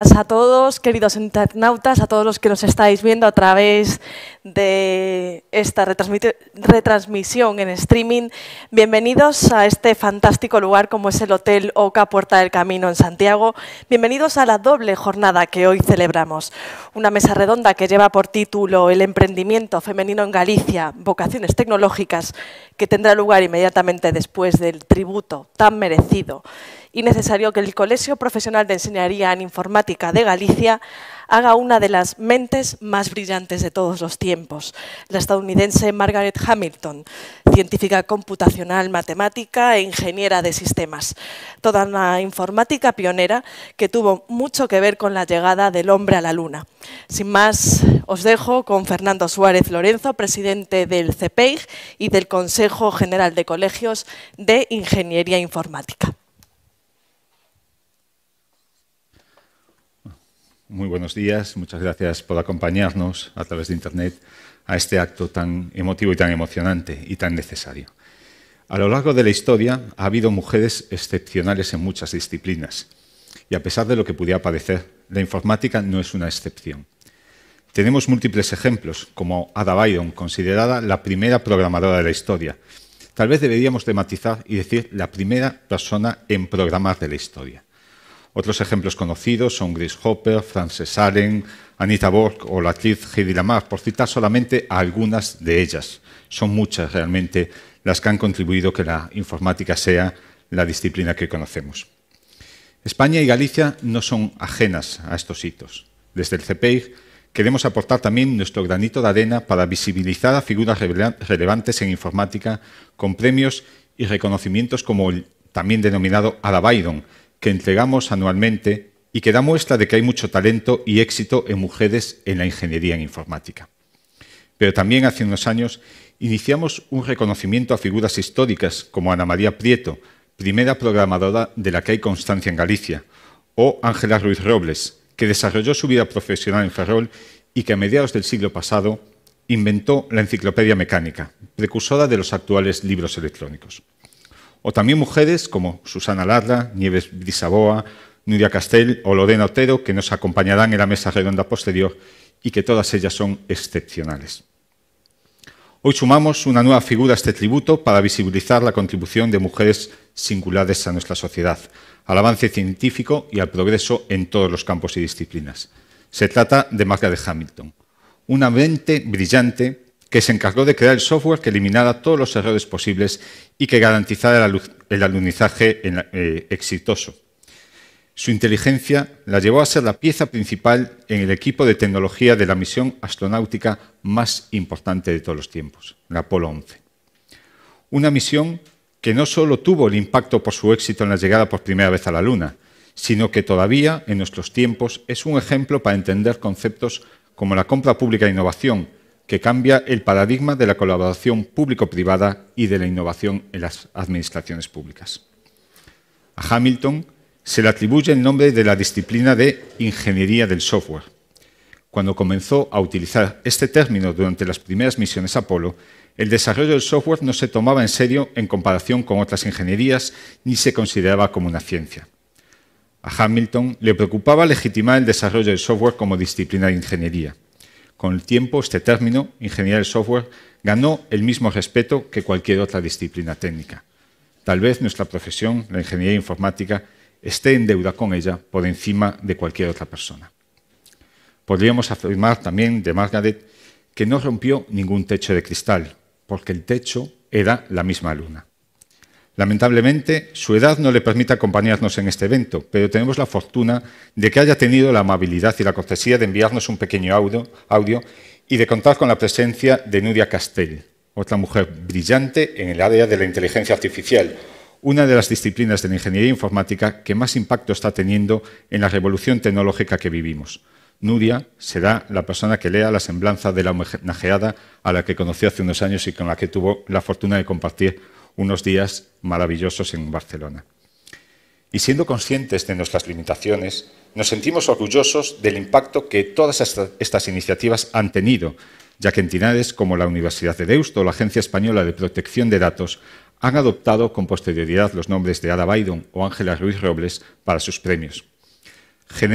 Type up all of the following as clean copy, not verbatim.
A todos, queridos internautas, a todos los que nos estáis viendo a través de esta retransmisión en streaming, bienvenidos a este fantástico lugar como es el Hotel Oca Puerta del Camino en Santiago. Bienvenidos a la doble jornada que hoy celebramos. Una mesa redonda que lleva por título El emprendimiento femenino en Galicia, vocaciones tecnológicas, que tendrá lugar inmediatamente después del tributo tan merecido y necesario que el Colegio Profesional de Enseñaría en Informática de Galicia haga una de las mentes más brillantes de todos los tiempos, la estadounidense Margaret Hamilton, científica computacional, matemática e ingeniera de sistemas. Toda una informática pionera que tuvo mucho que ver con la llegada del hombre a la luna. Sin más, os dejo con Fernando Suárez Lorenzo, presidente del CEPEIG y del Consejo General de Colegios de Ingeniería Informática. Muy buenos días, muchas gracias por acompañarnos a través de Internet a este acto tan emotivo y tan emocionante y tan necesario. A lo largo de la historia ha habido mujeres excepcionales en muchas disciplinas y a pesar de lo que pudiera parecer, la informática no es una excepción. Tenemos múltiples ejemplos, como Ada Byron, considerada la primera programadora de la historia. Tal vez deberíamos de matizar y decir la primera persona en programar de la historia. Otros ejemplos conocidos son Grace Hopper, Frances Allen, Anita Borg o la actriz Hedy Lamarr, por citar solamente a algunas de ellas. Son muchas realmente las que han contribuido a que la informática sea la disciplina que conocemos. España y Galicia no son ajenas a estos hitos. Desde el CEPEIG queremos aportar también nuestro granito de arena para visibilizar a figuras relevantes en informática con premios y reconocimientos como el también denominado Ada Byron, que entregamos anualmente y que da muestra de que hay mucho talento y éxito en mujeres en la ingeniería en informática. Pero también hace unos años iniciamos un reconocimiento a figuras históricas como Ana María Prieto, primera programadora de la que hay constancia en Galicia, o Ángela Ruiz Robles, que desarrolló su vida profesional en Ferrol y que a mediados del siglo pasado inventó la enciclopedia mecánica, precursora de los actuales libros electrónicos. O también mujeres como Susana Larra, Nieves Brisaboa, Nuria Castell o Lorena Otero, que nos acompañarán en la mesa redonda posterior y que todas ellas son excepcionales. Hoy sumamos una nueva figura a este tributo para visibilizar la contribución de mujeres singulares a nuestra sociedad, al avance científico y al progreso en todos los campos y disciplinas. Se trata de Margaret Hamilton, una mente brillante que se encargó de crear el software que eliminara todos los errores posibles y que garantizara el alunizaje exitoso. Su inteligencia la llevó a ser la pieza principal en el equipo de tecnología de la misión astronáutica más importante de todos los tiempos, la Apolo 11. Una misión que no solo tuvo el impacto por su éxito en la llegada por primera vez a la Luna, sino que todavía, en nuestros tiempos, es un ejemplo para entender conceptos como la compra pública e innovación, que cambia el paradigma de la colaboración público-privada y de la innovación en las administraciones públicas. A Hamilton se le atribuye el nombre de la disciplina de Ingeniería del Software. Cuando comenzó a utilizar este término durante las primeras misiones Apolo, el desarrollo del software no se tomaba en serio en comparación con otras ingenierías ni se consideraba como una ciencia. A Hamilton le preocupaba legitimar el desarrollo del software como disciplina de ingeniería. Con el tiempo, este término, ingeniería del software, ganó el mismo respeto que cualquier otra disciplina técnica. Tal vez nuestra profesión, la ingeniería informática, esté en deuda con ella por encima de cualquier otra persona. Podríamos afirmar también de Margaret que no rompió ningún techo de cristal, porque el techo era la misma Luna. Lamentablemente, su edad no le permite acompañarnos en este evento, pero tenemos la fortuna de que haya tenido la amabilidad y la cortesía de enviarnos un pequeño audio y de contar con la presencia de Nuria Castell, otra mujer brillante en el área de la inteligencia artificial, una de las disciplinas de la ingeniería informática que más impacto está teniendo en la revolución tecnológica que vivimos. Nuria será la persona que lea la semblanza de la homenajeada a la que conoció hace unos años y con la que tuvo la fortuna de compartir unos días maravillosos en Barcelona. Y siendo conscientes de nuestras limitaciones, nos sentimos orgullosos del impacto que todas estas iniciativas han tenido, ya que entidades como la Universidad de Deusto o la Agencia Española de Protección de Datos han adoptado con posterioridad los nombres de Ada Byron o Ángela Ruiz Robles para sus premios. Generar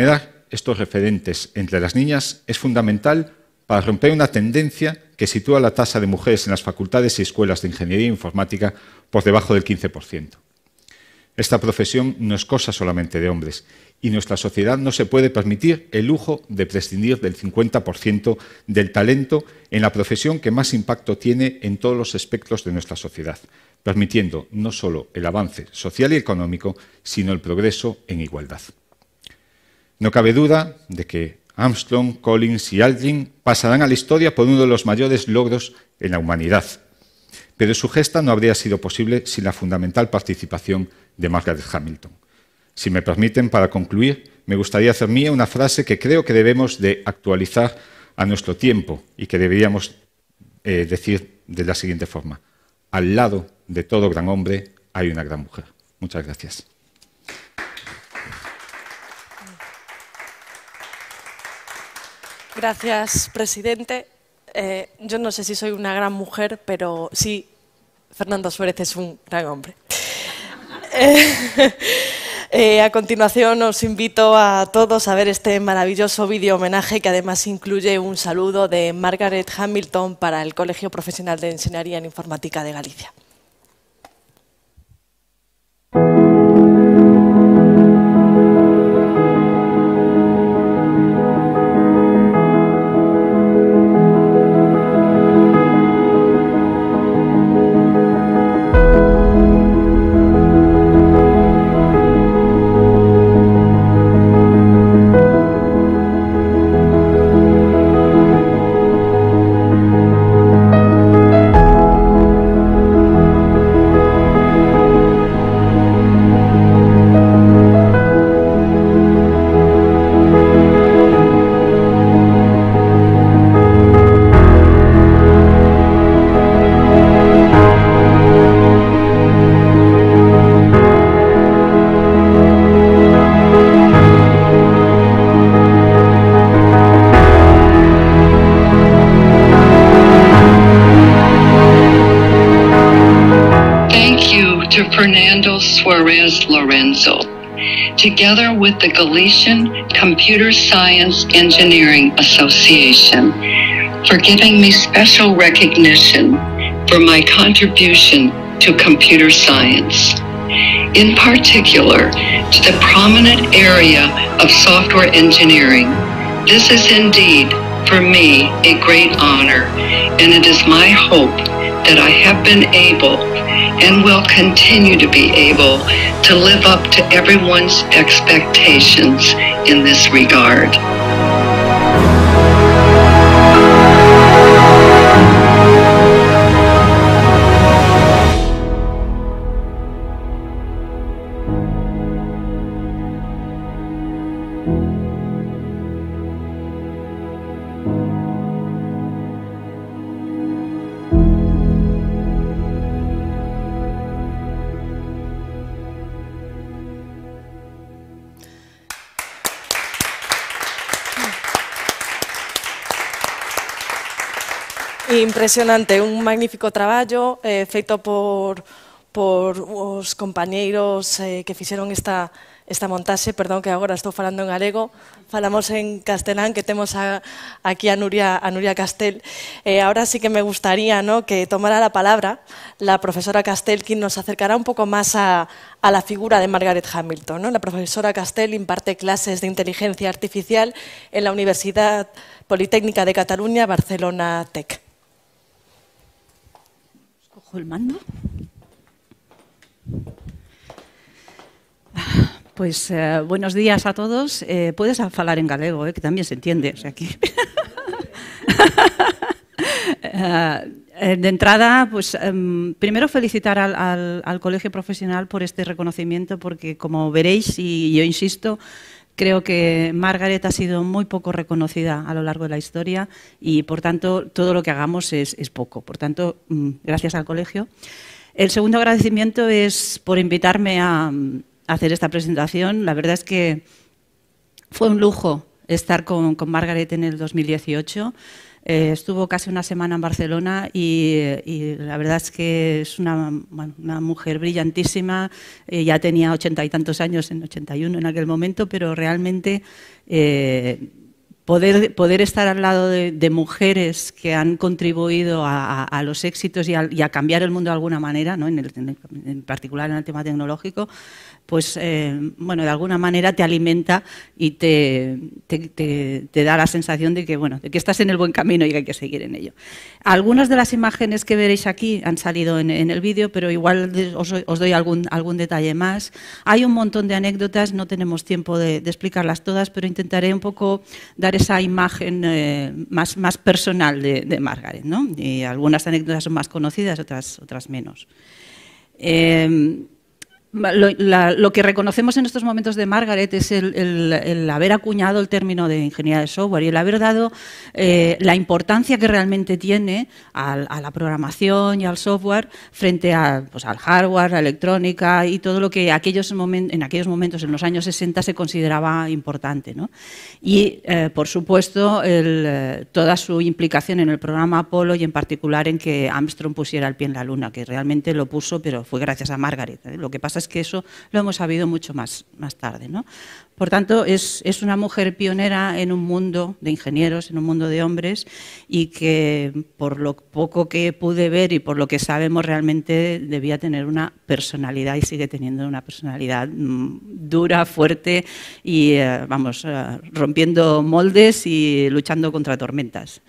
estos referentes entre las niñas es fundamental para romper una tendencia que sitúa la tasa de mujeres en las facultades y escuelas de ingeniería e informática por debajo del 15%. Esta profesión no es cosa solamente de hombres y nuestra sociedad no se puede permitir el lujo de prescindir del 50% del talento en la profesión que más impacto tiene en todos los espectros de nuestra sociedad, permitiendo no solo el avance social y económico, sino el progreso en igualdad. No cabe duda de que Armstrong, Collins y Aldrin pasarán a la historia por uno de los mayores logros en la humanidad, pero su gesta no habría sido posible sin la fundamental participación de Margaret Hamilton. Si me permiten, para concluir, me gustaría hacer mía una frase que creo que debemos de actualizar a nuestro tiempo y que deberíamos decir de la siguiente forma: al lado de todo gran hombre hay una gran mujer. Muchas gracias. Gracias, presidente. Yo no sé si soy una gran mujer, pero sí, Fernando Suárez es un gran hombre. A continuación os invito a todos a ver este maravilloso vídeo homenaje que además incluye un saludo de Margaret Hamilton para el Colegio Profesional de Ingeniería en Informática de Galicia. Fernando Suarez Lorenzo, together with the Galician Computer Science Engineering Association, for giving me special recognition for my contribution to computer science. In particular, to the prominent area of software engineering. This is indeed, for me, a great honor, and it is my hope that I have been able and will continue to be able to live up to everyone's expectations in this regard. Impresionante, un magnífico traballo feito por os compañeiros que fixeron esta montaxe. Perdón que agora estou falando en galego, falamos en castelán, que temos aquí a Nuria Castel. Ahora sí que me gustaría, ¿no?, que tomara la palabra la profesora Castel, quien nos acercará un poco más a la figura de Margaret Hamilton, ¿no? La profesora Castel imparte clases de inteligencia artificial en la Universidad Politécnica de Cataluña, Barcelona Tech. Cojo el mando. Pues buenos días a todos. Puedes falar en galego, que también se entiende. O sea que... de entrada, pues primero felicitar al Colegio Profesional por este reconocimiento, porque como veréis, y yo insisto, creo que Margaret ha sido muy poco reconocida a lo largo de la historia y, por tanto, todo lo que hagamos es poco. Por tanto, gracias al colegio. El segundo agradecimiento es por invitarme a hacer esta presentación. La verdad es que fue un lujo estar con Margaret en el 2018. Estuvo casi una semana en Barcelona y la verdad es que es una mujer brillantísima. Ya tenía 80 y tantos años, en 81 en aquel momento, pero realmente poder estar al lado de mujeres que han contribuido a los éxitos y a cambiar el mundo de alguna manera, ¿no? En particular en el tema tecnológico, pues bueno, de alguna manera te alimenta y te da la sensación de que, bueno, de que estás en el buen camino y que hay que seguir en ello. Algunas de las imágenes que veréis aquí han salido en el vídeo, pero igual os doy algún detalle más. Hay un montón de anécdotas, no tenemos tiempo de explicarlas todas, pero intentaré un poco dar esa imagen más personal de Margaret, ¿no? Y algunas anécdotas son más conocidas, otras menos. Lo que reconocemos en estos momentos de Margaret es el haber acuñado el término de ingeniería de software y el haber dado la importancia que realmente tiene a la programación y al software frente pues, al hardware, la electrónica y todo lo que en aquellos momentos, en los años 60, se consideraba importante, ¿no? Y, por supuesto, toda su implicación en el programa Apolo y en particular en que Armstrong pusiera el pie en la Luna, que realmente lo puso, pero fue gracias a Margaret, ¿eh? Lo que pasa es que eso lo hemos sabido mucho más tarde, ¿no? Por tanto, es una mujer pionera en un mundo de ingenieros, en un mundo de hombres, y que por lo poco que pude ver y por lo que sabemos realmente debía tener una personalidad y sigue teniendo una personalidad dura, fuerte y, vamos, rompiendo moldes y luchando contra tormentas.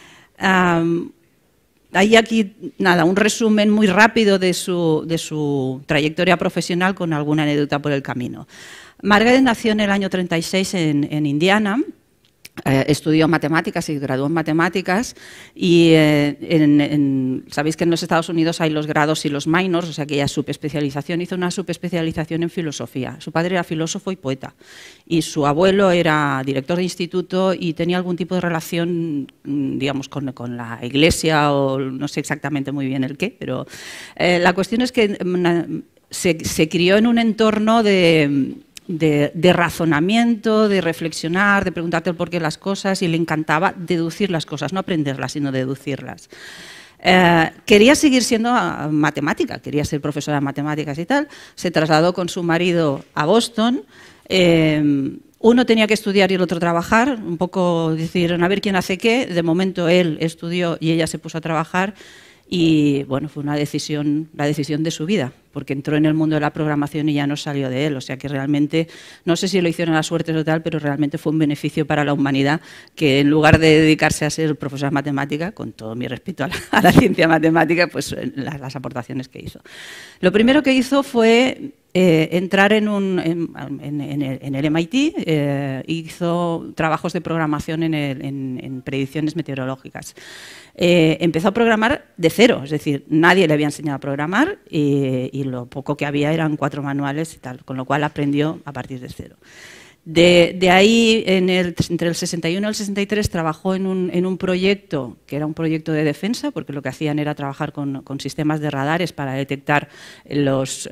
Hay aquí, nada, un resumen muy rápido de su trayectoria profesional con alguna anécdota por el camino. Margaret nació en el año 36 en Indiana. Estudió matemáticas y graduó en matemáticas y sabéis que en los Estados Unidos hay los grados y los minors, o sea que ella subespecialización, hizo una subespecialización en filosofía. Su padre era filósofo y poeta y su abuelo era director de instituto y tenía algún tipo de relación, digamos, con la iglesia o no sé exactamente muy bien el qué, pero la cuestión es que se crió en un entorno de razonamiento, de reflexionar, de preguntarte el porqué de las cosas y le encantaba deducir las cosas, no aprenderlas, sino deducirlas. Quería seguir siendo matemática, quería ser profesora de matemáticas y tal. Se trasladó con su marido a Boston. Uno tenía que estudiar y el otro trabajar, un poco decidieron a ver quién hace qué. De momento él estudió y ella se puso a trabajar. Y bueno, fue la decisión de su vida, porque entró en el mundo de la programación y ya no salió de él. O sea que realmente, no sé si lo hicieron a la suerte total, pero realmente fue un beneficio para la humanidad que en lugar de dedicarse a ser profesora de matemática, con todo mi respeto a la ciencia matemática, pues las aportaciones que hizo. Lo primero que hizo fue entrar en el MIT, hizo trabajos de programación en predicciones meteorológicas. Empezó a programar de cero, es decir, nadie le había enseñado a programar y lo poco que había eran 4 manuales y tal, con lo cual aprendió a partir de cero. De ahí, entre el 61 y el 63, trabajó en un proyecto que era un proyecto de defensa, porque lo que hacían era trabajar con sistemas de radares para detectar los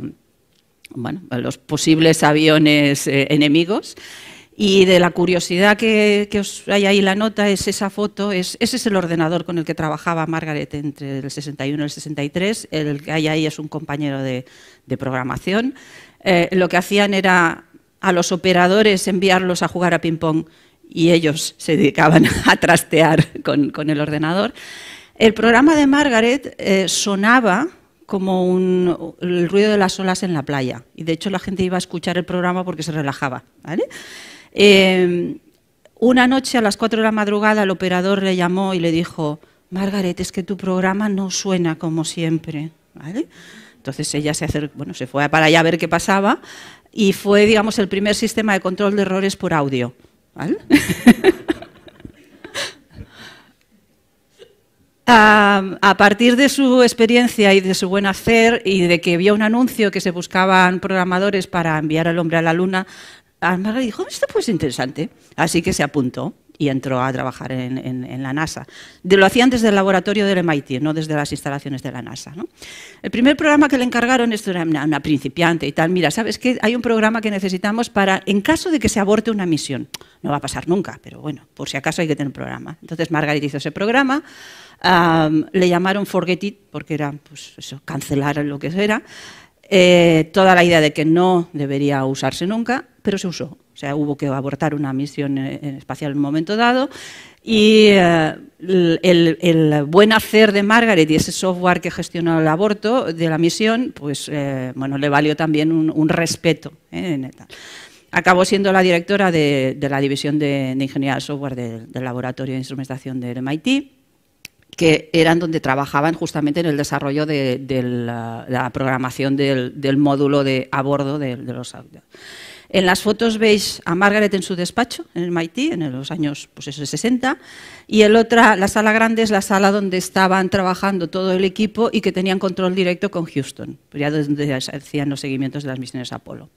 posibles aviones enemigos. Y de la curiosidad que os hay ahí la nota es esa foto, ese es el ordenador con el que trabajaba Margaret entre el 61 y el 63, el que hay ahí es un compañero de programación. Lo que hacían era a los operadores enviarlos a jugar a ping-pong y ellos se dedicaban a trastear con el ordenador. El programa de Margaret sonaba como el ruido de las olas en la playa y de hecho la gente iba a escuchar el programa porque se relajaba, ¿vale? Una noche a las 4 de la madrugada el operador le llamó y le dijo: Margaret, es que tu programa no suena como siempre, ¿vale? Entonces ella se fue para allá a ver qué pasaba y fue, digamos, el primer sistema de control de errores por audio, ¿vale? A partir de su experiencia y de su buen hacer y de que vio un anuncio que se buscaban programadores para enviar al hombre a la Luna, Margaret dijo: esto pues interesante, así que se apuntó y entró a trabajar en la NASA. Lo hacían desde el laboratorio del MIT, no desde las instalaciones de la NASA, ¿no? El primer programa que le encargaron, esto era una principiante y tal, mira, ¿sabes qué? Hay un programa que necesitamos para, en caso de que se aborte una misión, no va a pasar nunca, pero bueno, por si acaso hay que tener un programa. Entonces Margaret hizo ese programa, le llamaron Forget It, porque era pues eso, cancelar lo que era, toda la idea de que no debería usarse nunca, pero se usó. O sea, hubo que abortar una misión espacial en un momento dado y el buen hacer de Margaret y ese software que gestionó el aborto de la misión, pues bueno, le valió también un respeto. Acabó siendo la directora de la división de ingeniería de software del laboratorio de instrumentación del MIT, que eran donde trabajaban justamente en el desarrollo de la programación del módulo a bordo de los autos. En las fotos veis a Margaret en su despacho, en el MIT, en los años pues, 60, y la sala grande es la sala donde estaban trabajando todo el equipo y que tenían control directo con Houston, ya donde hacían los seguimientos de las misiones Apolo.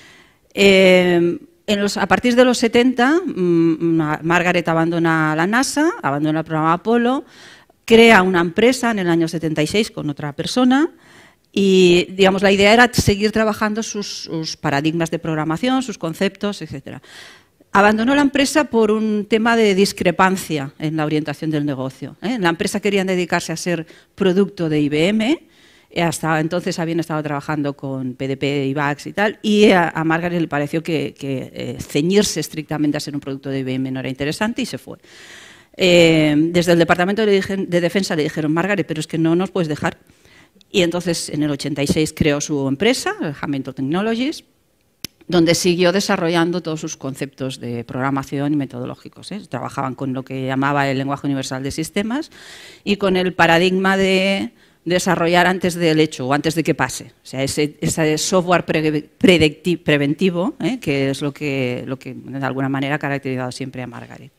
A partir de los 70, Margaret abandona la NASA, abandona el programa Apolo, crea una empresa en el año 76 con otra persona. Y digamos, la idea era seguir trabajando sus paradigmas de programación, sus conceptos, etc. Abandonó la empresa por un tema de discrepancia en la orientación del negocio. La empresa querían dedicarse a ser producto de IBM, hasta entonces habían estado trabajando con PDP, IVAX y tal, y a Margaret le pareció que ceñirse estrictamente a ser un producto de IBM no era interesante y se fue. Desde el Departamento de Defensa le dijeron, Margaret, pero es que no nos puedes dejar. Y entonces en el 86 creó su empresa, Hamilton Technologies, donde siguió desarrollando todos sus conceptos de programación y metodológicos. Trabajaban con lo que llamaba el lenguaje universal de sistemas y con el paradigma de desarrollar antes del hecho o antes de que pase. O sea, ese software preventivo, que es lo que de alguna manera ha caracterizado siempre a Margaret.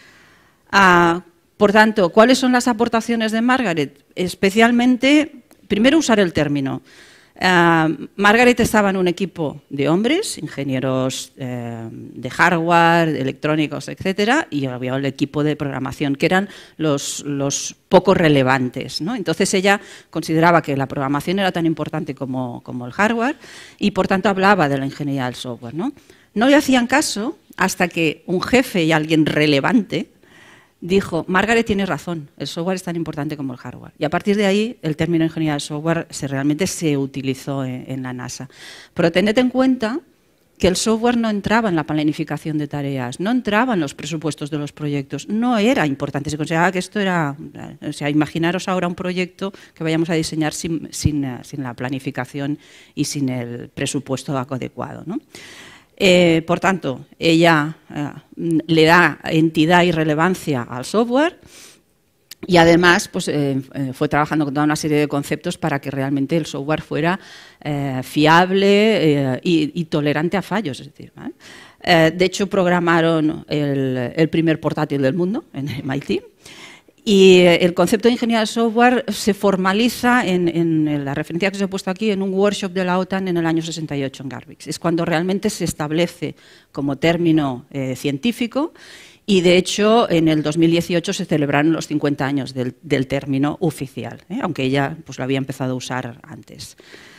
Por tanto, ¿cuáles son las aportaciones de Margaret? Especialmente, primero, usar el término. Margaret estaba en un equipo de hombres, ingenieros de hardware, electrónicos, etcétera, y había el equipo de programación, que eran los poco relevantes, ¿no? Entonces ella consideraba que la programación era tan importante como el hardware y por tanto hablaba de la ingeniería del software, ¿no? No le hacían caso hasta que un jefe y alguien relevante dijo, Margaret tiene razón, el software es tan importante como el hardware. Y a partir de ahí, el término ingeniería del software realmente se utilizó en la NASA. Pero tened en cuenta que el software no entraba en la planificación de tareas, no entraba en los presupuestos de los proyectos, no era importante. Se consideraba que esto era, o sea, imaginaros ahora un proyecto que vayamos a diseñar sin la planificación y sin el presupuesto adecuado, ¿no? Por tanto, ella le da entidad y relevancia al software y además pues, fue trabajando con toda una serie de conceptos para que realmente el software fuera fiable y tolerante a fallos. Es decir, ¿vale? De hecho, programaron el primer portátil del mundo en MIT. Y el concepto de ingeniería de software se formaliza en la referencia que os he puesto aquí, en un workshop de la OTAN en el año 68 en Garvix. Es cuando realmente se establece como término científico y, de hecho, en el 2018 se celebraron los 50 años del término oficial, aunque ella pues, lo había empezado a usar antes.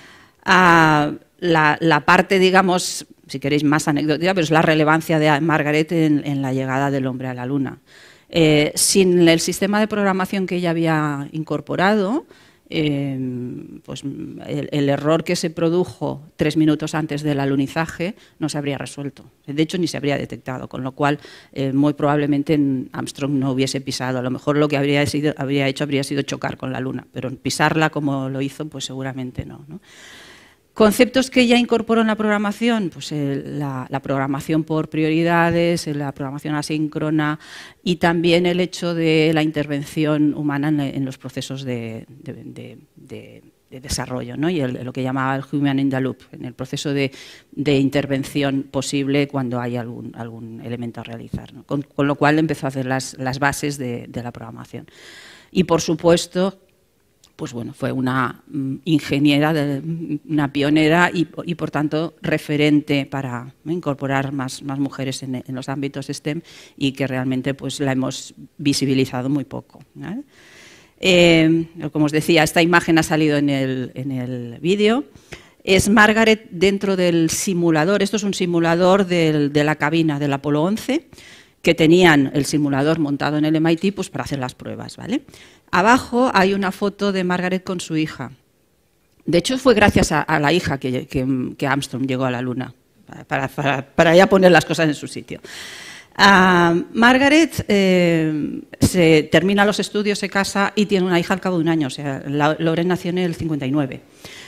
La parte, digamos, si queréis más anecdótica, pero es la relevancia de Margaret en la llegada del hombre a la Luna. Sin el sistema de programación que ella había incorporado, pues el error que se produjo 3 minutos antes del alunizaje no se habría resuelto. De hecho, ni se habría detectado, con lo cual muy probablemente Armstrong no hubiese pisado. A lo mejor lo que habría hecho habría sido chocar con la Luna, pero pisarla como lo hizo, pues seguramente no, ¿no? Conceptos que ella incorporó en la programación, pues la programación por prioridades, la programación asíncrona y también el hecho de la intervención humana en los procesos de desarrollo, ¿no? Y lo que llamaba el human in the loop, en el proceso de intervención posible cuando hay algún elemento a realizar, ¿no? Con lo cual empezó a hacer las bases de la programación. Y por supuesto, pues bueno, fue una ingeniera, una pionera y por tanto referente para incorporar más mujeres en los ámbitos STEM y que realmente pues la hemos visibilizado muy poco, ¿vale? Como os decía, esta imagen ha salido en el vídeo. Es Margaret dentro del simulador. Esto es un simulador de la cabina del Apolo 11, que tenían el simulador montado en el MIT pues, para hacer las pruebas, ¿vale? Abajo hay una foto de Margaret con su hija. De hecho, fue gracias a la hija que Armstrong llegó a la Luna, para ya poner las cosas en su sitio. Margaret se termina los estudios, se casa y tiene una hija al cabo de un año. O sea, Lauren nació en el 59.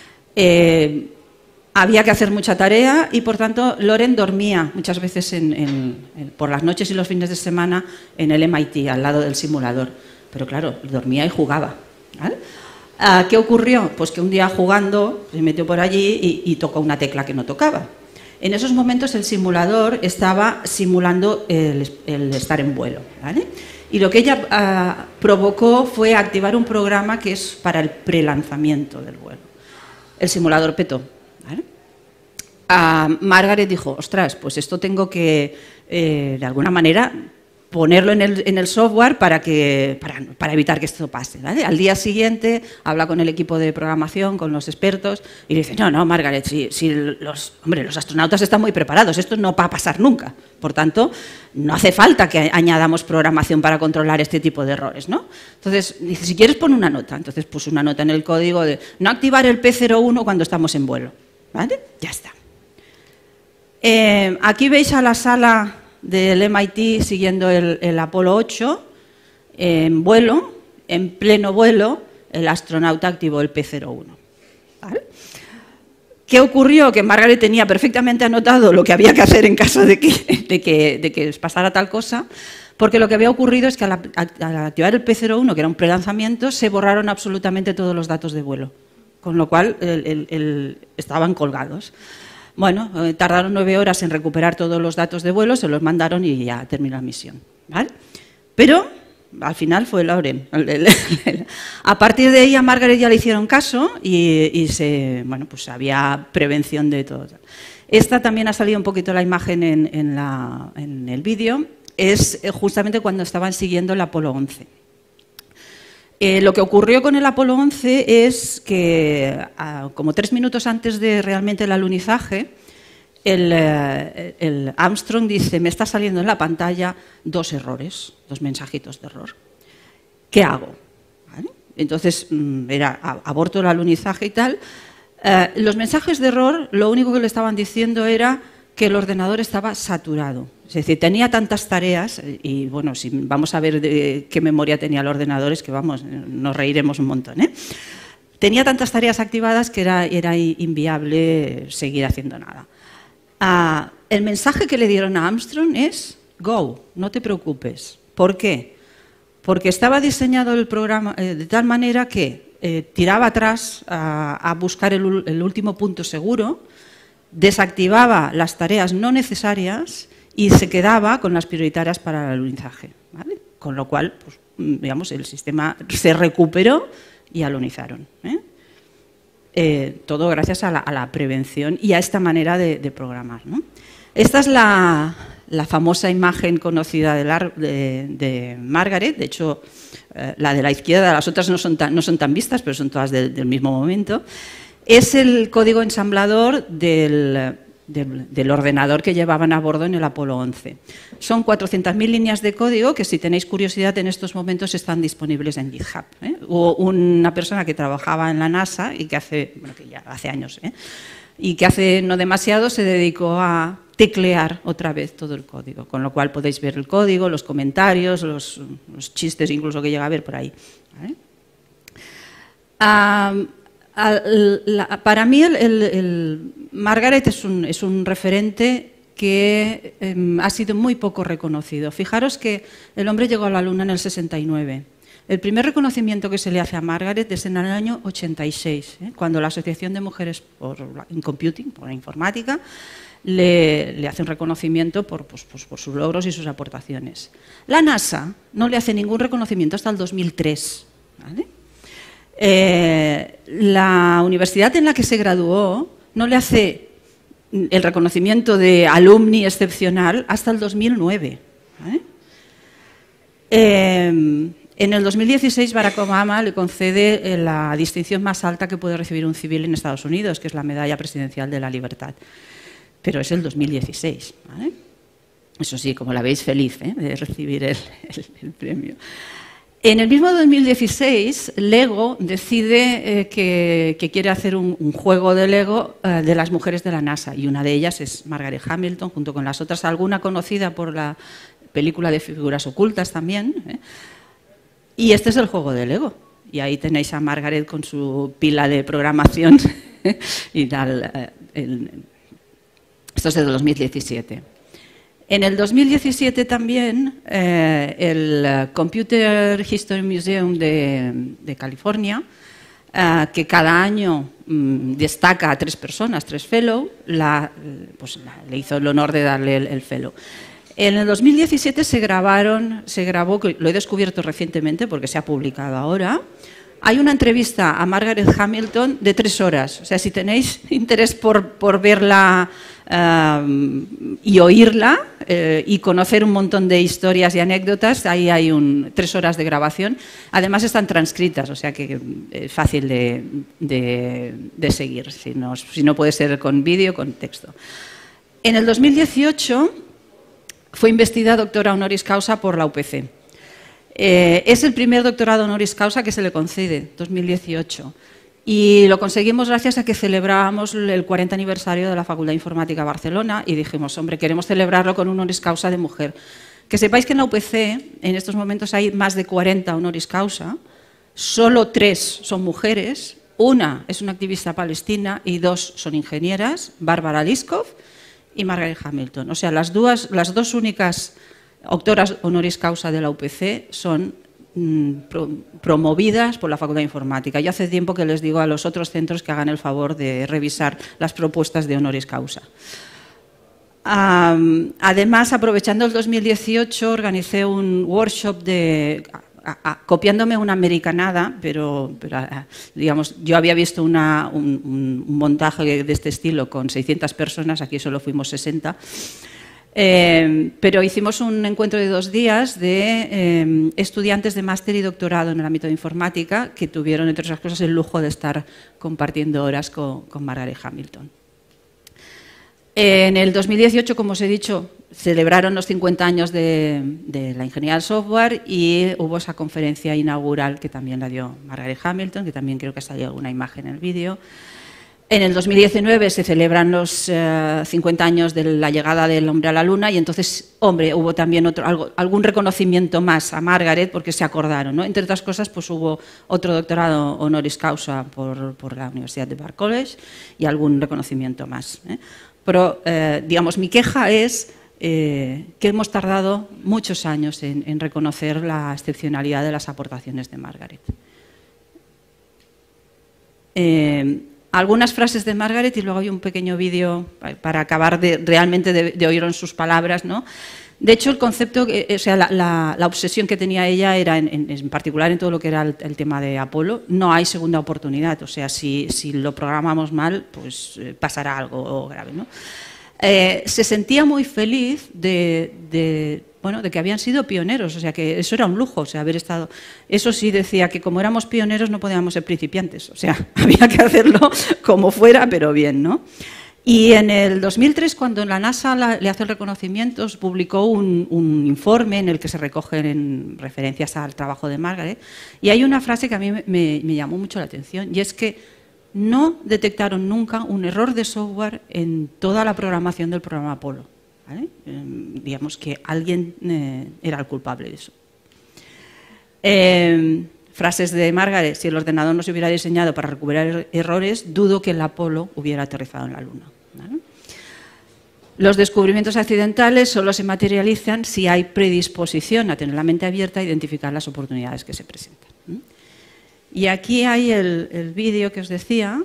Había que hacer mucha tarea y, por tanto, Lauren dormía muchas veces por las noches y los fines de semana en el MIT, al lado del simulador. Pero claro, dormía y jugaba, ¿vale? ¿Qué ocurrió? Pues que un día jugando se metió por allí y tocó una tecla que no tocaba. En esos momentos el simulador estaba simulando el estar en vuelo, ¿vale? Y lo que ella provocó fue activar un programa que es para el prelanzamiento del vuelo. El simulador petó, ¿vale? Margaret dijo, ostras, pues esto tengo que, de alguna manera, ponerlo en el software para evitar que esto pase, ¿vale? Al día siguiente habla con el equipo de programación, con los expertos, y le dice, no, Margaret, si los astronautas están muy preparados, esto no va a pasar nunca. Por tanto, no hace falta que añadamos programación para controlar este tipo de errores, ¿no? Entonces, dice, si quieres pon una nota. Entonces puso una nota en el código de no activar el P01 cuando estamos en vuelo, ¿vale? Ya está. Aquí veis a la sala del MIT siguiendo el Apolo 8 en vuelo, en pleno vuelo, el astronauta activó el P01, ¿vale? ¿Qué ocurrió? Que Margaret tenía perfectamente anotado lo que había que hacer en caso de que pasara tal cosa, porque lo que había ocurrido es que al activar el P01, que era un prelanzamiento, se borraron absolutamente todos los datos de vuelo, con lo cual estaban colgados. Bueno, tardaron 9 horas en recuperar todos los datos de vuelo, se los mandaron y ya terminó la misión, ¿vale? Pero al final fue Lauren. A partir de ahí a Margaret ya le hicieron caso y pues había prevención de todo. Esta también ha salido un poquito la imagen en el vídeo, es justamente cuando estaban siguiendo el Apolo 11. Lo que ocurrió con el Apolo 11 es que, como 3 minutos antes de realmente el alunizaje, el Armstrong dice, me está saliendo en la pantalla 2 errores, 2 mensajitos de error. ¿Qué hago? ¿Vale? Entonces, aborto el alunizaje y tal. Los mensajes de error, lo único que le estaban diciendo era que el ordenador estaba saturado. Es decir, tenía tantas tareas, y bueno, si vamos a ver qué memoria tenía el ordenador, es que vamos, nos reiremos un montón, ¿eh? Tenía tantas tareas activadas que era inviable seguir haciendo nada. El mensaje que le dieron a Armstrong es, go, no te preocupes. ¿Por qué? Porque estaba diseñado el programa de tal manera que tiraba atrás a buscar el último punto seguro, desactivaba las tareas no necesarias y se quedaba con las prioritarias para el alunizaje, ¿vale? Con lo cual, pues, digamos, el sistema se recuperó y alunizaron, ¿eh? Todo gracias a la prevención y a esta manera de programar, ¿no? Esta es la famosa imagen conocida de Margaret. De hecho, la de la izquierda, las otras no son tan vistas, pero son todas del mismo momento. Es el código ensamblador del ordenador que llevaban a bordo en el Apolo 11. Son 400.000 líneas de código que, si tenéis curiosidad, en estos momentos están disponibles en GitHub, ¿eh? Hubo una persona que trabajaba en la NASA y que ya hace años, y que hace no demasiado se dedicó a teclear otra vez todo el código, con lo cual podéis ver el código, los comentarios, los chistes incluso que llega a ver por ahí, ¿vale? Para mí Margaret es un referente que ha sido muy poco reconocido. Fijaros que el hombre llegó a la Luna en el 69. El primer reconocimiento que se le hace a Margaret es en el año 86, cuando la Asociación de Mujeres en Computing, por la informática, le hace un reconocimiento por sus logros y sus aportaciones. La NASA no le hace ningún reconocimiento hasta el 2003, ¿vale? La universidad en la que se graduó no le hace el reconocimiento de alumni excepcional hasta el 2009. En el 2016 Barack Obama le concede la distinción más alta que puede recibir un civil en Estados Unidos, que es la Medalla Presidencial de la Libertad. Pero es el 2016. ¿Vale? Eso sí, como la veis, feliz de recibir el premio. En el mismo 2016, Lego decide que quiere hacer un juego de Lego de las mujeres de la NASA, y una de ellas es Margaret Hamilton, junto con las otras, alguna conocida por la película de Figuras Ocultas también. Y este es el juego de Lego. Y ahí tenéis a Margaret con su pila de programación y tal. Esto es de 2017. En el 2017 también el Computer History Museum de California, que cada año destaca a 3 personas, 3 fellow, le hizo el honor de darle el fellow. En el 2017 se grabó, que lo he descubierto recientemente porque se ha publicado ahora, hay una entrevista a Margaret Hamilton de 3 horas. O sea, si tenéis interés por verla y oírla y conocer un montón de historias y anécdotas, ahí hay 3 horas de grabación. Además están transcritas, o sea que es fácil de seguir, si no puede ser con vídeo, con texto. En el 2018 fue investida doctora honoris causa por la UPC. Es el primer doctorado honoris causa que se le concede, 2018. Y lo conseguimos gracias a que celebrábamos el 40 aniversario de la Facultad de Informática de Barcelona y dijimos, hombre, queremos celebrarlo con un honoris causa de mujer. Que sepáis que en la UPC en estos momentos hay más de 40 honoris causa, solo 3 son mujeres, una es una activista palestina y 2 son ingenieras, Bárbara Liskov y Margaret Hamilton. O sea, las dos únicas doctoras honoris causa de la UPC son promovidas por la Facultad de Informática. Yo hace tiempo que les digo a los otros centros que hagan el favor de revisar las propuestas de honoris causa. Además, aprovechando el 2018, organicé un workshop copiándome una americanada, pero digamos, yo había visto un montaje de este estilo con 600 personas, aquí solo fuimos 60. Pero hicimos un encuentro de 2 días de estudiantes de máster y doctorado en el ámbito de informática que tuvieron, entre otras cosas, el lujo de estar compartiendo horas con Margaret Hamilton. En el 2018, como os he dicho, celebraron los 50 años de la ingeniería del software y hubo esa conferencia inaugural que también la dio Margaret Hamilton, que también creo que ha salido alguna imagen en el vídeo. En el 2019 se celebran los 50 años de la llegada del hombre a la Luna y entonces, hombre, hubo también algún reconocimiento más a Margaret porque se acordaron, ¿no? Entre otras cosas, pues hubo otro doctorado honoris causa por la Universidad de Bard College y algún reconocimiento más. Pero, digamos, mi queja es que hemos tardado muchos años en reconocer la excepcionalidad de las aportaciones de Margaret. Algunas frases de Margaret y luego hay un pequeño vídeo para acabar realmente de oír en sus palabras, ¿no? De hecho, el concepto, o sea, la obsesión que tenía ella era, en particular en todo lo que era el tema de Apolo, no hay segunda oportunidad. O sea, si lo programamos mal, pues pasará algo grave, ¿no? Se sentía muy feliz de que habían sido pioneros, o sea que eso era un lujo, o sea, haber estado. Eso sí, decía que como éramos pioneros no podíamos ser principiantes, o sea, había que hacerlo como fuera, pero bien, ¿no? Y en el 2003, cuando la NASA le hace el reconocimiento, publicó un informe en el que se recogen referencias al trabajo de Margaret, y hay una frase que a mí me llamó mucho la atención, y es que no detectaron nunca un error de software en toda la programación del programa Apolo. ¿Vale? Digamos que alguien era el culpable de eso. Frases de Margaret: si el ordenador no se hubiera diseñado para recuperar errores, dudo que el Apolo hubiera aterrizado en la Luna. ¿Vale? Los descubrimientos accidentales solo se materializan si hay predisposición a tener la mente abierta e identificar las oportunidades que se presentan. Y aquí hay el vídeo que os decía,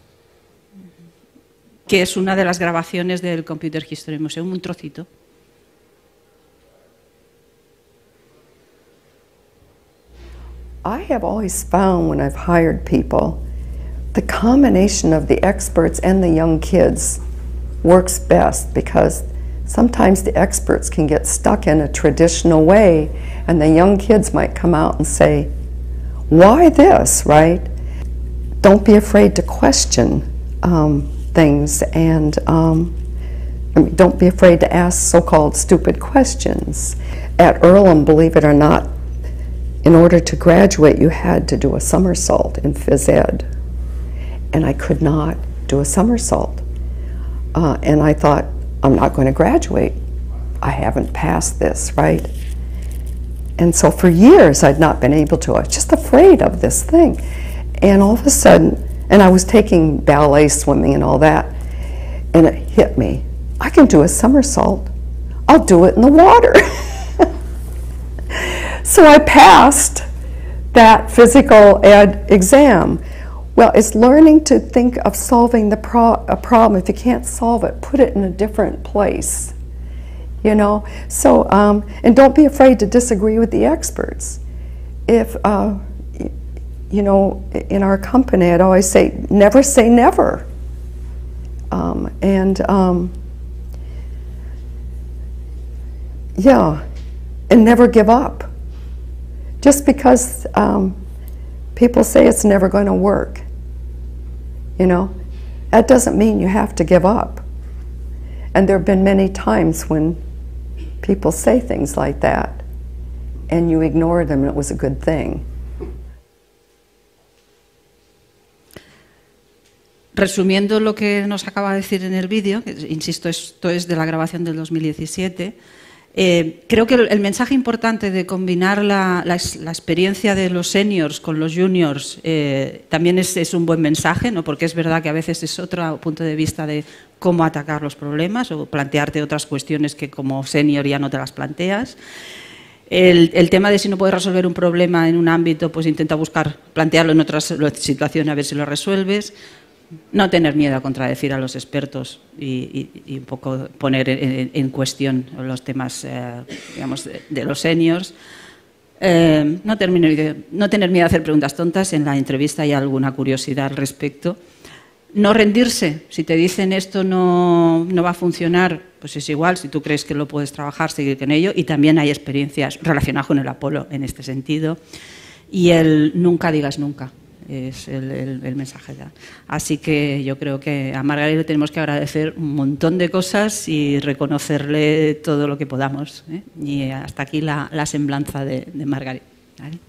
que es una de las grabaciones del Computer History Museum, un trocito. I have always found when I've hired people, the combination of the experts and the young kids works best, because sometimes the experts can get stuck in a traditional way and the young kids might come out and say, why this, right? Don't be afraid to question things, and don't be afraid to ask so-called stupid questions. At Earlham, believe it or not, in order to graduate, you had to do a somersault in phys ed. And I could not do a somersault. And I thought, I'm not going to graduate. I haven't passed this, right? And so for years, I'd not been able to. I was just afraid of this thing. And all of a sudden, and I was taking ballet, swimming, and all that, and it hit me. I can do a somersault. I'll do it in the water. So I passed that physical ed exam. Well, it's learning to think of solving a problem. If you can't solve it, put it in a different place. You know? So, and don't be afraid to disagree with the experts. If, you know, in our company, I'd always say never. Yeah, and never give up. Just because people say it's never going to work, you know, that doesn't mean you have to give up. And there have been many times when people say things like that and you ignore them and it was a good thing. Resumiendo lo que nos acaba de decir en el vídeo, insisto, esto es de la grabación del 2017, creo que el mensaje importante de combinar la experiencia de los seniors con los juniors también es un buen mensaje, ¿no? Porque es verdad que a veces es otro punto de vista de cómo atacar los problemas o plantearte otras cuestiones que como senior ya no te las planteas. El tema de si no puedes resolver un problema en un ámbito, pues intenta plantearlo en otra situación a ver si lo resuelves. No tener miedo a contradecir a los expertos y un poco poner en cuestión los temas digamos, de los seniors. No tener miedo a hacer preguntas tontas. En la entrevista hay alguna curiosidad al respecto. No rendirse. Si te dicen esto no va a funcionar, pues es igual. Si tú crees que lo puedes trabajar, seguir con ello. Y también hay experiencias relacionadas con el Apolo en este sentido. Y el nunca digas nunca. Es el mensaje ya. Así que yo creo que a Margaret le tenemos que agradecer un montón de cosas y reconocerle todo lo que podamos, ¿eh? Y hasta aquí la semblanza de Margaret. ¿Vale?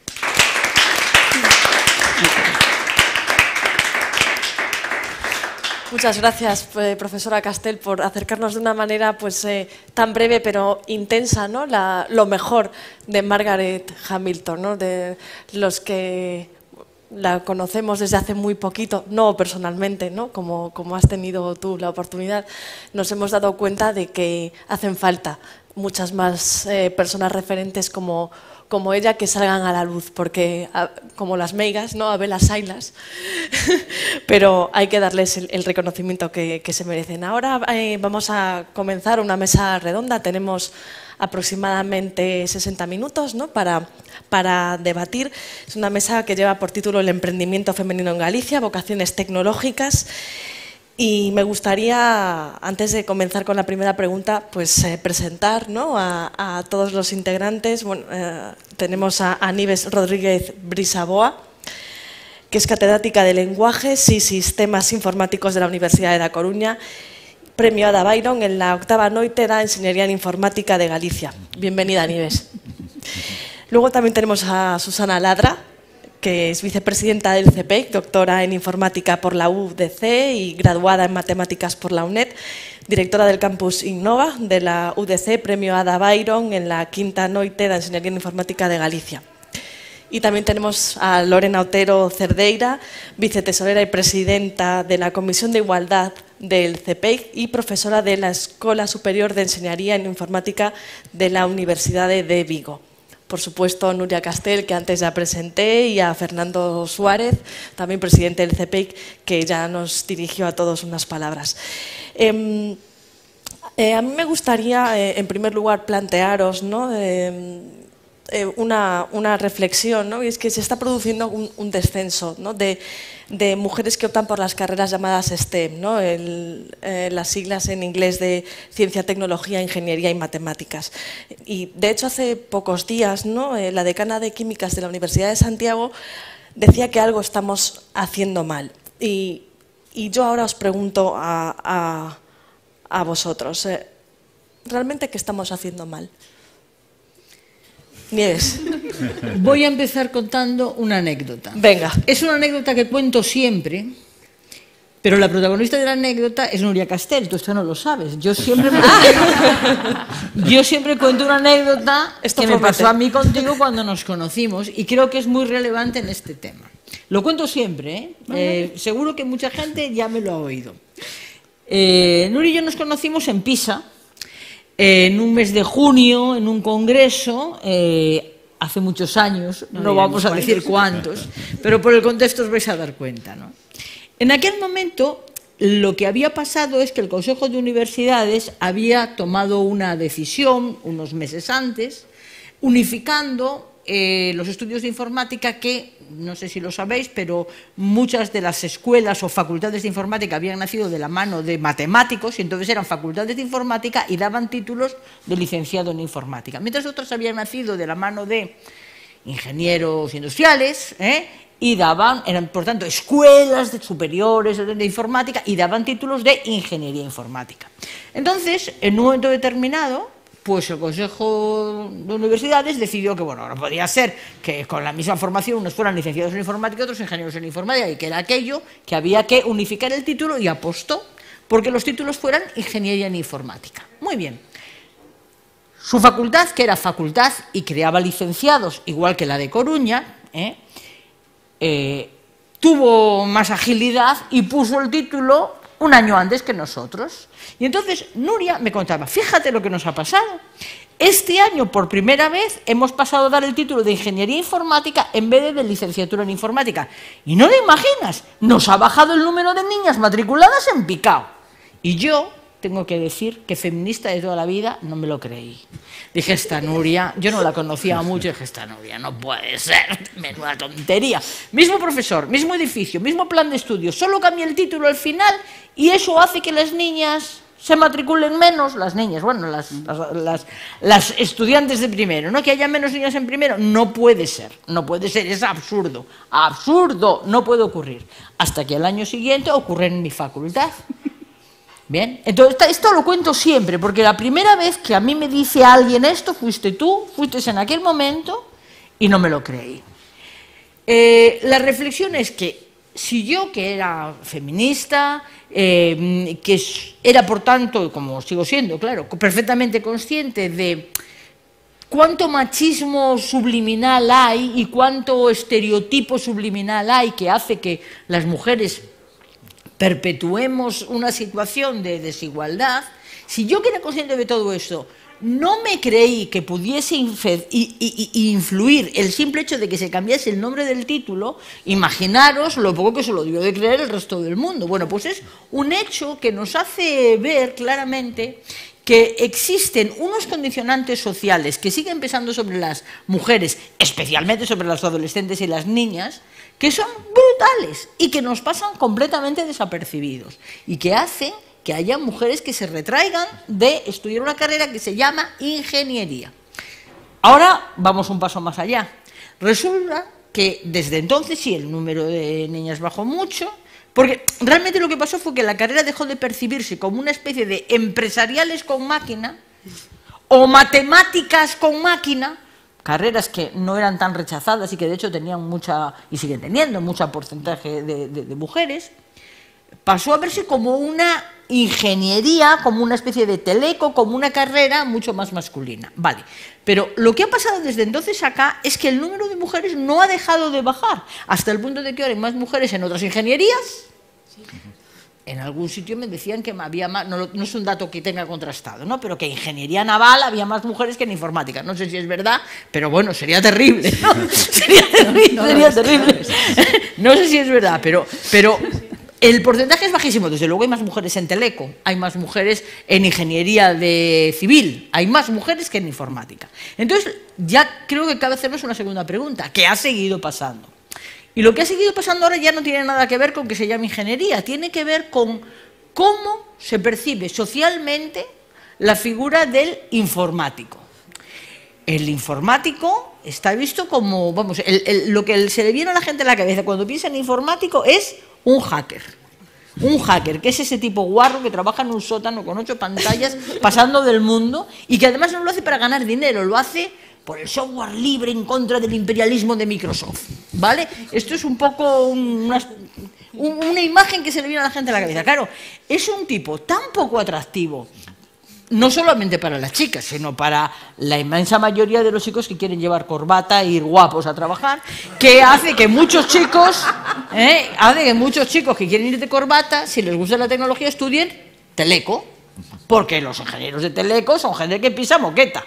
Muchas gracias, profesora Castell, por acercarnos de una manera pues, tan breve pero intensa, ¿no? Lo mejor de Margaret Hamilton, ¿no? De los que la conocemos desde hace muy poquito, no personalmente, ¿no? Como has tenido tú la oportunidad, nos hemos dado cuenta de que hacen falta muchas más personas referentes como ella que salgan a la luz, porque como las meigas, ¿no? A velas haylas, pero hay que darles el reconocimiento que se merecen. Ahora vamos a comenzar una mesa redonda, tenemos aproximadamente 60 minutos, ¿no? para debatir. Es una mesa que lleva por título El emprendimiento femenino en Galicia, vocaciones tecnológicas. Y me gustaría, antes de comenzar con la primera pregunta, pues presentar, ¿no? a todos los integrantes. Bueno, tenemos a Nieves Rodríguez Brisaboa, que es catedrática de Lenguajes y Sistemas Informáticos de la Universidad de La Coruña, premio Ada Byron en la 8ª Noite da Enseñería en Informática de Galicia. Bienvenida, Nieves. Luego también tenemos a Susana Ladra, que es vicepresidenta del CPEC, doctora en Informática por la UDC y graduada en Matemáticas por la UNED, directora del Campus Innova de la UDC, premio Ada Byron en la 5ª Noite da Enseñería en Informática de Galicia. Y también tenemos a Lorena Otero Cerdeira, vicetesorera y presidenta de la Comisión de Igualdad del CPEC y profesora de la Escuela Superior de Enseñaría en Informática de la Universidad de Vigo. Por supuesto, Nuria Castell, que antes ya presenté, y a Fernando Suárez, también presidente del CPEC, que ya nos dirigió a todos unas palabras. A mí me gustaría, en primer lugar, plantearos, ¿no? una reflexión, ¿no? Y es que se está produciendo un descenso, ¿no? de mujeres que optan por las carreras llamadas STEM, ¿no? Las siglas en inglés de Ciencia, Tecnología, Ingeniería y Matemáticas. Y de hecho hace pocos días, ¿no? La decana de Químicas de la Universidad de Santiago decía que algo estamos haciendo mal. Y yo ahora os pregunto a vosotros, ¿realmente qué estamos haciendo mal? Nieves. Voy a empezar contando una anécdota. Venga. Es una anécdota que cuento siempre, pero la protagonista de la anécdota es Nuria Castel. Tú esto no lo sabes. Yo siempre cuento una anécdota que me pasó a mí contigo cuando nos conocimos y creo que es muy relevante en este tema. Lo cuento siempre, ¿eh? Seguro que mucha gente ya me lo ha oído. Nuria y yo nos conocimos en Pisa, en un mes de junio, en un congreso, hace muchos años, no vamos a decir cuántos, pero por el contexto os vais a dar cuenta, ¿no? En aquel momento, lo que había pasado es que el Consejo de Universidades había tomado una decisión, unos meses antes, unificando los estudios de informática que, no sé si lo sabéis, pero muchas de las escuelas o facultades de informática habían nacido de la mano de matemáticos y entonces eran facultades de informática y daban títulos de licenciado en informática, mientras otras habían nacido de la mano de ingenieros industriales, y eran por tanto escuelas superiores de informática y daban títulos de ingeniería informática. Entonces, en un momento determinado, pues el Consejo de Universidades decidió que, bueno, no podía ser que con la misma formación unos fueran licenciados en informática y otros ingenieros en informática, y que era aquello que había que unificar el título, y apostó porque los títulos fueran ingeniería en informática. Muy bien. Su facultad, que era facultad y creaba licenciados, igual que la de Coruña, tuvo más agilidad y puso el título un año antes que nosotros. Y entonces Nuria me contaba, fíjate lo que nos ha pasado. Este año, por primera vez, hemos pasado a dar el título de Ingeniería Informática en vez de licenciatura en Informática. Y no te imaginas, nos ha bajado el número de niñas matriculadas en picado. Y yo tengo que decir que feminista de toda la vida no me lo creí. Dije, esta Nuria, yo no la conocía mucho, dije, esta Nuria no puede ser, menuda tontería. Mismo profesor, mismo edificio, mismo plan de estudios, solo cambia el título al final y eso hace que las niñas se matriculen menos, las niñas, bueno, las estudiantes de primero, ¿no? Que haya menos niñas en primero, no puede ser, es absurdo, absurdo, no puede ocurrir. Hasta que al año siguiente ocurre en mi facultad. Bien, entonces esto lo cuento siempre, porque la primera vez que a mí me dice alguien esto, fuiste tú, fuiste en aquel momento, y no me lo creí. La reflexión es que si yo, que era feminista, que era por tanto, como sigo siendo, claro, perfectamente consciente de cuánto machismo subliminal hay y cuánto estereotipo subliminal hay que hace que las mujeres perpetuemos una situación de desigualdad, si yo que era consciente de todo esto no me creí que pudiese influir el simple hecho de que se cambiase el nombre del título, imaginaros lo poco que se lo dio de creer el resto del mundo. Bueno, pues es un hecho que nos hace ver claramente que existen unos condicionantes sociales que siguen pesando sobre las mujeres, especialmente sobre las adolescentes y las niñas, que son brutales y que nos pasan completamente desapercibidos y que hacen que haya mujeres que se retraigan de estudiar una carrera que se llama ingeniería. Ahora vamos un paso más allá. Resulta que desde entonces sí el número de niñas bajó mucho, porque realmente lo que pasó fue que la carrera dejó de percibirse como una especie de empresariales con máquina o matemáticas con máquina, carreras que no eran tan rechazadas y que de hecho tenían mucha, y siguen teniendo, mucho porcentaje de mujeres. Pasó a verse como una ingeniería, como una especie de teleco, como una carrera mucho más masculina. Vale, pero lo que ha pasado desde entonces acá es que el número de mujeres no ha dejado de bajar, hasta el punto de que ahora hay más mujeres en otras ingenierías. En algún sitio me decían que había más, no es un dato que tenga contrastado, ¿no? Pero que en ingeniería naval había más mujeres que en informática. No sé si es verdad, pero bueno, sería terrible, ¿no? Sería terrible. No sé si es verdad, pero El porcentaje es bajísimo, desde luego hay más mujeres en teleco, hay más mujeres en ingeniería civil, hay más mujeres que en informática. Entonces, ya creo que cabe hacernos una segunda pregunta, ¿qué ha seguido pasando? Y lo que ha seguido pasando ahora ya no tiene nada que ver con que se llame ingeniería, tiene que ver con cómo se percibe socialmente la figura del informático. El informático está visto como, vamos, lo que se le viene a la gente a la cabeza cuando piensa en informático es un hacker. Un hacker, que es ese tipo guarro que trabaja en un sótano con 8 pantallas pasando del mundo y que además no lo hace para ganar dinero, lo hace por el software libre en contra del imperialismo de Microsoft, ¿vale? Esto es un poco una imagen que se le viene a la gente a la cabeza. Claro, es un tipo tan poco atractivo, no solamente para las chicas, sino para la inmensa mayoría de los chicos que quieren llevar corbata e ir guapos a trabajar, que hace que muchos chicos, que quieren ir de corbata, si les gusta la tecnología, estudien teleco, porque los ingenieros de teleco son gente que pisa moqueta.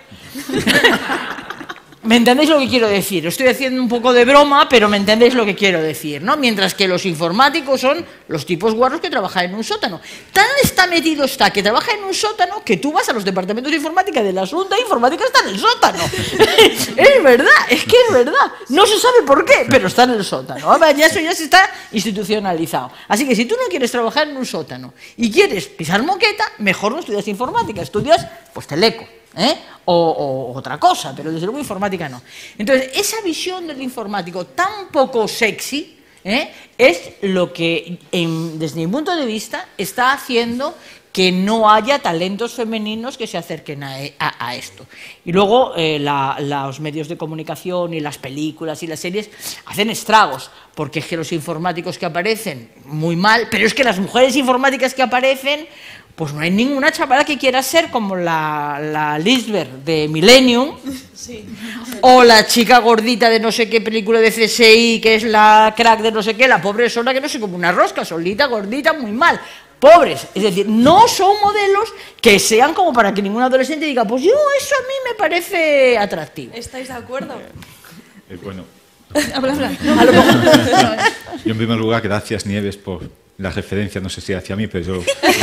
¿Me entendéis lo que quiero decir? Estoy haciendo un poco de broma, pero me entendéis lo que quiero decir, ¿no? Mientras que los informáticos son los tipos guarros que trabajan en un sótano. Tan está metido está que trabaja en un sótano que tú vas a los departamentos de informática de la Junta y informática está en el sótano. Es verdad, es que es verdad. No se sabe por qué, pero está en el sótano. Ya eso ya se está institucionalizado. Así que si tú no quieres trabajar en un sótano y quieres pisar moqueta, mejor no estudias informática, estudias pues teleco. O otra cosa, pero desde luego informática no. Entonces, esa visión del informático tan poco sexy es lo que, desde mi punto de vista, está haciendo que no haya talentos femeninos que se acerquen a esto. Y luego los medios de comunicación y las películas y las series hacen estragos, porque es que los informáticos que aparecen, muy mal, pero es que las mujeres informáticas que aparecen, pues no hay ninguna chavala que quiera ser como la Lisbeth de Millennium, sí, o la chica gordita de no sé qué película de CSI, que es la crack de no sé qué, la pobre sola que no sé, como una rosca, solita, gordita, muy mal. Pobres, es decir, no son modelos que sean como para que ningún adolescente diga, pues yo, eso a mí me parece atractivo. ¿Estáis de acuerdo? Bueno. Habla. A lo mejor. Yo, en primer lugar, gracias, Nieves, por la referencia, no sé si hacia mí, pero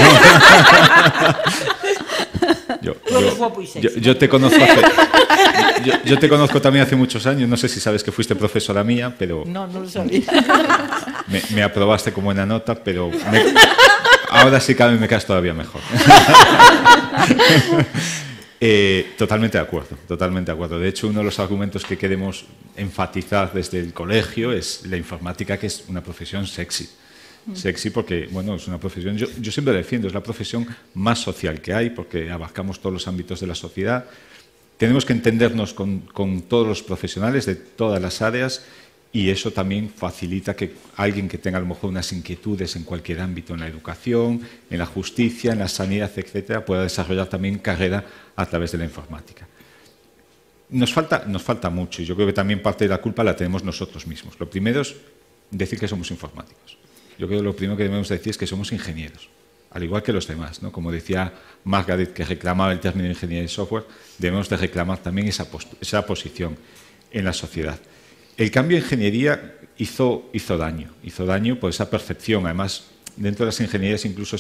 yo te conozco yo te conozco también hace muchos años, no sé si sabes que fuiste profesora mía, pero no lo sabía. Me aprobaste con buena nota, pero ahora sí cabe me caes todavía mejor. Totalmente de acuerdo. De hecho, uno de los argumentos que queremos enfatizar desde el colegio es la informática, que es una profesión sexy. Sexy porque, bueno, es una profesión, yo siempre defiendo, es la profesión más social que hay porque abarcamos todos los ámbitos de la sociedad. Tenemos que entendernos con todos los profesionales de todas las áreas y eso también facilita que alguien que tenga a lo mejor unas inquietudes en cualquier ámbito, en la educación, en la justicia, en la sanidad, etcétera, pueda desarrollar también carrera a través de la informática. Nos falta mucho y yo creo que también parte de la culpa la tenemos nosotros mismos. Lo primero es decir que somos informáticos. Yo creo que lo primero que debemos decir es que somos ingenieros, al igual que los demás, ¿no? Como decía Margaret, que reclamaba el término de ingeniería de software, debemos de reclamar también esa posición en la sociedad. El cambio de ingeniería hizo daño por esa percepción. Además, dentro de las ingenierías incluso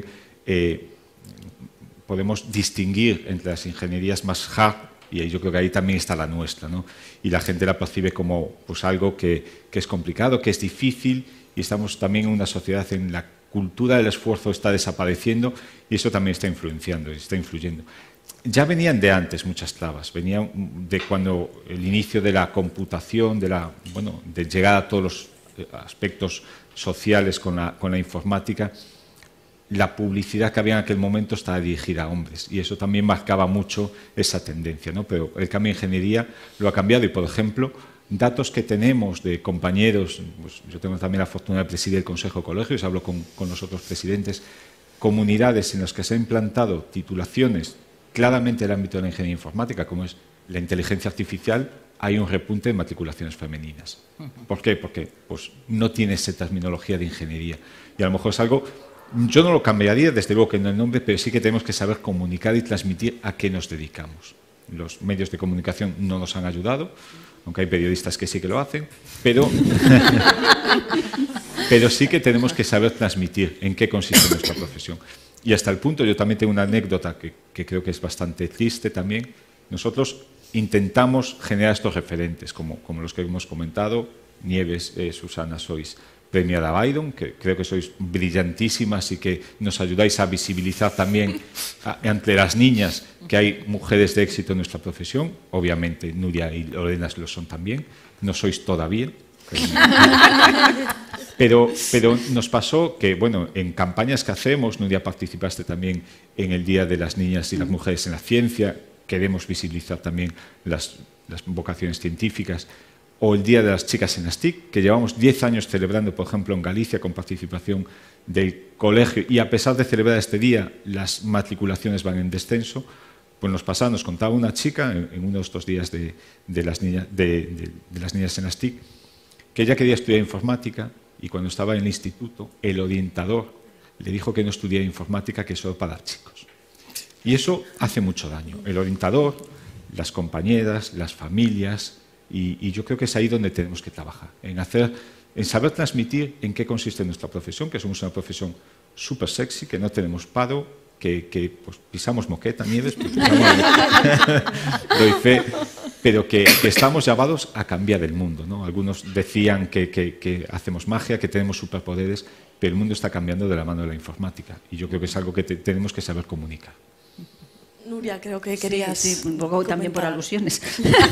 podemos distinguir entre las ingenierías más hard, y yo creo que ahí también está la nuestra, ¿no? Y la gente la percibe como pues, algo que es complicado, que es difícil, y estamos también en una sociedad en la cultura del esfuerzo está desapareciendo y eso también está influyendo. Ya venían de antes muchas trabas, venían de cuando el inicio de la computación, de llegar a todos los aspectos sociales con la informática, la publicidad que había en aquel momento estaba dirigida a hombres y eso también marcaba mucho esa tendencia, ¿no? Pero el cambio de ingeniería lo ha cambiado y, por ejemplo, datos que tenemos de compañeros, pues yo tengo también la fortuna de presidir el Consejo de Colegios, hablo con los otros presidentes, comunidades en las que se han implantado titulaciones claramente en el ámbito de la ingeniería informática, como es la inteligencia artificial, hay un repunte de matriculaciones femeninas. ¿Por qué? Porque pues, no tiene esa terminología de ingeniería. Y a lo mejor es algo, yo no lo cambiaría, desde luego que no el nombre, pero sí que tenemos que saber comunicar y transmitir a qué nos dedicamos. Los medios de comunicación no nos han ayudado, aunque hay periodistas que sí que lo hacen, pero pero sí que tenemos que saber transmitir en qué consiste nuestra profesión. Y hasta el punto, yo también tengo una anécdota que creo que es bastante triste también. Nosotros intentamos generar estos referentes, como los que hemos comentado. Nieves, Susana, sois premiada Biden, que creo que sois brillantísimas y que nos ayudáis a visibilizar también entre las niñas que hay mujeres de éxito en nuestra profesión. Obviamente Nuria y Lorena lo son también, no sois todavía. Pero nos pasó que, bueno, en campañas que hacemos, Nuria, participaste también en el Día de las Niñas y las Mujeres en la Ciencia, queremos visibilizar también las vocaciones científicas, o el Día de las Chicas en las TIC, que llevamos 10 años celebrando, por ejemplo, en Galicia, con participación del colegio, y a pesar de celebrar este día, las matriculaciones van en descenso. Pues nos contaba una chica en uno de estos días de las niñas en las TIC, que ella quería estudiar informática, y cuando estaba en el instituto, el orientador le dijo que no estudiara informática, que es solo para chicos. Y eso hace mucho daño. El orientador, las compañeras, las familias, y yo creo que es ahí donde tenemos que trabajar, en saber transmitir en qué consiste nuestra profesión, que somos una profesión súper sexy, que no tenemos paro, que pues, pisamos moqueta, Nieves, pues, doy fe, pero que estamos llamados a cambiar el mundo, ¿no? Algunos decían que hacemos magia, que tenemos superpoderes, pero el mundo está cambiando de la mano de la informática, y yo creo que es algo que tenemos que saber comunicar. Nuria, creo que querías... Sí, un poco también por alusiones.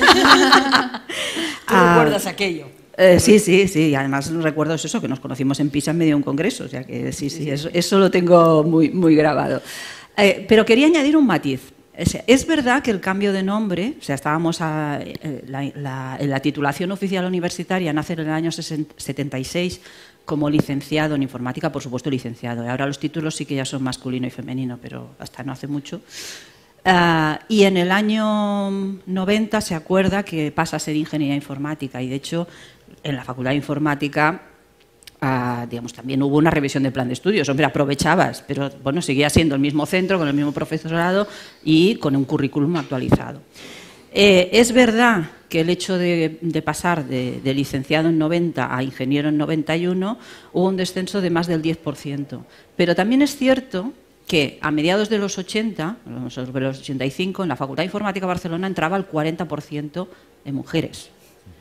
¿Tú recuerdas aquello? Sí, además recuerdo eso, que nos conocimos en Pisa en medio de un congreso, o sea que sí, eso lo tengo muy grabado. Pero quería añadir un matiz. Es verdad que el cambio de nombre, o sea, estábamos la titulación oficial universitaria nace en el año 76 como licenciado en informática, por supuesto licenciado. Ahora los títulos sí que ya son masculino y femenino, pero hasta no hace mucho. Y en el año 90 se acuerda que pasa a ser ingeniería informática, y de hecho en la Facultad de Informática digamos, también hubo una revisión del plan de estudios. Hombre, aprovechabas, pero bueno, seguía siendo el mismo centro, con el mismo profesorado y con un currículum actualizado. Es verdad que el hecho de pasar de licenciado en 90 a ingeniero en 91 hubo un descenso de más del 10%, pero también es cierto que a mediados de los 80, sobre los 85, en la Facultad de Informática de Barcelona entraba el 40% de mujeres.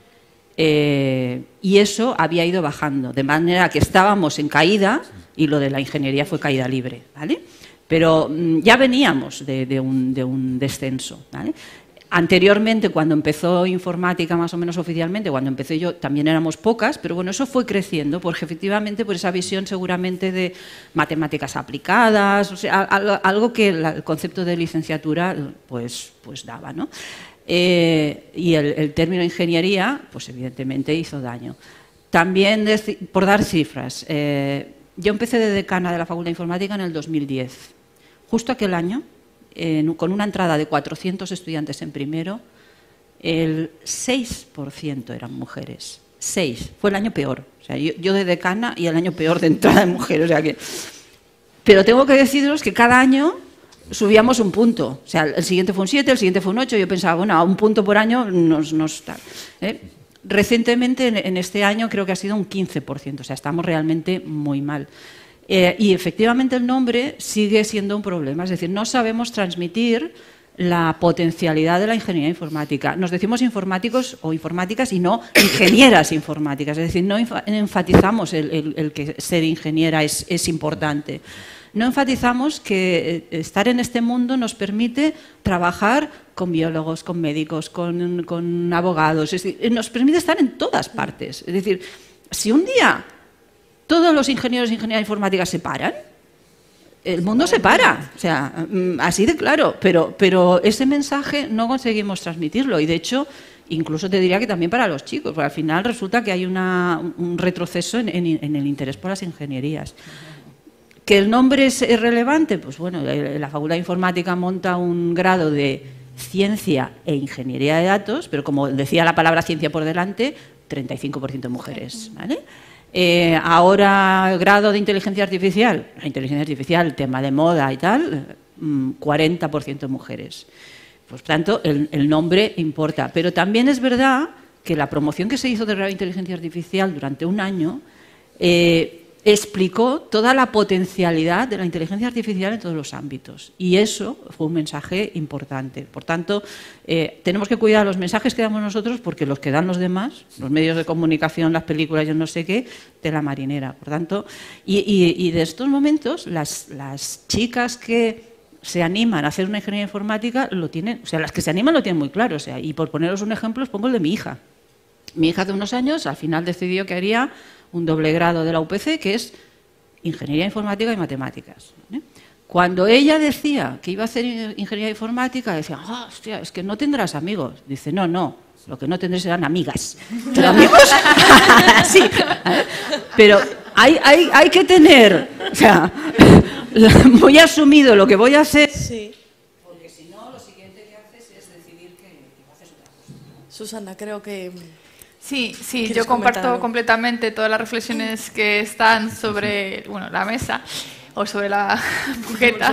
Y eso había ido bajando, de manera que estábamos en caída y lo de la ingeniería fue caída libre, ¿vale? Pero ya veníamos de un descenso, ¿vale? Anteriormente, cuando empezó informática más o menos oficialmente, cuando empecé yo, también éramos pocas, pero bueno, eso fue creciendo, porque efectivamente por esa visión seguramente de matemáticas aplicadas, o sea, algo que el concepto de licenciatura pues daba, ¿no? Y el término ingeniería, pues evidentemente hizo daño. También, por dar cifras, yo empecé de decana de la Facultad de Informática en el 2010. Justo aquel año, con una entrada de 400 estudiantes en primero, el 6% eran mujeres. 6. Fue el año peor. O sea, yo de decana y el año peor de entrada de mujeres. O sea que... Pero tengo que deciros que cada año subíamos un punto. O sea, el siguiente fue un 7, el siguiente fue un 8. Yo pensaba, bueno, a un punto por año nos tal. Recientemente, en este año, creo que ha sido un 15%. O sea, estamos realmente muy mal. Y efectivamente el nombre sigue siendo un problema. Es decir, no sabemos transmitir la potencialidad de la ingeniería informática. Nos decimos informáticos o informáticas y no ingenieras informáticas. Es decir, no enfatizamos el que ser ingeniera es importante. No enfatizamos que estar en este mundo nos permite trabajar con biólogos, con médicos, con abogados. Es decir, nos permite estar en todas partes. Es decir, si un día todos los ingenieros e ingenieras informáticas se paran, el mundo se para. O sea, así de claro. Pero ese mensaje no conseguimos transmitirlo. Y de hecho, incluso te diría que también para los chicos, porque al final resulta que hay un retroceso en el interés por las ingenierías. ¿Que el nombre es relevante? Pues bueno, la Facultad de Informática monta un grado de ciencia e ingeniería de datos, pero como decía la palabra ciencia por delante, 35% de mujeres, ¿vale? Ahora, grado de inteligencia artificial. La inteligencia artificial, tema de moda y tal, 40% de mujeres. Por tanto, el nombre importa. Pero también es verdad que la promoción que se hizo de la inteligencia artificial durante un año explicó toda la potencialidad de la inteligencia artificial en todos los ámbitos. Y eso fue un mensaje importante. Por tanto, tenemos que cuidar los mensajes que damos nosotros porque los que dan los demás, los medios de comunicación, las películas, yo no sé qué, de la marinera. Por tanto, y de estos momentos, las chicas que se animan a hacer una ingeniería informática lo tienen, o sea, las que se animan lo tienen muy claro. O sea, y por poneros un ejemplo, os pongo el de mi hija. Mi hija hace unos años, al final decidió que haría un doble grado de la UPC, que es Ingeniería Informática y Matemáticas. ¿Vale? Cuando ella decía que iba a hacer Ingeniería Informática, decía, hostia, es que no tendrás amigos. Dice, no, lo que no tendré serán amigas. Pero amigos, sí. Pero hay que tener, o sea, muy asumido lo que voy a hacer. Sí. Porque si no, lo siguiente que haces es decidir que haces otra cosa. Susana, creo que... Sí, yo comparto completamente todas las reflexiones que están sobre la mesa o sobre la buqueta.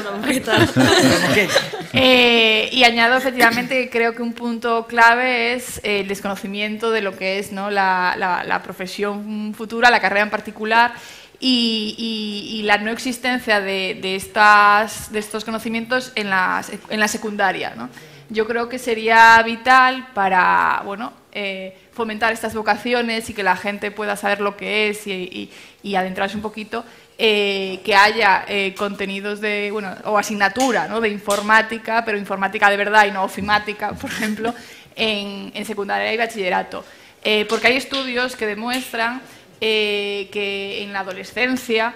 Y añado efectivamente que creo que un punto clave es el desconocimiento de lo que es, ¿no?, la profesión futura, la carrera en particular, y la no existencia de estos conocimientos en la secundaria, ¿no? Yo creo que sería vital para fomentar estas vocaciones y que la gente pueda saber lo que es y adentrarse un poquito, que haya contenidos o asignatura, ¿no?, de informática, pero informática de verdad y no ofimática, por ejemplo, en secundaria y bachillerato. Porque hay estudios que demuestran que en la adolescencia,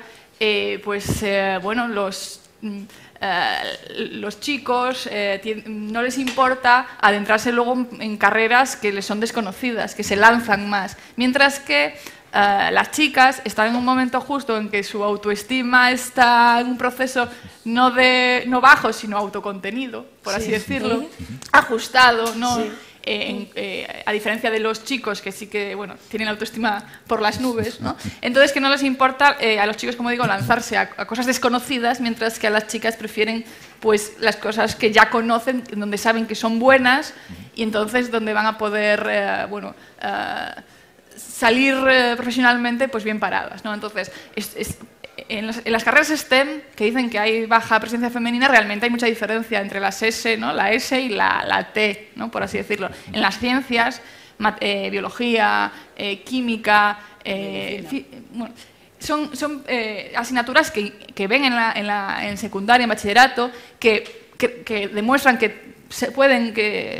los chicos no les importa adentrarse luego en carreras que les son desconocidas, que se lanzan más, mientras que las chicas están en un momento justo en que su autoestima está en un proceso no bajo, sino autocontenido, por así decirlo, ajustado, ¿no? Sí. A diferencia de los chicos que sí que tienen la autoestima por las nubes, ¿no? Entonces que no les importa a los chicos, como digo, lanzarse a cosas desconocidas, mientras que a las chicas prefieren pues las cosas que ya conocen, donde saben que son buenas y entonces donde van a poder salir profesionalmente pues bien paradas, ¿no? Entonces en las carreras STEM, que dicen que hay baja presencia femenina, realmente hay mucha diferencia entre las S, ¿no?, la S y la T, ¿no?, por así decirlo. En las ciencias, biología, química, son asignaturas que ven en secundaria, en bachillerato, que demuestran que se pueden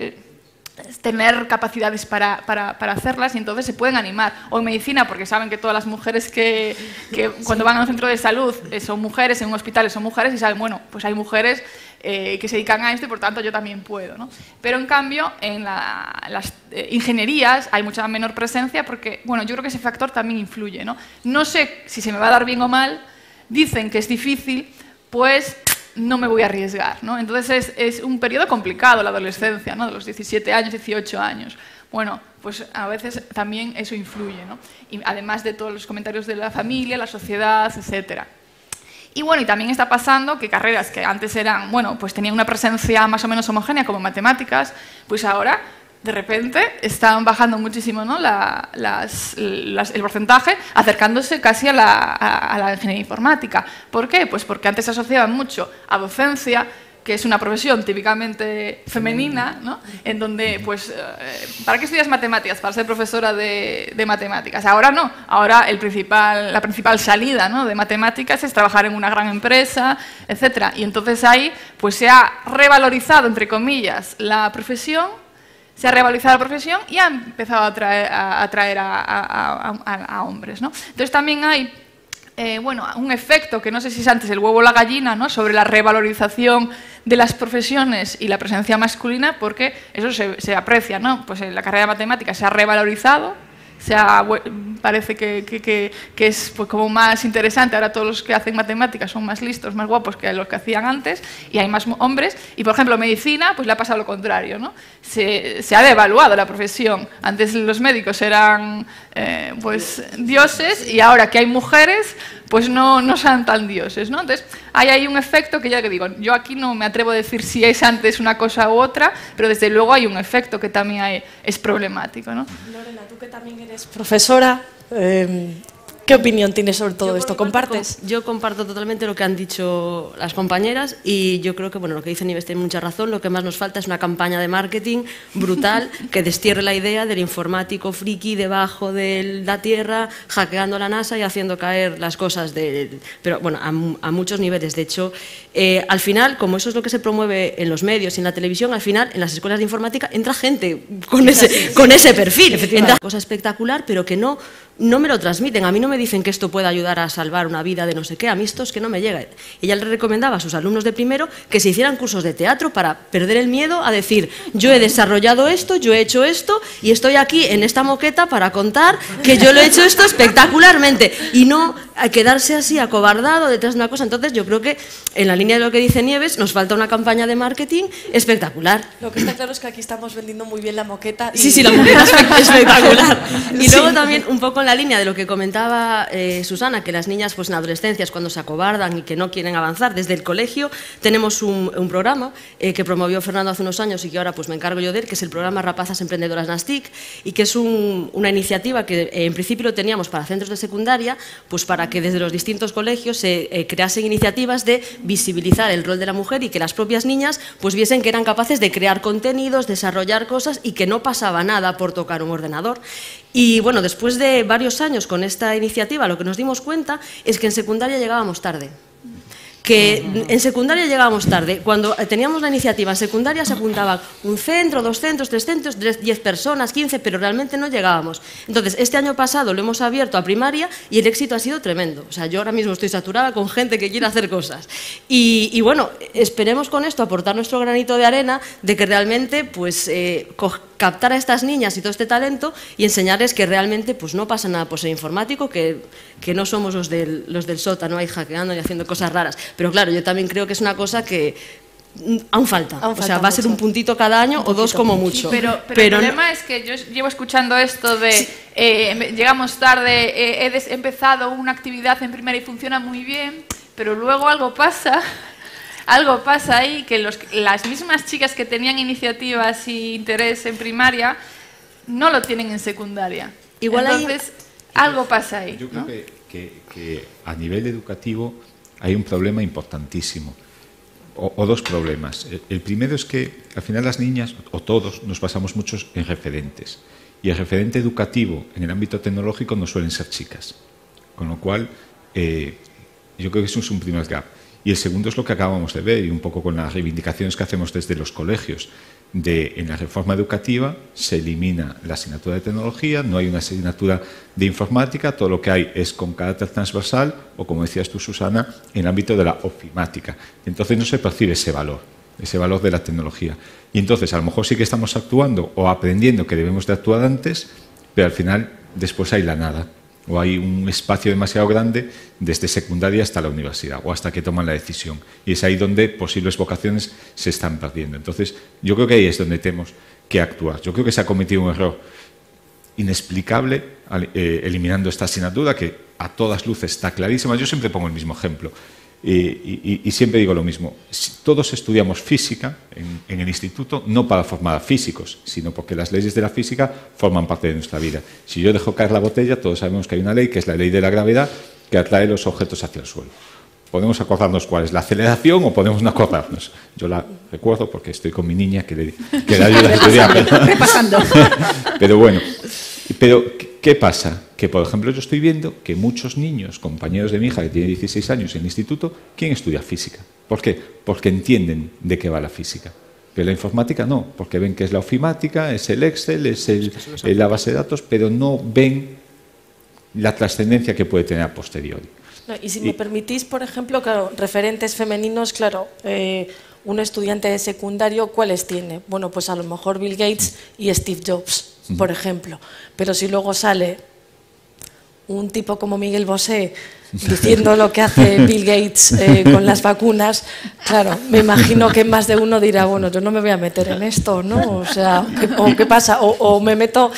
tener capacidades para hacerlas y entonces se pueden animar. O en medicina, porque saben que todas las mujeres que cuando van a un centro de salud son mujeres, en un hospital son mujeres y saben, pues hay mujeres que se dedican a esto y por tanto yo también puedo, ¿no? Pero en cambio en las ingenierías hay mucha menor presencia porque, yo creo que ese factor también influye, ¿no? No sé si se me va a dar bien o mal, dicen que es difícil, pues no me voy a arriesgar, ¿no? Entonces es un periodo complicado la adolescencia, ¿no?, de los 17 años, 18 años. Pues a veces también eso influye, ¿no? Y además de todos los comentarios de la familia, la sociedad, etcétera. Y también está pasando que carreras que antes eran, pues tenían una presencia más o menos homogénea como matemáticas, pues ahora de repente están bajando muchísimo, ¿no?, el porcentaje, acercándose casi a la ingeniería informática. ¿Por qué? Pues porque antes se asociaban mucho a docencia, que es una profesión típicamente femenina, ¿no?, en donde, ¿para qué estudias matemáticas? Para ser profesora de matemáticas. Ahora no, ahora la principal salida, ¿no?, de matemáticas es trabajar en una gran empresa, etcétera. Y entonces ahí se ha revalorizado, entre comillas, la profesión, se ha revalorizado la profesión y ha empezado a atraer a hombres, ¿no? Entonces también hay un efecto que no sé si es antes el huevo o la gallina, ¿no?, sobre la revalorización de las profesiones y la presencia masculina, porque eso se aprecia, ¿no? Pues en la carrera de matemáticas se ha revalorizado, parece que es como más interesante. Ahora todos los que hacen matemáticas son más listos, más guapos que los que hacían antes y hay más hombres. Y por ejemplo medicina, pues le ha pasado lo contrario, ¿no? Se ha devaluado la profesión. Antes los médicos eran dioses y ahora que hay mujeres pues no son tan dioses, ¿no? Entonces hay un efecto que ya que digo, yo aquí no me atrevo a decir si es antes una cosa u otra, pero desde luego hay un efecto que también es problemático, ¿no? Lorena, tú que también eres profesora, ¿Qué opinión tienes sobre todo esto? ¿Compartes? Yo comparto totalmente lo que han dicho las compañeras y yo creo que, bueno, lo que dice Nieves tiene mucha razón. Lo que más nos falta es una campaña de marketing brutal que destierre la idea del informático friki debajo de la tierra, hackeando la NASA y haciendo caer las cosas, pero bueno, a muchos niveles. De hecho, al final, como eso es lo que se promueve en los medios y en la televisión, al final, en las escuelas de informática entra gente con ese perfil. Entra cosa espectacular, pero que no me lo transmiten. A mí no me dicen que esto pueda ayudar a salvar una vida de no sé qué. A mí esto es que no me llega. Ella le recomendaba a sus alumnos de primero que se hicieran cursos de teatro para perder el miedo a decir, yo he desarrollado esto, yo he hecho esto y estoy aquí en esta moqueta para contar que yo lo he hecho esto espectacularmente y no a quedarse así acobardado detrás de una cosa. Entonces yo creo que en la línea de lo que dice Nieves nos falta una campaña de marketing espectacular. Lo que está claro es que aquí estamos vendiendo muy bien la moqueta. Y... Sí, la moqueta es espectacular. Y luego también un poco en la línea de lo que comentaba Susana, que las niñas pues en adolescencia es cuando se acobardan y que no quieren avanzar. Desde el colegio tenemos un programa que promovió Fernando hace unos años y que ahora pues me encargo yo de él, que es el programa Rapazas Emprendedoras Nastic, y que es una iniciativa que en principio lo teníamos para centros de secundaria, pues para que desde los distintos colegios se creasen iniciativas de visibilizar el rol de la mujer y que las propias niñas pues viesen que eran capaces de crear contenidos, desarrollar cosas y que no pasaba nada por tocar un ordenador. Y bueno, después de varios años con esta iniciativa, lo que nos dimos cuenta es que en secundaria llegábamos tarde. Cuando teníamos la iniciativa en secundaria se apuntaban un centro, 2 centros, 3 centros, 10 personas, 15, pero realmente no llegábamos. Entonces, este año pasado lo hemos abierto a primaria y el éxito ha sido tremendo. O sea, yo ahora mismo estoy saturada con gente que quiere hacer cosas. Y bueno, esperemos con esto aportar nuestro granito de arena de que realmente pues captar a estas niñas y todo este talento y enseñarles que realmente pues no pasa nada por ser informático, que no somos los del sótano ahí hackeando y haciendo cosas raras. Pero claro, yo también creo que es una cosa que aún falta. O sea, va a ser un puntito cada año o 2 como mucho. Sí, pero el problema es que yo llevo escuchando esto de llegamos tarde, he empezado una actividad en primaria y funciona muy bien, pero luego algo pasa ahí, que las mismas chicas que tenían iniciativas y interés en primaria no lo tienen en secundaria. Entonces, algo pasa ahí. Yo creo que a nivel educativo hay un problema importantísimo, o 2 problemas. El primero es que al final las niñas, o todos, nos basamos mucho en referentes. Y el referente educativo en el ámbito tecnológico no suelen ser chicas. Con lo cual, yo creo que eso es un primer gap. Y el segundo es lo que acabamos de ver, y un poco con las reivindicaciones que hacemos desde los colegios. En la reforma educativa se elimina la asignatura de tecnología, no hay una asignatura de informática, todo lo que hay es con carácter transversal o, como decías tú, Susana, en el ámbito de la ofimática. Entonces no se percibe ese valor de la tecnología. Y entonces a lo mejor sí que estamos actuando o aprendiendo que debemos de actuar antes, pero al final después hay la nada. O hay un espacio demasiado grande desde secundaria hasta la universidad o hasta que toman la decisión. Y es ahí donde posibles vocaciones se están perdiendo. Entonces, yo creo que ahí es donde tenemos que actuar. Yo creo que se ha cometido un error inexplicable eliminando esta asignatura que a todas luces está clarísima. Yo siempre pongo el mismo ejemplo y siempre digo lo mismo. Todos estudiamos física en el instituto no para formar a físicos, sino porque las leyes de la física forman parte de nuestra vida. Si yo dejo caer la botella, todos sabemos que hay una ley, que es la ley de la gravedad, que atrae los objetos hacia el suelo. Podemos acordarnos cuál es la aceleración o podemos no acordarnos. Yo la recuerdo porque estoy con mi niña que le ayuda a estudiar. Pero bueno, ¿qué pasa? Que, por ejemplo, yo estoy viendo que muchos niños, compañeros de mi hija que tiene 16 años en el instituto, ¿quién estudia física? ¿Por qué? Porque entienden de qué va la física. Pero la informática no, porque ven que es la ofimática, es el Excel, es la base de datos, pero no ven la trascendencia que puede tener a posteriori. No, y si me permitís, por ejemplo, claro, referentes femeninos, claro, un estudiante de secundario, ¿cuáles tiene? Bueno, pues a lo mejor Bill Gates y Steve Jobs, por ejemplo. Pero si luego sale un tipo como Miguel Bosé diciendo lo que hace Bill Gates con las vacunas, claro, me imagino que más de uno dirá, bueno, yo no me voy a meter en esto, ¿no? O sea, ¿qué pasa? O me meto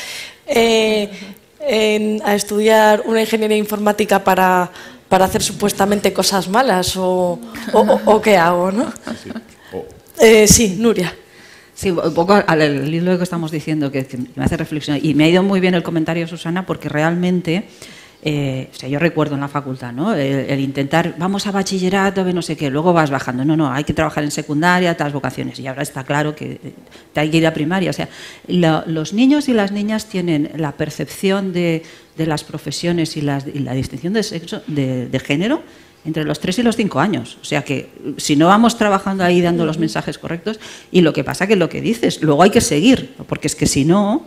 a estudiar una ingeniería informática para hacer supuestamente cosas malas, o ¿qué hago, no? Sí, Nuria. Sí, un poco al hilo de lo que estamos diciendo, que me hace reflexionar. Y me ha ido muy bien el comentario, Susana, porque realmente O sea, yo recuerdo en la facultad, ¿no? El intentar, vamos a bachillerato, no sé qué, luego vas bajando. No, hay que trabajar en secundaria, tal vocaciones. Y ahora está claro que hay que ir a primaria. O sea, los niños y las niñas tienen la percepción de las profesiones y la distinción de sexo, de género, entre los 3 y los 5 años. O sea que si no vamos trabajando ahí dando los mensajes correctos, y lo que pasa que lo que dices, luego hay que seguir, porque es que si no...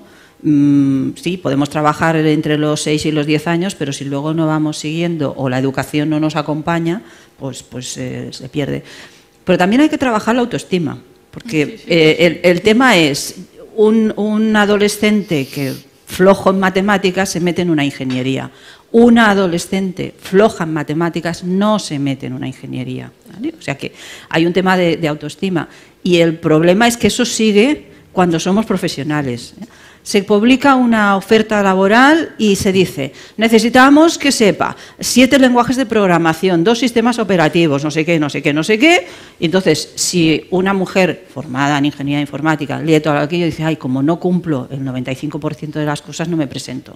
sí, podemos trabajar entre los 6 y los 10 años, pero si luego no vamos siguiendo o la educación no nos acompaña, pues se pierde. Pero también hay que trabajar la autoestima, porque el tema es un adolescente que flojo en matemáticas se mete en una ingeniería. Una adolescente floja en matemáticas no se mete en una ingeniería, ¿vale? O sea que hay un tema de autoestima, y el problema es que eso sigue cuando somos profesionales. Se publica una oferta laboral y se dice, necesitamos que sepa 7 lenguajes de programación, 2 sistemas operativos, no sé qué, no sé qué, no sé qué. Y entonces, si una mujer formada en ingeniería informática lee todo aquello y dice, ay, como no cumplo el 95% de las cosas, no me presento.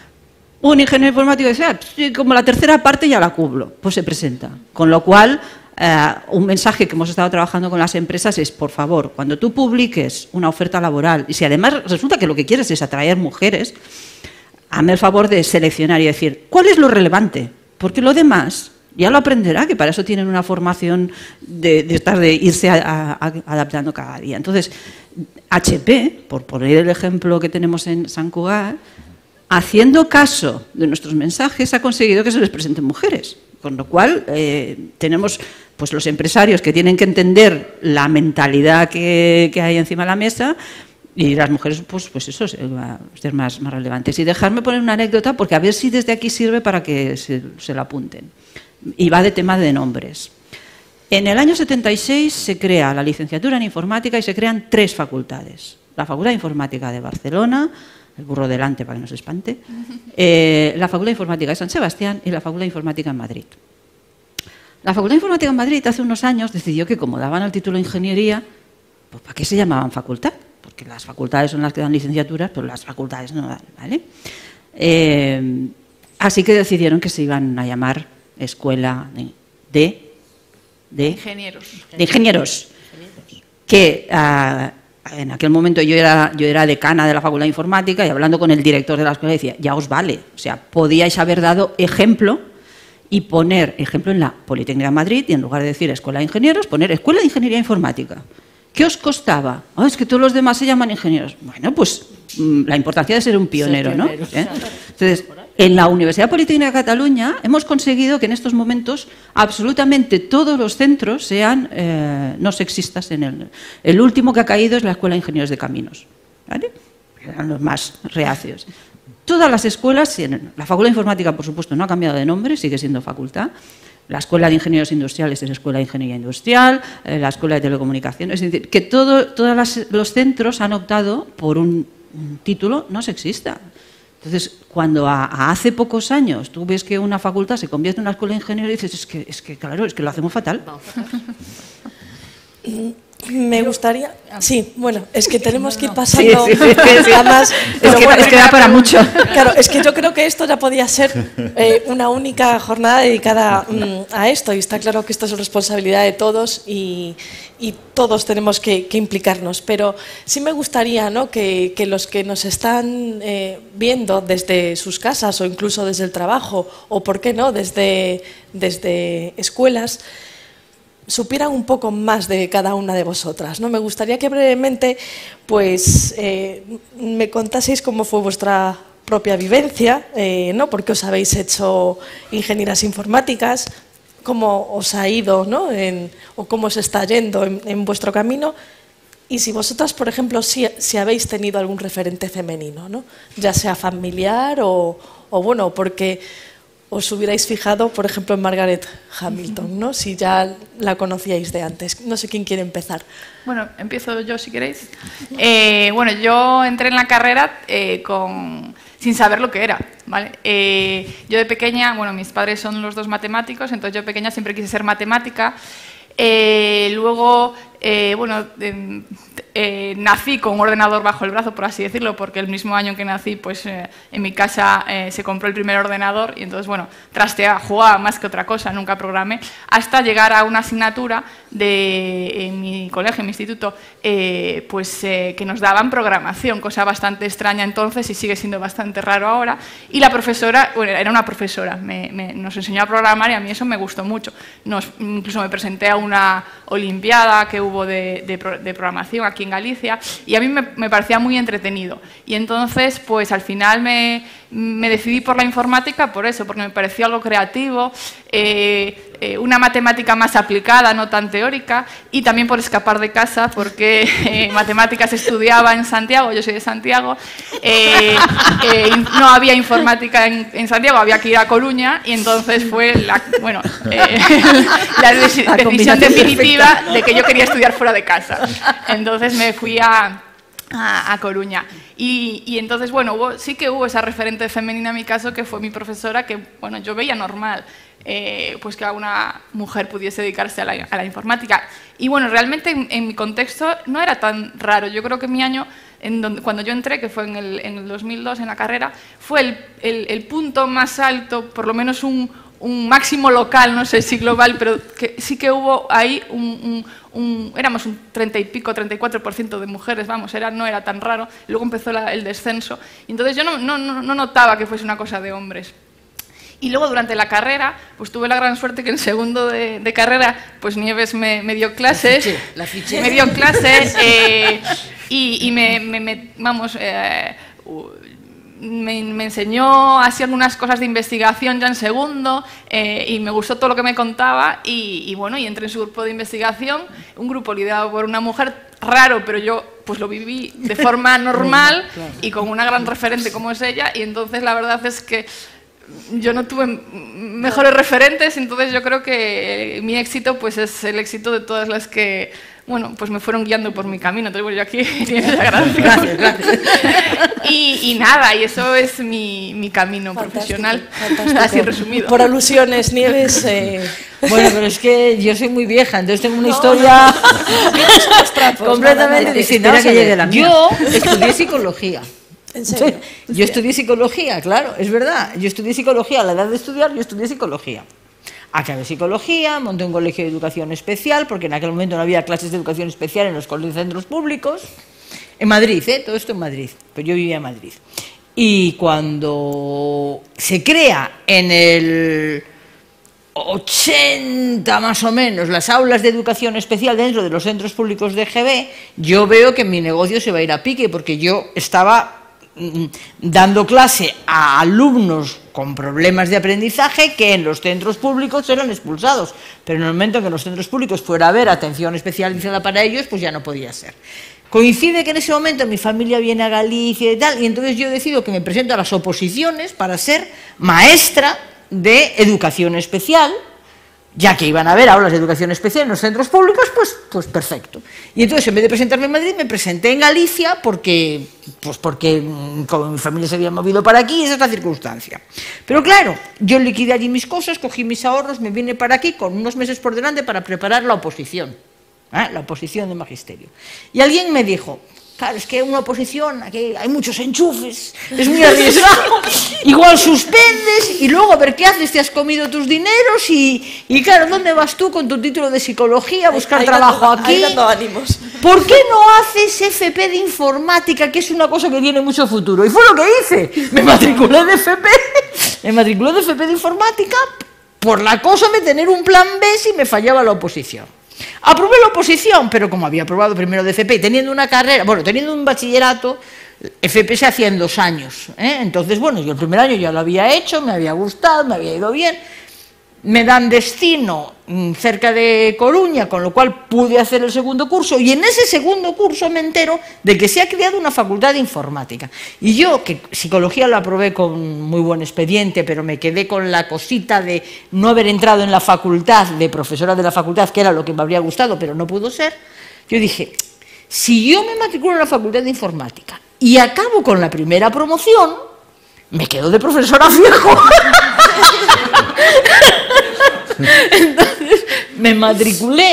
Un ingeniero informático dice, como la tercera parte ya la cumplo, pues se presenta. Con lo cual... un mensaje que hemos estado trabajando con las empresas es, por favor, cuando tú publiques una oferta laboral, y si además resulta que lo que quieres es atraer mujeres, hazme el favor de seleccionar y decir, ¿cuál es lo relevante? Porque lo demás ya lo aprenderá, que para eso tienen una formación de irse adaptando cada día. Entonces, HP, por poner el ejemplo que tenemos en Sant Cugat, haciendo caso de nuestros mensajes, ha conseguido que se les presenten mujeres. Con lo cual, tenemos pues los empresarios que tienen que entender la mentalidad que hay encima de la mesa, y las mujeres, pues eso, ser más relevantes. Y dejarme poner una anécdota, porque a ver si desde aquí sirve para que se la apunten. Y va de tema de nombres. En el año 76 se crea la licenciatura en informática y se crean 3 facultades. La Facultad de Informática de Barcelona, el burro delante para que no se espante, la Facultad de Informática de San Sebastián y la Facultad de Informática en Madrid. La Facultad de Informática en Madrid hace unos años decidió que, como daban el título de ingeniería, pues ¿para qué se llamaban facultad? Porque las facultades son las que dan licenciaturas, pero las facultades no dan, ¿vale? Así que decidieron que se iban a llamar Escuela de Ingenieros. Que en aquel momento yo era decana de la Facultad de Informática, y hablando con el director de la escuela decía, ya os vale, o sea, podíais haber dado ejemplo y poner ejemplo en la Politécnica de Madrid, y en lugar de decir Escuela de Ingenieros, poner Escuela de Ingeniería Informática. ¿Qué os costaba? Oh, es que todos los demás se llaman ingenieros. Bueno, pues la importancia de ser un pionero, ¿no? Entonces, en la Universidad Politécnica de Cataluña hemos conseguido que en estos momentos absolutamente todos los centros sean no sexistas. El último que ha caído es la Escuela de Ingenieros de Caminos, ¿vale? Eran los más reacios. Todas las escuelas, la Facultad de Informática, por supuesto, no ha cambiado de nombre, sigue siendo facultad. La Escuela de Ingenieros Industriales es Escuela de Ingeniería Industrial, la Escuela de Telecomunicaciones. Es decir, que todos los centros han optado por un título no sexista. Entonces, cuando hace pocos años tú ves que una facultad se convierte en una escuela de ingenieros, y dices, es que claro, es que lo hacemos fatal. Me gustaría... Sí, bueno, es que tenemos que ir pasando... Sí. Además, es que da para mucho. Claro, es que yo creo que esto ya podía ser una única jornada dedicada a esto, y está claro que esto es responsabilidad de todos y todos tenemos que implicarnos. Pero sí me gustaría, ¿no?, que los que nos están viendo desde sus casas o incluso desde el trabajo, o por qué no, desde escuelas, supieran un poco más de cada una de vosotras, ¿no? Me gustaría que brevemente pues, me contaseis cómo fue vuestra propia vivencia, ¿no? Por qué os habéis hecho ingenieras informáticas, cómo os ha ido, ¿no? O cómo os está yendo en vuestro camino, y si vosotras, por ejemplo, si habéis tenido algún referente femenino, ¿no? Ya sea familiar o bueno, porque os hubierais fijado, por ejemplo, en Margaret Hamilton, ¿no? Si ya la conocíais de antes. No sé quién quiere empezar. Bueno, empiezo yo si queréis. Bueno, yo entré en la carrera sin saber lo que era, ¿vale? Yo de pequeña, bueno, mis padres son los dos matemáticos, entonces yo de pequeña siempre quise ser matemática. Luego bueno, nací con un ordenador bajo el brazo, por así decirlo, porque el mismo año que nací, pues en mi casa se compró el primer ordenador y entonces, bueno, trasteaba, jugaba más que otra cosa, nunca programé, hasta llegar a una asignatura en mi colegio, en mi instituto, que nos daban programación, cosa bastante extraña entonces y sigue siendo bastante raro ahora. Y la profesora, bueno, era una profesora, nos enseñó a programar y a mí eso me gustó mucho. Incluso me presenté a una olimpiada que hubo de programación aquí en Galicia y a mí me parecía muy entretenido. Y entonces, pues al final me decidí por la informática por eso, porque me pareció algo creativo, una matemática más aplicada, no tan teórica, y también por escapar de casa, porque matemáticas estudiaba en Santiago, yo soy de Santiago, no había informática en Santiago, había que ir a Coruña, y entonces fue la decisión definitiva de que yo quería estudiar fuera de casa. Entonces me fui a Coruña. Y entonces, bueno, sí que hubo esa referente femenina en mi caso, que fue mi profesora, que, bueno, yo veía normal pues que una mujer pudiese dedicarse a la informática. Y bueno, realmente en mi contexto no era tan raro. Yo creo que mi año, cuando yo entré, que fue en el 2002 en la carrera, fue el punto más alto, por lo menos un máximo local, no sé si global, pero que sí que hubo ahí éramos un 30 y pico, 34% de mujeres, vamos, no era tan raro. Luego empezó el descenso. Y entonces yo no notaba que fuese una cosa de hombres. Y luego durante la carrera, pues tuve la gran suerte que en segundo de carrera, pues Nieves me dio clases. La fiché. Me dio clases y me enseñó así algunas cosas de investigación ya en segundo y me gustó todo lo que me contaba y bueno, y entré en su grupo de investigación, un grupo liderado por una mujer, raro, pero yo pues lo viví de forma normal y con una gran referente como es ella, y entonces la verdad es que yo no tuve mejores referentes, entonces yo creo que mi éxito pues es el éxito de todas las que, bueno, pues me fueron guiando por mi camino. Entonces, bueno, yo aquí agradezco. Gracias. Y nada, y eso es mi camino profesional, así resumido. Por alusiones, Nieves. Bueno, pero es que yo soy muy vieja, entonces tengo una historia completamente distinta. Yo estudié psicología. ¿En serio? Yo estudié psicología, claro, es verdad. Yo estudié psicología, a la edad de estudiar, yo estudié psicología. Acabé psicología, monté un colegio de educación especial, porque en aquel momento no había clases de educación especial en los centros públicos. En Madrid, todo esto en Madrid, pero yo vivía en Madrid. Y cuando se crea en el 80 más o menos las aulas de educación especial dentro de los centros públicos de GB, yo veo que mi negocio se va a ir a pique, porque yo estaba dando clase a alumnos con problemas de aprendizaje que en los centros públicos eran expulsados, pero en el momento en que en los centros públicos fuera a haber atención especializada para ellos, pues ya no podía ser. Coincide que en ese momento mi familia viene a Galicia y tal, y entonces yo decido que me presento a las oposiciones para ser maestra de educación especial, ya que iban a haber aulas de educación especial en los centros públicos, pues perfecto. Y entonces, en vez de presentarme en Madrid, me presenté en Galicia porque como mi familia se había movido para aquí, esa es la circunstancia. Pero claro, yo liquidé allí mis cosas, cogí mis ahorros, me vine para aquí con unos meses por delante para preparar la oposición de magisterio. Y alguien me dijo: claro, es que una oposición, aquí hay muchos enchufes, es muy arriesgado, igual suspendes y luego a ver qué haces, te has comido tus dineros y claro, ¿dónde vas tú con tu título de psicología a buscar trabajo aquí? Ahí dando ánimos. ¿Por qué no haces FP de informática, que es una cosa que tiene mucho futuro? Y fue lo que hice, me matriculé de FP de informática por la cosa de tener un plan B si me fallaba la oposición. Aprobé la oposición, pero como había aprobado primero de FP, teniendo una carrera, bueno, teniendo un bachillerato, FP se hacía en 2 años, entonces, bueno, yo el primer año ya lo había hecho, me había gustado, me había ido bien, me dan destino cerca de Coruña, con lo cual pude hacer el segundo curso, y en ese segundo curso me entero de que se ha creado una facultad de informática. Y yo, que psicología la aprobé con muy buen expediente, pero me quedé con la cosita de no haber entrado en la facultad, de profesora de la facultad, que era lo que me habría gustado, pero no pudo ser, yo dije, si yo me matriculo en la facultad de informática y acabo con la primera promoción, me quedo de profesora fijo. Entonces me matriculé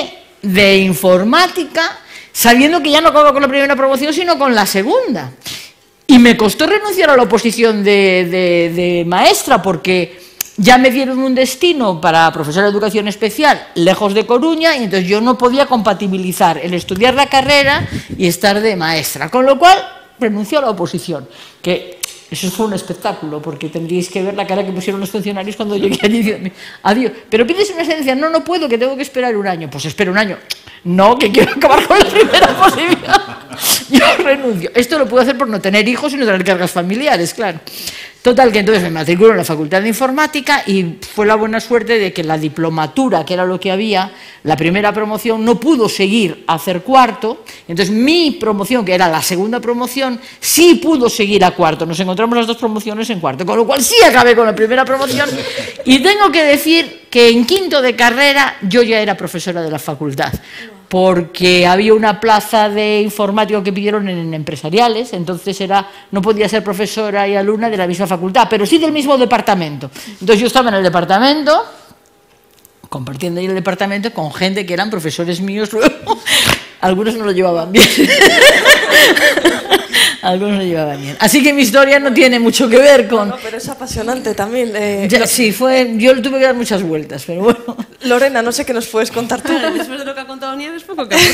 de informática, sabiendo que ya no acabo con la primera promoción, sino con la segunda. Y me costó renunciar a la oposición de maestra, porque ya me dieron un destino para profesora de educación especial lejos de Coruña, y entonces yo no podía compatibilizar el estudiar la carrera y estar de maestra, con lo cual renunció a la oposición, que eso fue un espectáculo, porque tendríais que ver la cara que pusieron los funcionarios cuando llegué allí y dije, adiós, pero pides una excedencia, no puedo, que tengo que esperar un año. Pues espero un año. No, que quiero acabar con la primera posibilidad. Yo renuncio. Esto lo puedo hacer por no tener hijos y no tener cargas familiares, claro. Total, que entonces me matriculé en la Facultad de Informática y fue la buena suerte de que la diplomatura, que era lo que había, la primera promoción, no pudo seguir a hacer cuarto. Entonces mi promoción, que era la segunda promoción, sí pudo seguir a cuarto. Nos encontramos las dos promociones en cuarto, con lo cual sí acabé con la primera promoción. Y tengo que decir que en quinto de carrera yo ya era profesora de la facultad, porque había una plaza de informático que pidieron en empresariales, entonces no podía ser profesora y alumna de la misma facultad, pero sí del mismo departamento. Entonces yo estaba en el departamento, compartiendo ahí el departamento con gente que eran profesores míos luego. Algunos no lo llevaban bien. Algunos lo llevaban bien. Así que mi historia no tiene mucho que ver con... No, pero es apasionante también. Sí, yo le tuve que dar muchas vueltas, pero bueno. Lorena, no sé qué nos puedes contar tú. Después de lo que ha contado Nieves, poco que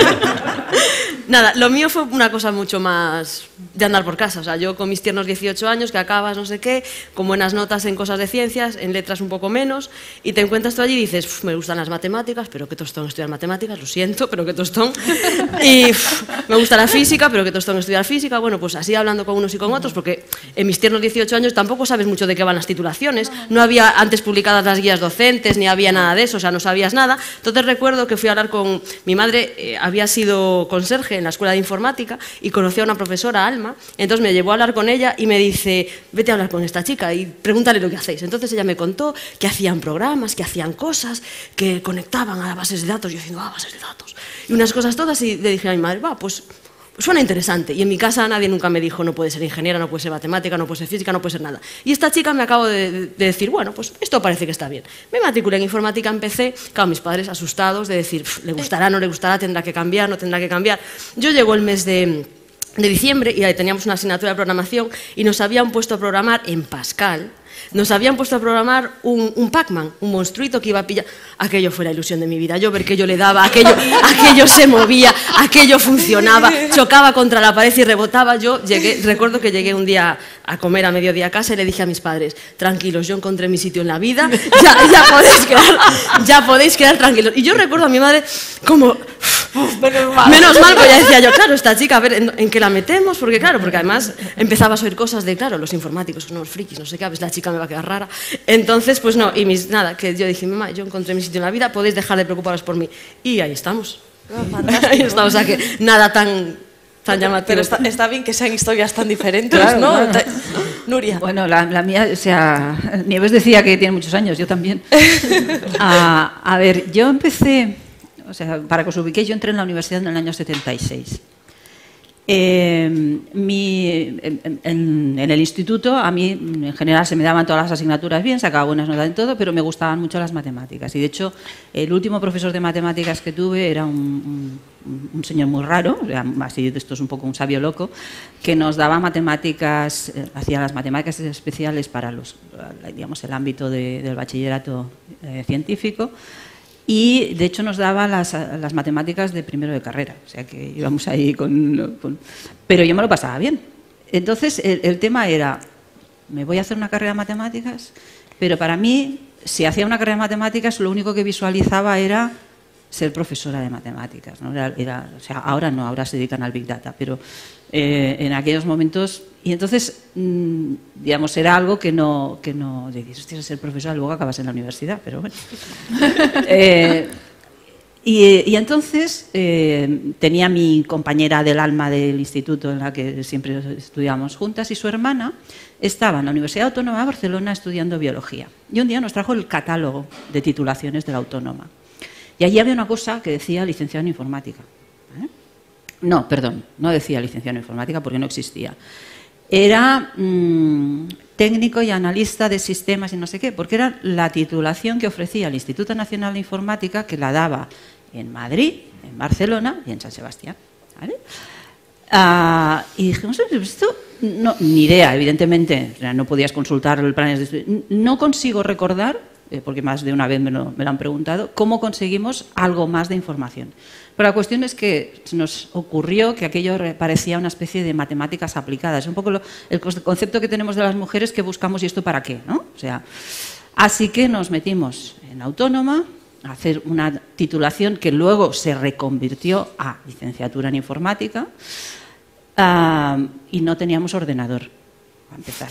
Nada, lo mío fue una cosa mucho más de andar por casa. O sea, yo con mis tiernos 18 años, que acabas no sé qué, con buenas notas en cosas de ciencias, en letras un poco menos, y te encuentras tú allí y dices, me gustan las matemáticas, pero qué tostón estudiar matemáticas, lo siento, pero qué tostón. Y me gusta la física, pero qué tostón estudiar física. Bueno, pues así hablando con unos y con otros, porque en mis tiernos 18 años tampoco sabes mucho de qué van las titulaciones, no había antes publicadas las guías docentes, ni había nada de eso, o sea, no sabías nada. Entonces recuerdo que fui a hablar con mi madre, había sido conserje en la escuela de informática y conocí a una profesora, Alma, entonces me llevó a hablar con ella y me dice, vete a hablar con esta chica y pregúntale lo que hacéis. Entonces ella me contó que hacían programas, que hacían cosas, que conectaban a bases de datos, yo diciendo, bases de datos, y unas cosas todas, y le dije a mi madre, pues suena interesante. Y en mi casa nadie nunca me dijo, no puede ser ingeniera, no puede ser matemática, no puede ser física, no puede ser nada. Y esta chica me acabo de decir, bueno, pues esto parece que está bien. Me matriculé en informática, empecé, claro, mis padres asustados de decir, le gustará, no le gustará, tendrá que cambiar, no tendrá que cambiar. Yo llegó el mes de diciembre y ahí teníamos una asignatura de programación y nos habían puesto a programar en Pascal. Nos habían puesto a programar un Pac-Man, un monstruito que iba a pillar. Aquello fue la ilusión de mi vida. Yo ver que yo le daba, aquello se movía, aquello funcionaba, chocaba contra la pared y rebotaba. Recuerdo que llegué un día a comer a mediodía a casa y le dije a mis padres, tranquilos, yo encontré mi sitio en la vida, ya podéis quedar tranquilos. Y yo recuerdo a mi madre como... Menos mal, pues ya decía yo, claro, esta chica, a ver, ¿en qué la metemos? Porque además empezaba a oír cosas de, claro, los informáticos son unos frikis, no sé qué, a ver, la chica me va a quedar rara. Entonces, pues no, y nada, que yo dije, mamá, yo encontré mi sitio en la vida, podéis dejar de preocuparos por mí. Y ahí estamos. Ahí estamos, o sea que nada tan llamativo. Pero está bien que sean historias tan diferentes, claro, ¿no? Claro. Nuria. Bueno, la mía, o sea, Nieves decía que tiene muchos años, yo también. A ver, yo empecé... O sea, para que os ubiquéis, yo entré en la universidad en el año 76. En el instituto, a mí en general se me daban todas las asignaturas bien, sacaba buenas notas en todo, pero me gustaban mucho las matemáticas. Y de hecho, el último profesor de matemáticas que tuve era un señor muy raro, así de esto es un poco un sabio loco, que nos daba matemáticas, hacía las matemáticas especiales para digamos, el ámbito del bachillerato científico. Y, de hecho, nos daba las matemáticas de primero de carrera. O sea, que íbamos ahí Pero yo me lo pasaba bien. Entonces, el tema era, me voy a hacer una carrera de matemáticas, pero para mí, si hacía una carrera de matemáticas, lo único que visualizaba era ser profesora de matemáticas, ¿no? O sea, ahora no, ahora se dedican al Big Data, pero en aquellos momentos... Y entonces, digamos, era algo que no decís, hostia, ser profesora, luego acabas en la universidad, pero bueno. Y entonces tenía mi compañera del alma del instituto en la que siempre estudiábamos juntas y su hermana estaba en la Universidad Autónoma de Barcelona estudiando biología. Y un día nos trajo el catálogo de titulaciones de la Autónoma. Y allí había una cosa que decía licenciado en informática. No, perdón, no decía licenciado en informática porque no existía. Era técnico y analista de sistemas y no sé qué, porque era la titulación que ofrecía el Instituto Nacional de Informática, que la daba en Madrid, en Barcelona y en San Sebastián. ¿Vale? Y dijimos, esto no, ni idea, evidentemente, no podías consultar el plan de estudio. No consigo recordar, porque más de una vez me lo han preguntado, cómo conseguimos algo más de información. Pero la cuestión es que se nos ocurrió que aquello parecía una especie de matemáticas aplicadas. Un poco el concepto que tenemos de las mujeres que buscamos, ¿y esto para qué? ¿No? O sea, así que nos metimos en Autónoma a hacer una titulación que luego se reconvirtió a licenciatura en informática. Y no teníamos ordenador, para empezar.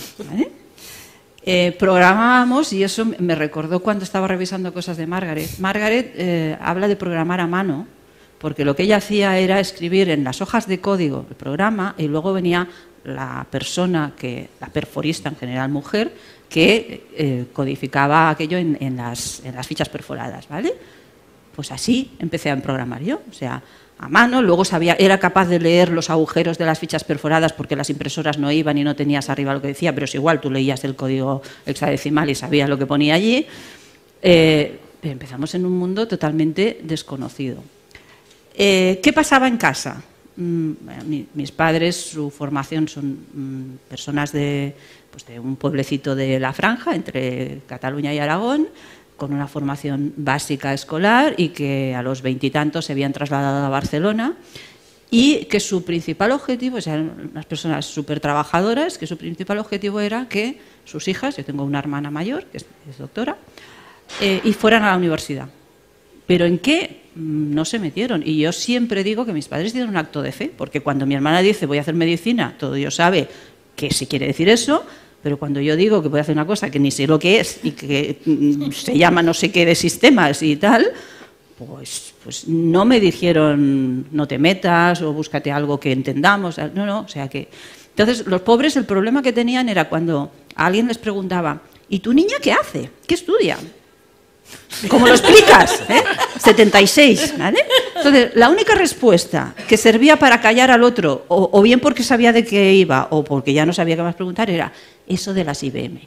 ¿Vale? Programábamos, y eso me recordó cuando estaba revisando cosas de Margaret. Margaret habla de programar a mano, porque lo que ella hacía era escribir en las hojas de código el programa y luego venía la persona, la perforista, en general mujer, que codificaba aquello en las fichas perforadas. ¿Vale? Pues así empecé a programar yo, o sea, a mano, luego era capaz de leer los agujeros de las fichas perforadas porque las impresoras no iban y no tenías arriba lo que decía, pero es igual, tú leías el código hexadecimal y sabías lo que ponía allí. Empezamos en un mundo totalmente desconocido. ¿Qué pasaba en casa? Mis padres, su formación son personas de un pueblecito de la Franja, entre Cataluña y Aragón, con una formación básica escolar y que a los 20 y tantos se habían trasladado a Barcelona y que su principal objetivo, o sea, eran unas personas súper trabajadoras, que su principal objetivo era que sus hijas, yo tengo una hermana mayor, que es doctora, y fueran a la universidad. ¿Pero en qué? No se metieron. Y yo siempre digo que mis padres hicieron un acto de fe, porque cuando mi hermana dice voy a hacer medicina, todo Dios sabe que sí quiere decir eso. Pero cuando yo digo que voy a hacer una cosa que ni sé lo que es y que se llama no sé qué de sistemas y tal, pues no me dijeron no te metas o búscate algo que entendamos. No, o sea que... Entonces, los pobres, el problema que tenían era cuando a alguien les preguntaba, ¿y tu niña qué hace? ¿Qué estudia? ¿Cómo lo explicas? 76, ¿vale? Entonces, la única respuesta que servía para callar al otro, o bien porque sabía de qué iba, o porque ya no sabía qué más preguntar, era eso de las IBM.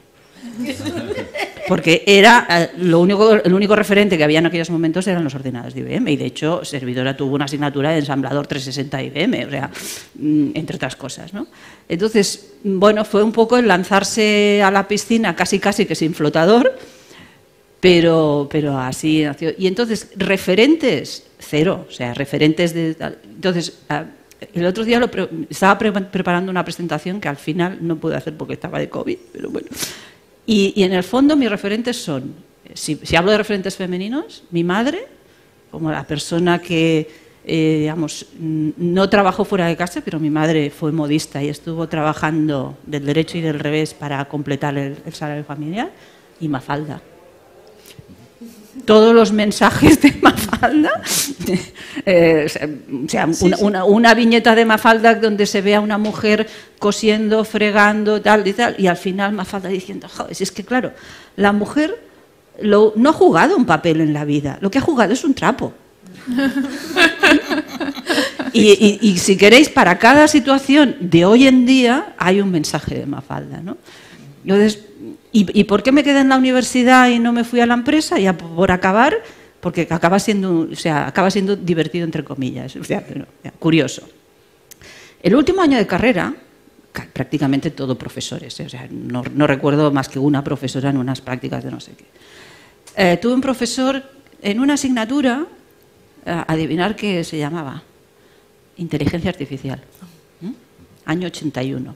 Porque era el único referente que había en aquellos momentos eran los ordenadores de IBM, y de hecho, Servidora tuvo una asignatura de ensamblador 360 IBM, o sea, entre otras cosas, ¿no? Entonces, bueno, fue un poco el lanzarse a la piscina casi que sin flotador, pero así nació. Y entonces, referentes, cero. O sea, referentes de... Entonces, el otro día estaba preparando una presentación que al final no pude hacer porque estaba de COVID, pero bueno. Y en el fondo mis referentes son, si hablo de referentes femeninos, mi madre, como la persona que, digamos, no trabajó fuera de casa, pero mi madre fue modista y estuvo trabajando del derecho y del revés para completar el salario familiar, y Mafalda. Todos los mensajes de Mafalda, o sea, una viñeta de Mafalda donde se ve a una mujer cosiendo, fregando, tal y tal, y al final Mafalda diciendo, joder, si es que claro, la mujer no ha jugado un papel en la vida, lo que ha jugado es un trapo. Y si queréis, para cada situación de hoy en día hay un mensaje de Mafalda, ¿no? Entonces, ¿y por qué me quedé en la universidad y no me fui a la empresa? Ya por acabar, porque acaba siendo divertido, entre comillas, o sea, curioso. El último año de carrera, prácticamente todo profesores, o sea, no recuerdo más que una profesora en unas prácticas de no sé qué. Tuve un profesor en una asignatura, adivinar qué se llamaba, Inteligencia Artificial, año 81.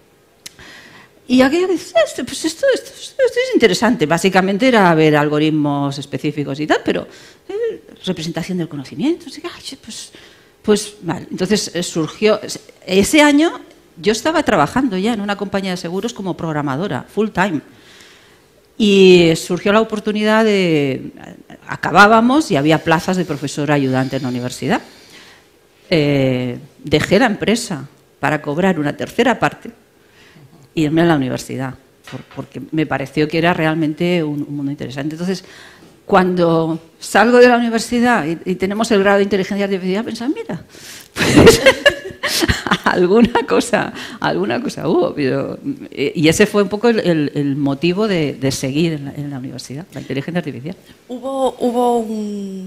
Y aquello que dices, pues esto es interesante. Básicamente era ver algoritmos específicos y tal, pero representación del conocimiento. Pues vale. Entonces surgió, ese año yo estaba trabajando ya en una compañía de seguros como programadora, full time. Y surgió la oportunidad acabábamos y había plazas de profesor ayudante en la universidad. Dejé la empresa para cobrar una tercera parte y irme a la universidad, porque me pareció que era realmente un mundo interesante. Entonces, cuando salgo de la universidad y tenemos el grado de inteligencia artificial, pensaba, mira, pues, alguna cosa hubo. Y ese fue un poco el motivo de seguir en la universidad, la inteligencia artificial. Hubo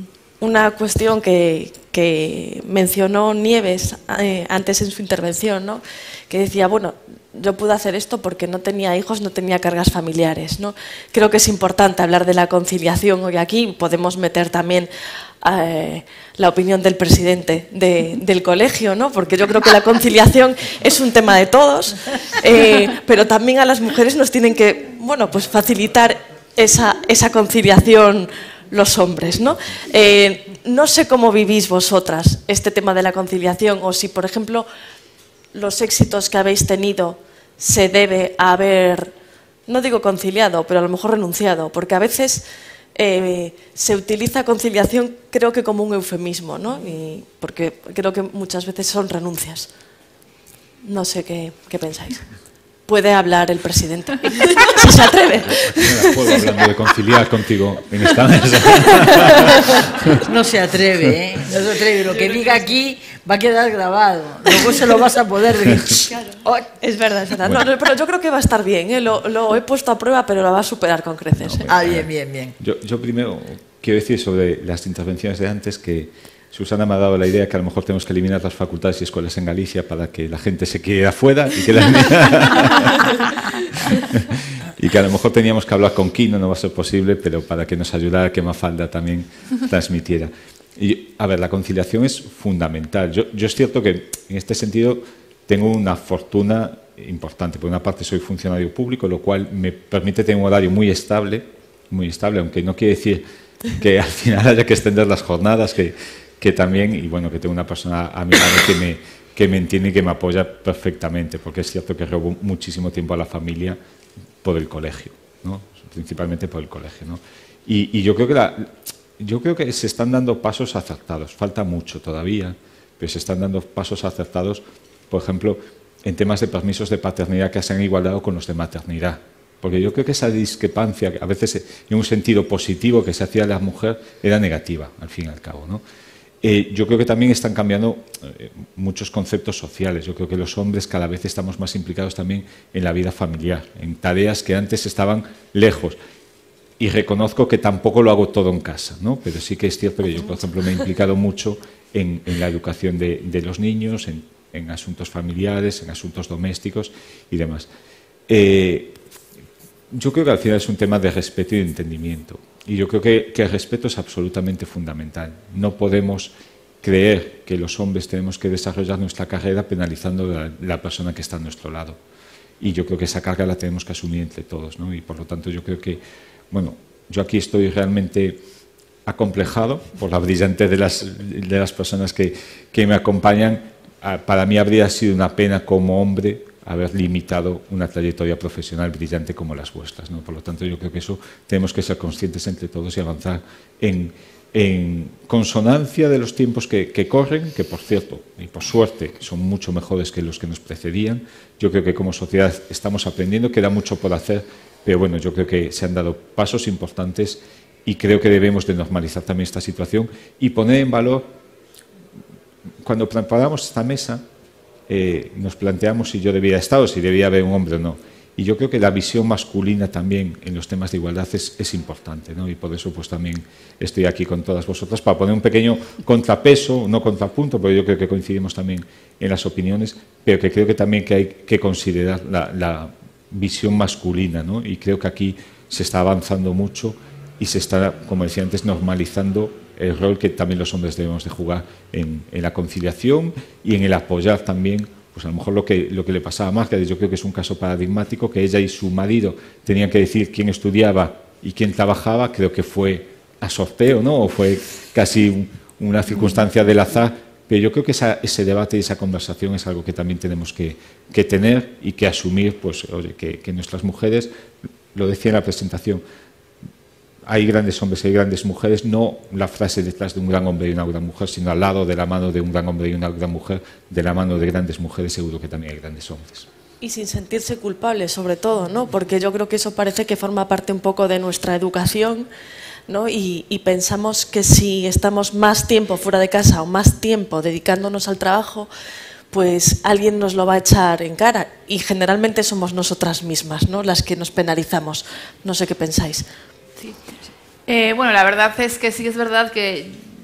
una cuestión que mencionó Nieves antes en su intervención, ¿no? Que decía, bueno, yo pude hacer esto porque no tenía hijos, no tenía cargas familiares, ¿no? Creo que es importante hablar de la conciliación hoy aquí. Podemos meter también la opinión del presidente del colegio, ¿no? Porque yo creo que la conciliación es un tema de todos, pero también a las mujeres nos tienen que, bueno, pues facilitar esa conciliación los hombres, ¿no? No sé cómo vivís vosotras este tema de la conciliación, o si, por ejemplo, los éxitos que habéis tenido se debe a haber, no digo conciliado, pero a lo mejor renunciado, porque a veces se utiliza conciliación, creo que como un eufemismo, ¿no? Y porque creo que muchas veces son renuncias. No sé qué pensáis. Puede hablar el presidente, si se atreve. No puedo hablando de conciliar contigo en esta mesa. No se atreve, ¿eh? No se atreve. Lo que diga aquí va a quedar grabado. Luego se lo vas a poder decir. Claro. Oh, es verdad, es verdad. Bueno. No, pero yo creo que va a estar bien, ¿eh? Lo he puesto a prueba, pero lo va a superar con creces. No, bien. Yo primero quiero decir sobre las intervenciones de antes que Susana me ha dado la idea que a lo mejor tenemos que eliminar las facultades y escuelas en Galicia para que la gente se quede afuera y que, y que a lo mejor teníamos que hablar con Quino, no va a ser posible, pero para que nos ayudara que Mafalda también transmitiera. Y, a ver, la conciliación es fundamental. Yo es cierto que en este sentido tengo una fortuna importante. Por una parte soy funcionario público, lo cual me permite tener un horario muy estable, aunque no quiere decir que al final haya que extender las jornadas, que también, y bueno, que tengo una persona a mi lado que me entiende y que me apoya perfectamente, porque es cierto que robo muchísimo tiempo a la familia por el colegio, ¿no? Principalmente por el colegio, ¿no? Y yo creo que se están dando pasos acertados, falta mucho todavía, pero se están dando pasos acertados, por ejemplo, en temas de permisos de paternidad que se han igualado con los de maternidad. Porque yo creo que esa discrepancia, a veces en un sentido positivo que se hacía a la mujer, era negativa, al fin y al cabo, ¿no? Yo creo que también están cambiando muchos conceptos sociales. Yo creo que los hombres cada vez estamos más implicados también en la vida familiar, en tareas que antes estaban lejos. Y reconozco que tampoco lo hago todo en casa, ¿no? Pero sí que es cierto que yo, por ejemplo, me he implicado mucho en la educación de los niños, en asuntos familiares, en asuntos domésticos y demás. Yo creo que al final es un tema de respeto y de entendimiento. Y yo creo que el respeto es absolutamente fundamental. No podemos creer que los hombres tenemos que desarrollar nuestra carrera penalizando a la persona que está a nuestro lado. Y yo creo que esa carga la tenemos que asumir entre todos, ¿no? Y por lo tanto yo creo que, bueno, yo aquí estoy realmente acomplejado por la brillantez de las personas que me acompañan. Para mí habría sido una pena como hombre haber limitado una trayectoria profesional brillante como las vuestras, ¿no? Por lo tanto, yo creo que eso tenemos que ser conscientes entre todos y avanzar en consonancia de los tiempos que corren, que por cierto, y por suerte, son mucho mejores que los que nos precedían. Yo creo que como sociedad estamos aprendiendo, queda mucho por hacer, pero bueno, yo creo que se han dado pasos importantes y creo que debemos de normalizar también esta situación y poner en valor, cuando preparamos esta mesa, nos planteamos si yo debía estar o si debía haber un hombre o no. Y yo creo que la visión masculina también en los temas de igualdad es importante, ¿no? Y por eso pues también estoy aquí con todas vosotras para poner un pequeño contrapeso, no contrapunto, pero yo creo que coincidimos también en las opiniones, pero que creo que también que hay que considerar la visión masculina, ¿no? Y creo que aquí se está avanzando mucho y se está, como decía antes, normalizando el rol que también los hombres debemos de jugar en la conciliación y en el apoyar también, pues a lo mejor lo que le pasaba a Margaret. Yo creo que es un caso paradigmático, que ella y su marido tenían que decir quién estudiaba y quién trabajaba. Creo que fue a sorteo, ¿no? O fue casi una circunstancia del azar, pero yo creo que ese debate y esa conversación es algo que también tenemos que tener y que asumir, pues oye, que nuestras mujeres, lo decía en la presentación, hay grandes hombres y hay grandes mujeres, no la frase detrás de un gran hombre y una gran mujer, sino al lado de la mano de un gran hombre y una gran mujer, de la mano de grandes mujeres, seguro que también hay grandes hombres. Y sin sentirse culpables, sobre todo, ¿no? Porque yo creo que eso parece que forma parte un poco de nuestra educación, ¿no? Y pensamos que si estamos más tiempo fuera de casa o más tiempo dedicándonos al trabajo, pues alguien nos lo va a echar en cara. Y generalmente somos nosotras mismas, ¿no? Las que nos penalizamos. No sé qué pensáis. Sí. Bueno, la verdad es que sí es verdad que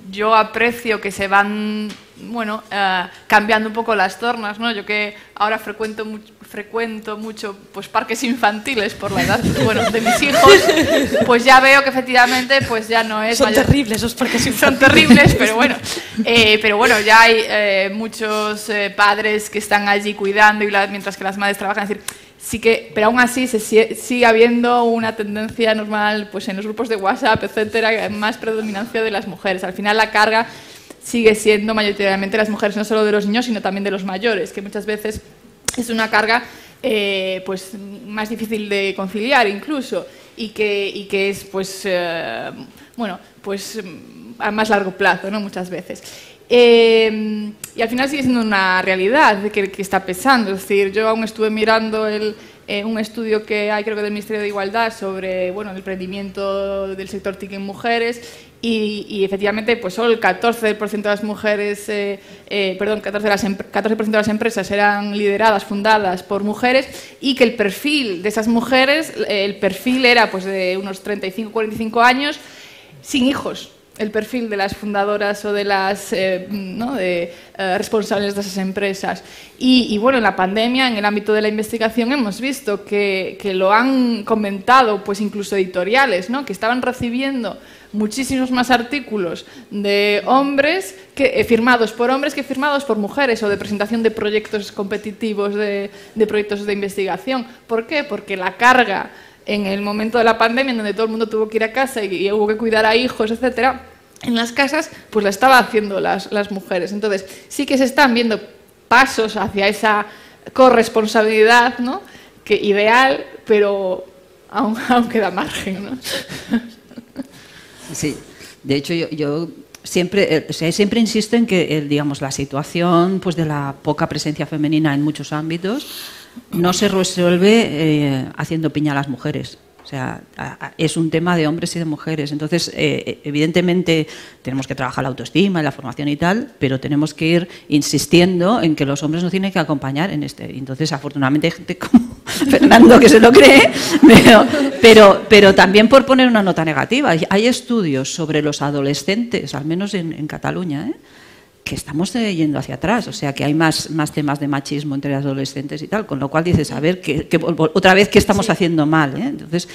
yo aprecio que se van, bueno, cambiando un poco las tornas, ¿no? Yo que ahora frecuento mucho pues parques infantiles por la edad, bueno, de mis hijos, pues ya veo que efectivamente pues ya no es... Son terribles esos parques infantiles. Son terribles, pero bueno, ya hay muchos padres que están allí cuidando y mientras que las madres trabajan, es decir, sí que, pero aún así sigue habiendo una tendencia normal pues en los grupos de WhatsApp, etcétera, más predominancia de las mujeres. Al final la carga sigue siendo mayoritariamente las mujeres, no solo de los niños, sino también de los mayores, que muchas veces es una carga pues más difícil de conciliar incluso y que es pues bueno, pues a más largo plazo, ¿no? Muchas veces. Y al final sigue siendo una realidad que está pesando. Es decir, yo aún estuve mirando un estudio que hay, creo que del Ministerio de Igualdad, sobre bueno, el emprendimiento del sector TIC en mujeres y efectivamente pues solo el 14% de las mujeres, 14% de las empresas eran lideradas, fundadas por mujeres y que el perfil de esas mujeres, el perfil era pues de unos 35-45 años sin hijos. El perfil de las fundadoras o de las responsables de esas empresas. Y bueno, en la pandemia, en el ámbito de la investigación, hemos visto que lo han comentado, pues incluso editoriales, ¿no? Que estaban recibiendo muchísimos más artículos de hombres firmados por hombres que firmados por mujeres o de presentación de proyectos competitivos, de proyectos de investigación. ¿Por qué? Porque la carga en el momento de la pandemia, en donde todo el mundo tuvo que ir a casa y hubo que cuidar a hijos, etcétera, en las casas, pues la estaban haciendo las mujeres. Entonces, sí que se están viendo pasos hacia esa corresponsabilidad, ¿no? Que ideal, pero aún queda margen, ¿no? Sí, de hecho yo siempre insisto en que digamos, la situación pues, de la poca presencia femenina en muchos ámbitos no se resuelve haciendo piña a las mujeres. O sea, es un tema de hombres y de mujeres. Entonces, evidentemente, tenemos que trabajar la autoestima, la formación y tal, pero tenemos que ir insistiendo en que los hombres nos tienen que acompañar en este. Entonces, afortunadamente, hay gente como Fernando que se lo cree, pero también por poner una nota negativa. Hay estudios sobre los adolescentes, al menos en Cataluña, que estamos yendo hacia atrás, o sea que hay más temas de machismo entre los adolescentes y tal, con lo cual dices, a ver, otra vez, ¿qué estamos haciendo mal? Entonces,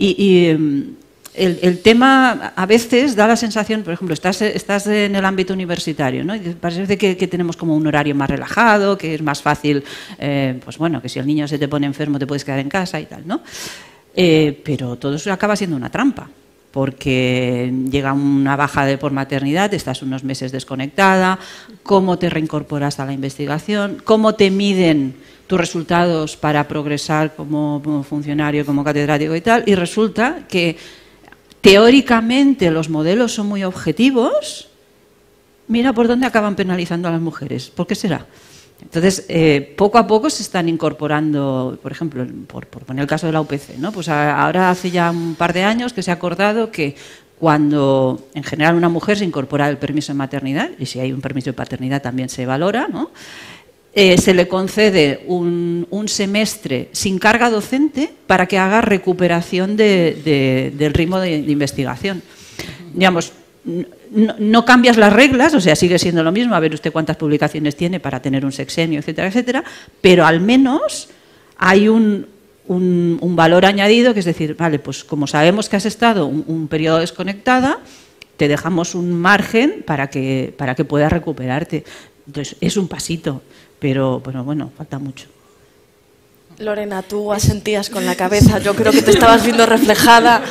el tema a veces da la sensación, por ejemplo, estás en el ámbito universitario, ¿no? Y parece que tenemos como un horario más relajado, que es más fácil, pues bueno, que si el niño se te pone enfermo te puedes quedar en casa y tal, ¿no? Pero todo eso acaba siendo una trampa. Porque llega una baja por maternidad, estás unos meses desconectada, cómo te reincorporas a la investigación, cómo te miden tus resultados para progresar como funcionario, como catedrático y tal, y resulta que teóricamente los modelos son muy objetivos, mira por dónde acaban penalizando a las mujeres. ¿Por qué será? Entonces, poco a poco se están incorporando, por ejemplo, por poner el caso de la UPC, ¿no? Pues ahora hace ya un par de años que se ha acordado que cuando en general una mujer se incorpora el permiso de maternidad, y si hay un permiso de paternidad también se valora, ¿no? Se le concede un semestre sin carga docente para que haga recuperación del ritmo de investigación. Digamos, no cambias las reglas, o sea, sigue siendo lo mismo, a ver usted cuántas publicaciones tiene para tener un sexenio, etcétera, etcétera, pero al menos hay un valor añadido, que es decir, vale, pues como sabemos que has estado un periodo desconectada, te dejamos un margen para que puedas recuperarte. Entonces, es un pasito, pero bueno, falta mucho. Lorena, tú asentías con la cabeza, yo creo que te estabas viendo reflejada.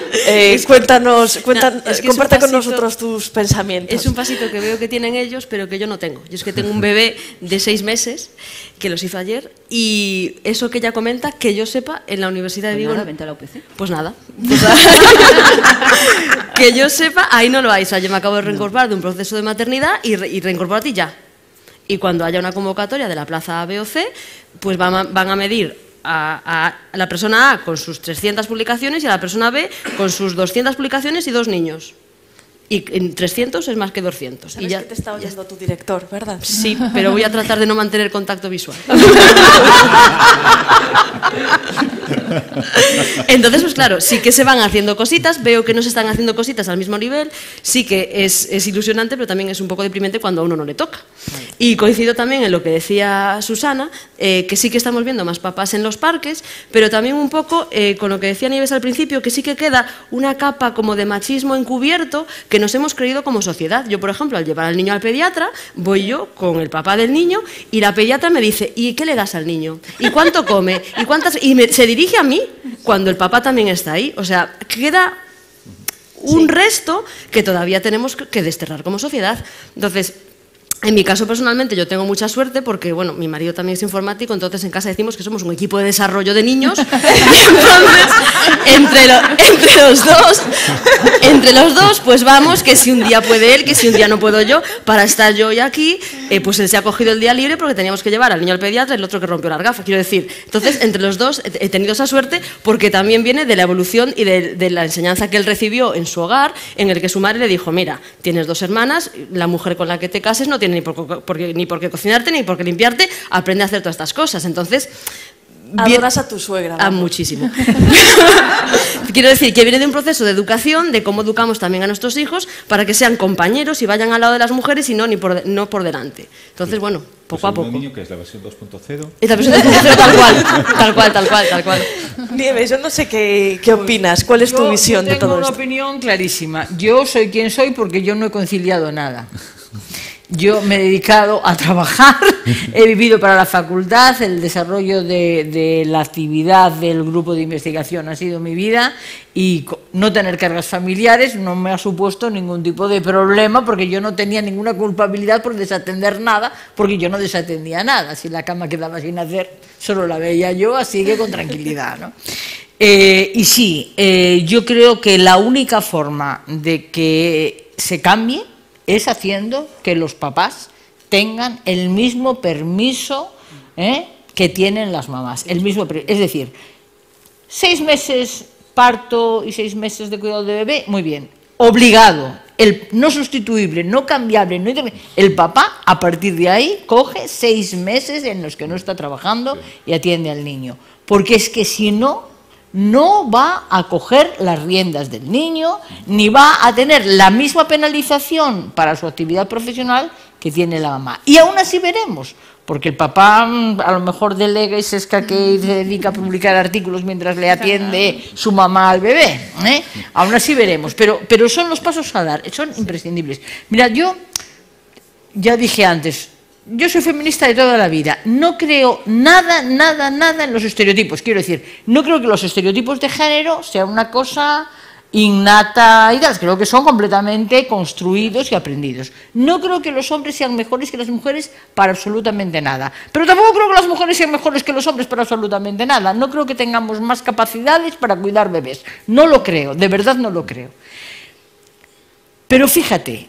Comparte con nosotros tus pensamientos. Es un pasito que veo que tienen ellos, pero que yo no tengo. Yo es que tengo un bebé de 6 meses, que los hizo ayer, y eso que ella comenta, que yo sepa, en la Universidad de Vigo... Nada, vente a la UPC. Pues nada. Que yo sepa, ahí no lo hay. O sea, yo me acabo de reincorporar de un proceso de maternidad y reincorporarte ya. Y cuando haya una convocatoria de la plaza A, B o C, pues van a medir a la persona A con sus 300 publicaciones y a la persona B con sus 200 publicaciones y 2 niños. Y en 300 es más que 200. Sabes que te está oyendo tu director, ¿verdad? Sí, pero voy a tratar de no mantener contacto visual. Entonces, pues claro, sí que se van haciendo cositas, veo que no se están haciendo cositas al mismo nivel, sí que es ilusionante, pero también es un poco deprimente cuando a uno no le toca. Y coincido también en lo que decía Susana, que sí que estamos viendo más papás en los parques, pero también un poco con lo que decía Nieves al principio, que sí que queda una capa como de machismo encubierto que nos hemos creído como sociedad. Yo, por ejemplo, al llevar al niño al pediatra, voy yo con el papá del niño y la pediatra me dice, ¿y qué le das al niño? ¿Y cuánto come? ¿Y cuántas? Se dirige a mí cuando el papá también está ahí. O sea, queda un resto que todavía tenemos que desterrar como sociedad. Entonces, en mi caso, personalmente, yo tengo mucha suerte porque, bueno, mi marido también es informático, entonces en casa decimos que somos un equipo de desarrollo de niños. Y entonces, entre los dos, pues vamos, que si un día puede él, que si un día no puedo yo, para estar yo hoy aquí, pues él se ha cogido el día libre porque teníamos que llevar al niño al pediatra y el otro que rompió las gafas. Quiero decir, entonces, entre los dos he tenido esa suerte porque también viene de la evolución y de la enseñanza que él recibió en su hogar, en el que su madre le dijo, mira, tienes 2 hermanas, la mujer con la que te cases no tiene ni por qué cocinarte, ni por qué limpiarte, aprende a hacer todas estas cosas. Entonces, adoras a tu suegra. Muchísimo. Quiero decir que viene de un proceso de educación, de cómo educamos también a nuestros hijos para que sean compañeros y vayan al lado de las mujeres y no por delante. Entonces, bueno, poco a poco. ¿El niño que es la versión 2.0? Es la versión 2.0 tal cual. Nieves, yo no sé qué opinas, ¿cuál es tu visión de todo esto? Yo tengo una opinión clarísima. Yo soy quien soy porque yo no he conciliado nada. Yo me he dedicado a trabajar, he vivido para la facultad, el desarrollo de la actividad del grupo de investigación ha sido mi vida y no tener cargas familiares no me ha supuesto ningún tipo de problema porque yo no tenía ninguna culpabilidad por desatender nada, porque yo no desatendía nada. Si la cama quedaba sin hacer, solo la veía yo, así que con tranquilidad, ¿no? Y sí, yo creo que la única forma de que se cambie es haciendo que los papás tengan el mismo permiso que tienen las mamás. Es decir, 6 meses parto y 6 meses de cuidado de bebé, muy bien. Obligado, el no sustituible, no cambiable, el papá a partir de ahí coge 6 meses en los que no está trabajando y atiende al niño. Porque es que si no va a coger las riendas del niño, ni va a tener la misma penalización para su actividad profesional que tiene la mamá. Y aún así veremos, porque el papá a lo mejor delega y se escaquea y se dedica a publicar artículos mientras le atiende su mamá al bebé. Aún así veremos, pero son los pasos a dar, son imprescindibles. Mira, yo ya dije antes, yo soy feminista de toda la vida, no creo nada en los estereotipos, quiero decir, no creo que los estereotipos de género sean una cosa innata y tal, creo que son completamente construidos y aprendidos. No creo que los hombres sean mejores que las mujeres para absolutamente nada, pero tampoco creo que las mujeres sean mejores que los hombres para absolutamente nada, no creo que tengamos más capacidades para cuidar bebés, no lo creo, de verdad no lo creo. Pero fíjate,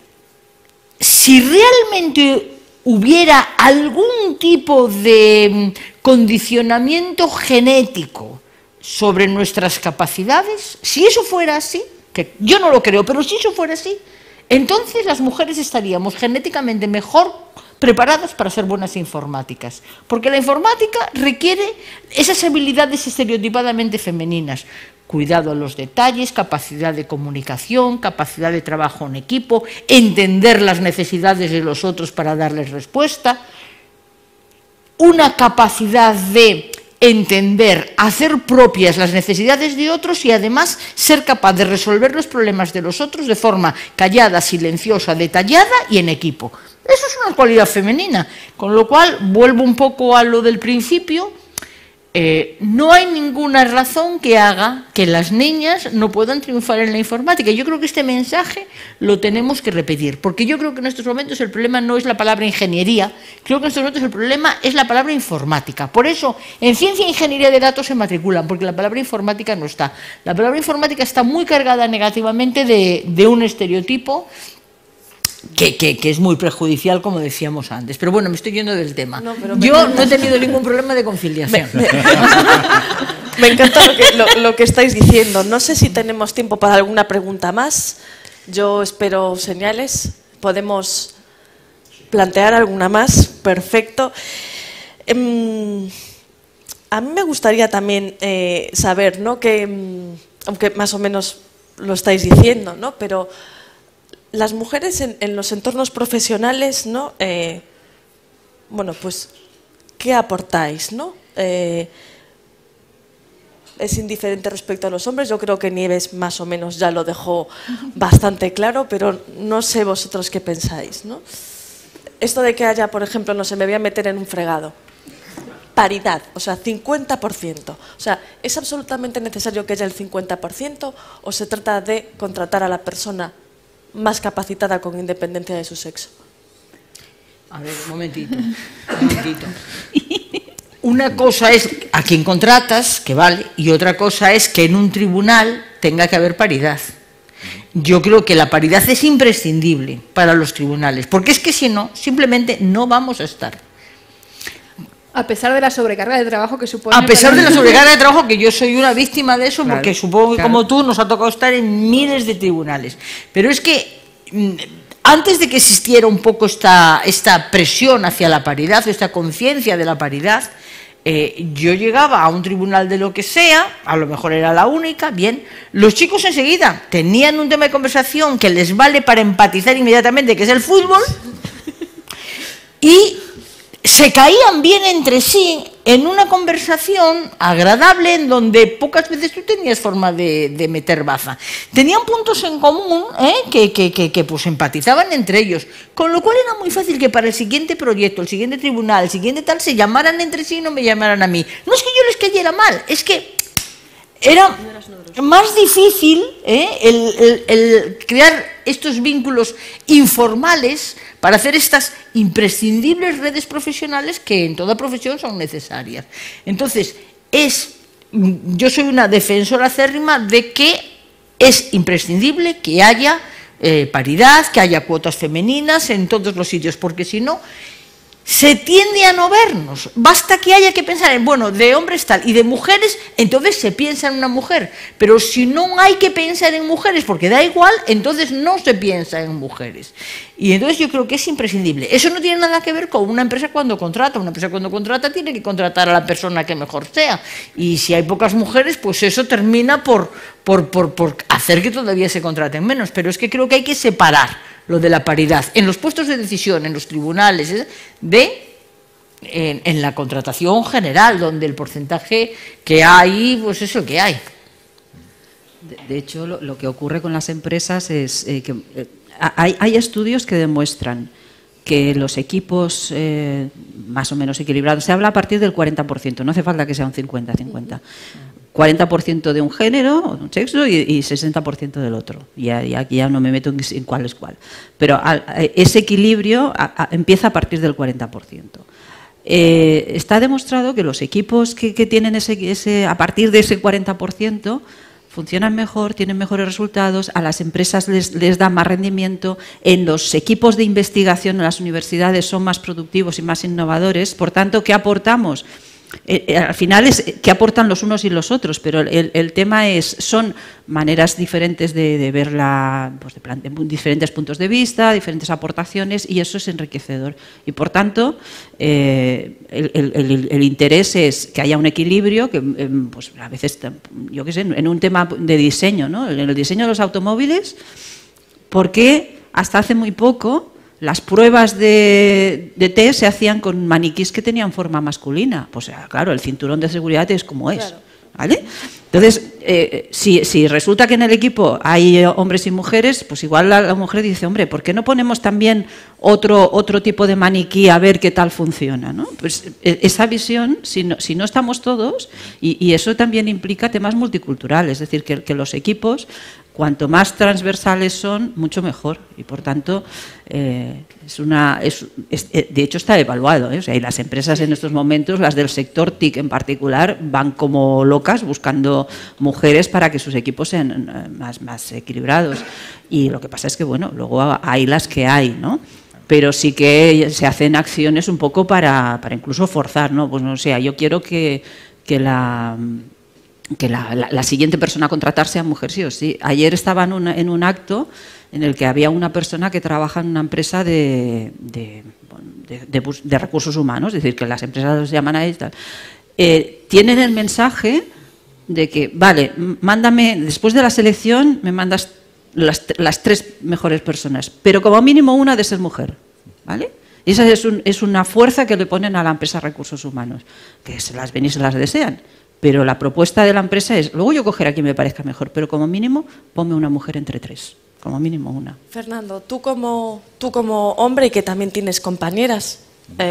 si realmente hubiera algún tipo de condicionamiento genético sobre nuestras capacidades, si eso fuera así, que yo no lo creo, pero si eso fuera así, entonces las mujeres estaríamos genéticamente mejor preparadas para ser buenas informáticas, porque la informática requiere esas habilidades estereotipadamente femeninas: cuidado a los detalles, capacidad de comunicación, capacidad de trabajo en equipo, entender las necesidades de los otros para darles respuesta, una capacidad de entender, hacer propias las necesidades de otros y además ser capaz de resolver los problemas de los otros de forma callada, silenciosa, detallada y en equipo. Eso es una cualidad femenina, con lo cual vuelvo un poco a lo del principio. No hay ninguna razón que haga que las niñas no puedan triunfar en la informática. Yo creo que este mensaje lo tenemos que repetir, porque yo creo que en estos momentos el problema no es la palabra ingeniería, creo que en estos momentos el problema es la palabra informática. Por eso, en ciencia e ingeniería de datos se matriculan, porque la palabra informática no está. La palabra informática está muy cargada negativamente de un estereotipo que es muy perjudicial, como decíamos antes. Pero bueno, me estoy yendo del tema. Yo no he tenido ningún problema de conciliación. Me encanta lo que estáis diciendo. No sé si tenemos tiempo para alguna pregunta más. Yo espero señales. Podemos plantear alguna más. Perfecto. A mí me gustaría también saber, ¿no? Que, aunque más o menos lo estáis diciendo, ¿no? Pero las mujeres en los entornos profesionales, ¿no? Bueno, pues, ¿qué aportáis, no? Es indiferente respecto a los hombres. Yo creo que Nieves más o menos ya lo dejó bastante claro, pero no sé vosotros qué pensáis, ¿no? Esto de que haya, por ejemplo, no sé, me voy a meter en un fregado. Paridad, o sea, 50%. O sea, ¿es absolutamente necesario que haya el 50% o se trata de contratar a la persona más capacitada con independencia de su sexo? A ver, un momentito. Una cosa es a quien contratas, que vale, y otra cosa es que en un tribunal tenga que haber paridad. Yo creo que la paridad es imprescindible para los tribunales, porque es que si no, simplemente no vamos a estar. A pesar de la sobrecarga de trabajo que supone... A pesar de la sobrecarga de trabajo, que yo soy una víctima de eso, porque supongo que como tú nos ha tocado estar en miles de tribunales. Pero es que antes de que existiera un poco esta presión hacia la paridad, o esta conciencia de la paridad, yo llegaba a un tribunal de lo que sea, a lo mejor era la única, bien, los chicos enseguida tenían un tema de conversación que les vale para empatizar inmediatamente, que es el fútbol, y se caían bien entre sí en una conversación agradable en donde pocas veces tú tenías forma de meter baza. Tenían puntos en común que pues empatizaban entre ellos, con lo cual era muy fácil que para el siguiente proyecto, el siguiente tribunal, el siguiente tal, se llamaran entre sí y no me llamaran a mí. No es que yo les cayera mal, es que era más difícil el crear estos vínculos informales para hacer estas imprescindibles redes profesionales que en toda profesión son necesarias. Entonces, yo soy una defensora acérrima de que es imprescindible que haya paridad, que haya cuotas femeninas en todos los sitios, porque si no, se tiende a no vernos. Basta que haya que pensar en, bueno, de hombres tal y de mujeres, entonces se piensa en una mujer. Pero si no hay que pensar en mujeres porque da igual, entonces no se piensa en mujeres. Y entonces yo creo que es imprescindible. Eso no tiene nada que ver con una empresa cuando contrata. Una empresa cuando contrata tiene que contratar a la persona que mejor sea. Y si hay pocas mujeres, pues eso termina por hacer que todavía se contraten menos. Pero es que creo que hay que separar lo de la paridad en los puestos de decisión, en los tribunales, en la contratación general, donde el porcentaje que hay, pues es el que hay. De hecho, lo que ocurre con las empresas es que hay estudios que demuestran que los equipos más o menos equilibrados, se habla a partir del 40%, no hace falta que sea un 50-50. 40% de un género, de un sexo y 60% del otro. Y aquí ya no me meto en cuál es cuál. Pero ese equilibrio empieza a partir del 40%. Está demostrado que los equipos que tienen a partir de ese 40% funcionan mejor, tienen mejores resultados, a las empresas les da más rendimiento, en los equipos de investigación en las universidades son más productivos y más innovadores. Por tanto, ¿qué aportamos? Al final es qué aportan los unos y los otros, pero el tema son maneras diferentes de verla, pues de diferentes puntos de vista, diferentes aportaciones, y eso es enriquecedor. Y por tanto, el interés es que haya un equilibrio, que pues a veces, yo qué sé, en un tema de diseño, ¿no? En el diseño de los automóviles, porque hasta hace muy poco las pruebas de test se hacían con maniquís que tenían forma masculina. Pues claro, el cinturón de seguridad es como es. ¿Vale? Entonces, si resulta que en el equipo hay hombres y mujeres, pues igual la mujer dice, hombre, ¿por qué no ponemos también otro tipo de maniquí a ver qué tal funciona, ¿no? Pues esa visión, si no estamos todos, y eso también implica temas multiculturales, es decir, que los equipos, cuanto más transversales son, mucho mejor. Y por tanto, de hecho está evaluado, ¿eh? O sea, y las empresas en estos momentos, las del sector TIC en particular, van como locas buscando mujeres para que sus equipos sean más equilibrados. Y lo que pasa es que, bueno, luego hay las que hay, ¿no? Pero sí que se hacen acciones un poco para incluso forzar, ¿no? Pues no sé, yo quiero que la siguiente persona a contratar sea mujer, sí o sí. Ayer estaba en un acto en el que había una persona que trabaja en una empresa de recursos humanos, es decir, que las empresas los llaman a él y tal. tienen el mensaje de que, vale, mándame, después de la selección, me mandas las 3 mejores personas, pero como mínimo una de ser mujer, ¿vale? Y esa es una fuerza que le ponen a la empresa Recursos Humanos, que se las ven y se las desean, pero la propuesta de la empresa es, luego yo cogeré a quien me parezca mejor, pero como mínimo ponme una mujer entre 3, como mínimo una. Fernando, tú como hombre y que también tienes compañeras,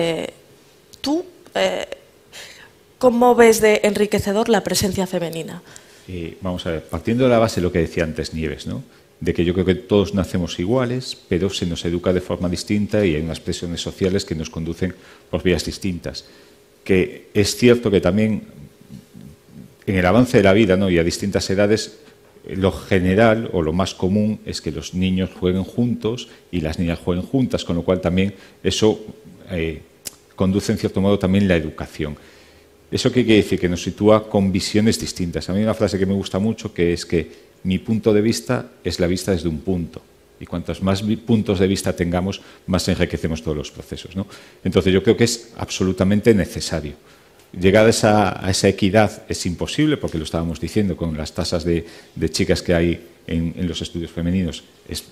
¿cómo ves de enriquecedor la presencia femenina? Vamos a ver, partiendo de la base de lo que decía antes Nieves, ¿no? De que yo creo que todos nacemos iguales, pero se nos educa de forma distinta y hay unas presiones sociales que nos conducen por vías distintas. Que es cierto que también en el avance de la vida, ¿no? Y a distintas edades, lo general o lo más común es que los niños jueguen juntos y las niñas jueguen juntas, con lo cual también eso conduce en cierto modo también la educación. ¿Eso qué quiere decir? Que nos sitúa con visiones distintas. A mí hay una frase que me gusta mucho que es que mi punto de vista es la vista desde un punto. Y cuantos más puntos de vista tengamos, más enriquecemos todos los procesos, ¿no? Entonces yo creo que es absolutamente necesario. Llegar a esa equidad es imposible, porque lo estábamos diciendo, con las tasas de chicas que hay en los estudios femeninos,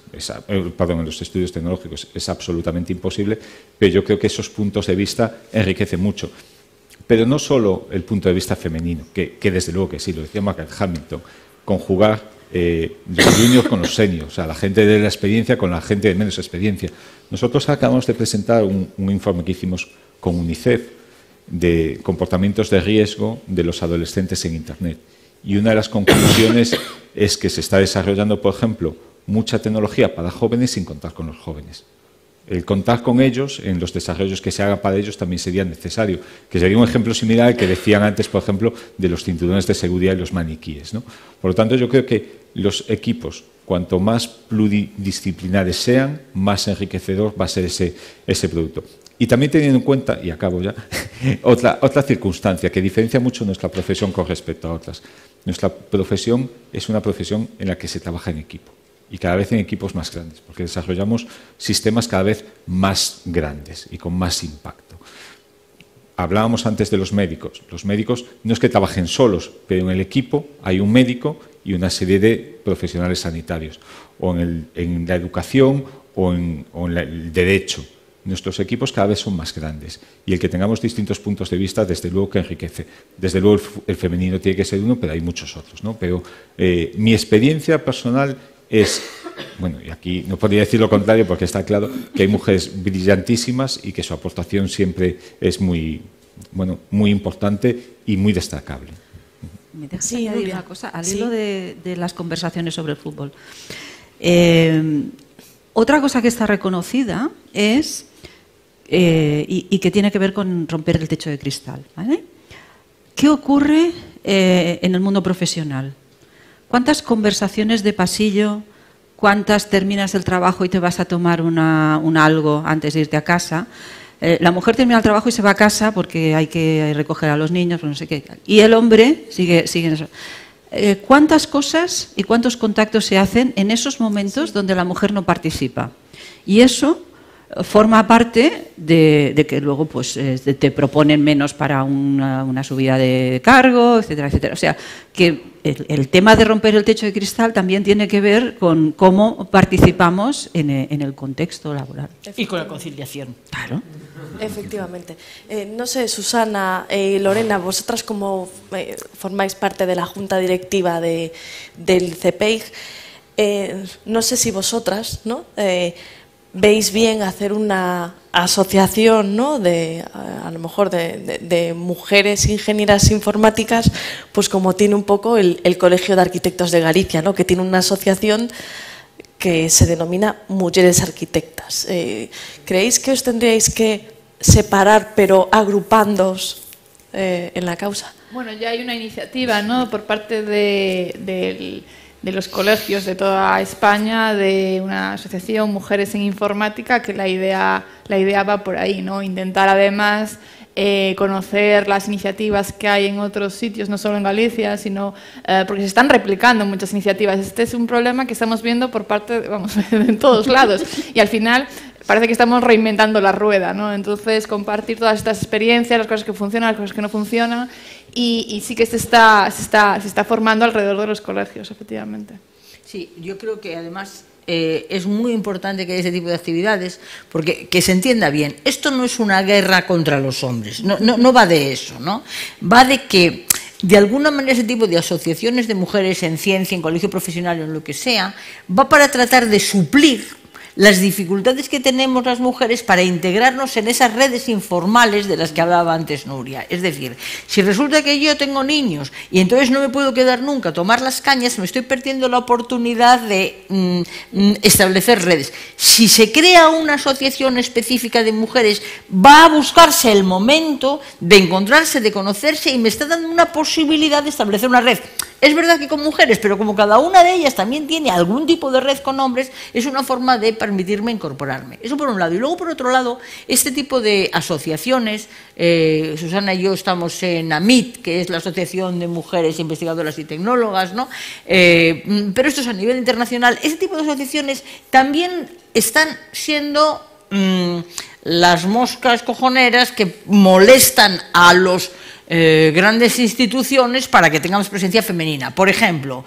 en los estudios tecnológicos, es absolutamente imposible, pero yo creo que esos puntos de vista enriquecen mucho. Pero no solo el punto de vista femenino, que desde luego que sí, lo decía Margaret Hamilton, conjugar los juniors con los seniors, o sea, la gente de la experiencia con la gente de menos experiencia. Nosotros acabamos de presentar un informe que hicimos con UNICEF de comportamientos de riesgo de los adolescentes en Internet. Y una de las conclusiones es que se está desarrollando, por ejemplo, mucha tecnología para jóvenes sin contar con los jóvenes. El contar con ellos, en los desarrollos que se hagan para ellos, también sería necesario, que sería un ejemplo similar al que decían antes, por ejemplo, de los cinturones de seguridad y los maniquíes, ¿no? Por lo tanto, yo creo que los equipos, cuanto más pluridisciplinares sean, más enriquecedor va a ser ese producto. Y también teniendo en cuenta, y acabo ya, otra circunstancia que diferencia mucho nuestra profesión con respecto a otras. Nuestra profesión es una profesión en la que se trabaja en equipo. Y cada vez en equipos más grandes, porque desarrollamos sistemas cada vez más grandes y con más impacto. Hablábamos antes de los médicos. Los médicos no es que trabajen solos, pero en el equipo hay un médico y una serie de profesionales sanitarios, o en la educación o en el derecho. Nuestros equipos cada vez son más grandes y el que tengamos distintos puntos de vista, desde luego que enriquece. Desde luego el femenino tiene que ser uno, pero hay muchos otros, ¿no? Pero mi experiencia personal es, bueno, y aquí no podría decir lo contrario porque está claro que hay mujeres brillantísimas y que su aportación siempre es muy importante y muy destacable. Me dejas añadir una cosa al hilo de las conversaciones sobre el fútbol. Otra cosa que está reconocida es, y que tiene que ver con romper el techo de cristal, ¿vale? ¿Qué ocurre en el mundo profesional? ¿Cuántas conversaciones de pasillo, cuántas terminas el trabajo y te vas a tomar un algo antes de irte a casa? La mujer termina el trabajo y se va a casa porque hay que recoger a los niños, no sé qué. Y el hombre sigue en eso. ¿Cuántas cosas y cuántos contactos se hacen en esos momentos donde la mujer no participa? Y eso forma parte de que luego pues, te proponen menos para una subida de cargo, etcétera, etcétera. O sea, que el tema de romper el techo de cristal también tiene que ver con cómo participamos en el contexto laboral. Y con la conciliación. Claro. Efectivamente. No sé, Susana y Lorena, vosotras como formáis parte de la junta directiva del CEPEIG, no sé si vosotras, ¿no? ¿Veis bien hacer una asociación, ¿no? A lo mejor de mujeres ingenieras informáticas, pues como tiene un poco el Colegio de Arquitectos de Galicia, ¿no? Que tiene una asociación que se denomina Mujeres Arquitectas. ¿Creéis que os tendríais que separar pero agrupándoos en la causa? Bueno, ya hay una iniciativa, ¿no? Por parte de los colegios de toda España, de una asociación Mujeres en Informática, que la idea va por ahí, ¿no? Intentar además conocer las iniciativas que hay en otros sitios, no solo en Galicia, sino porque se están replicando muchas iniciativas. Este es un problema que estamos viendo por parte, vamos, en todos lados. Y al final, parece que estamos reinventando la rueda, ¿no? Entonces, compartir todas estas experiencias, las cosas que funcionan, las cosas que no funcionan, y sí que se está formando alrededor de los colegios, efectivamente. Sí, yo creo que además es muy importante que haya ese tipo de actividades, porque que se entienda bien, esto no es una guerra contra los hombres, no va de eso, ¿no? Va de que, de alguna manera, ese tipo de asociaciones de mujeres en ciencia, en colegio profesional o en lo que sea, va para tratar de suplir las dificultades que tenemos las mujeres para integrarnos en esas redes informales de las que hablaba antes Nuria. Es decir, si resulta que yo tengo niños y entonces no me puedo quedar nunca a tomar las cañas, me estoy perdiendo la oportunidad de establecer redes. Si se crea una asociación específica de mujeres, va a buscarse el momento de encontrarse, de conocerse, y me está dando una posibilidad de establecer una red. Es verdad que con mujeres, pero como cada una de ellas también tiene algún tipo de red con hombres, es una forma de permitirme incorporarme. Eso por un lado. Y luego, por otro lado, este tipo de asociaciones, Susana y yo estamos en AMIT, que es la Asociación de Mujeres Investigadoras y Tecnólogas, ¿no? Pero esto es a nivel internacional. Este tipo de asociaciones también están siendo las moscas cojoneras que molestan a los grandes instituciones para que tengamos presencia femenina. Por ejemplo,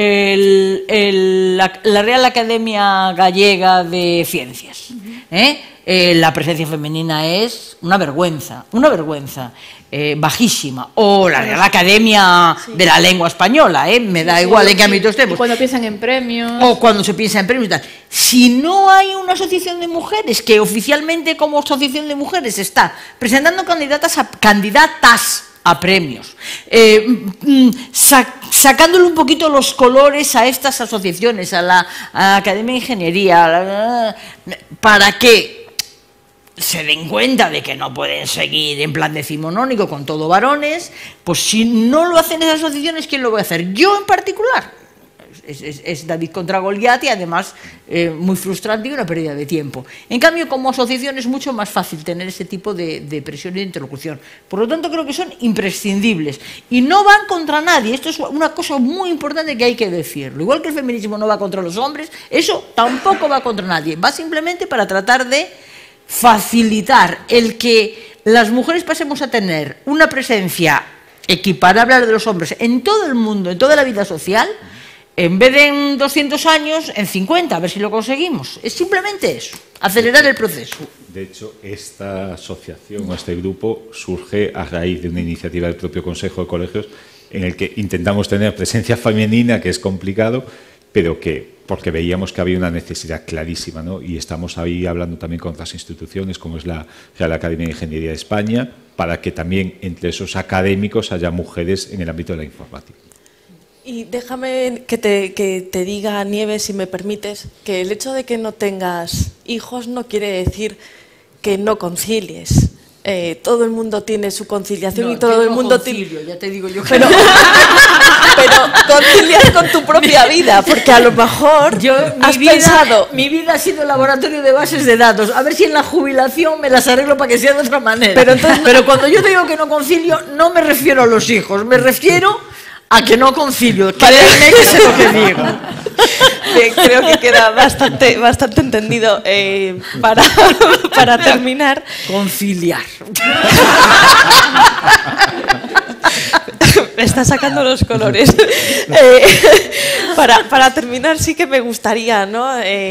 la Real Academia Gallega de Ciencias. La presencia femenina es una vergüenza, bajísima. O la Real Academia de la Lengua Española, me da igual en qué ámbito estemos. Y cuando piensan en premios. O cuando se piensa en premios y tal. Si no hay una asociación de mujeres que oficialmente, como asociación de mujeres, está presentando candidatas a premios, sacándole un poquito los colores a estas asociaciones, a la Academia de Ingeniería, para que se den cuenta de que no pueden seguir en plan decimonónico con todo varones, pues si no lo hacen esas asociaciones, ¿quién lo va a hacer? Yo en particular. Es David contra Goliat, y además muy frustrante y una pérdida de tiempo. En cambio, como asociación es mucho más fácil tener ese tipo de presión y de interlocución. Por lo tanto, creo que son imprescindibles y no van contra nadie. Esto es una cosa muy importante que hay que decirlo. Igual que el feminismo no va contra los hombres, eso tampoco va contra nadie. Va simplemente para tratar de facilitar el que las mujeres pasemos a tener una presencia equiparable a la de los hombres en todo el mundo, en toda la vida social, en vez de en 200 años, en 50, a ver si lo conseguimos. Es simplemente eso, acelerar el proceso. De hecho, esta asociación o este grupo surge a raíz de una iniciativa del propio Consejo de Colegios en el que intentamos tener presencia femenina, que es complicado, pero porque veíamos que había una necesidad clarísima, ¿no? Y estamos ahí hablando también con otras instituciones, como es la Real Academia de Ingeniería de España, para que también entre esos académicos haya mujeres en el ámbito de la informática. Y déjame que te diga, Nieves, si me permites, que el hecho de que no tengas hijos no quiere decir que no concilies. Todo el mundo tiene su conciliación, y todo el mundo tiene... Ya te digo yo que pero concilias con tu propia vida, porque a lo mejor mi vida ha sido laboratorio de bases de datos. A ver si en la jubilación me las arreglo para que sea de otra manera. Pero cuando yo digo que no concilio, no me refiero a los hijos, me refiero a que no concilio. Créeme que sé lo que digo. Bien, creo que queda bastante entendido. Para terminar, conciliar. Me está sacando los colores. Para terminar, sí que me gustaría, ¿no?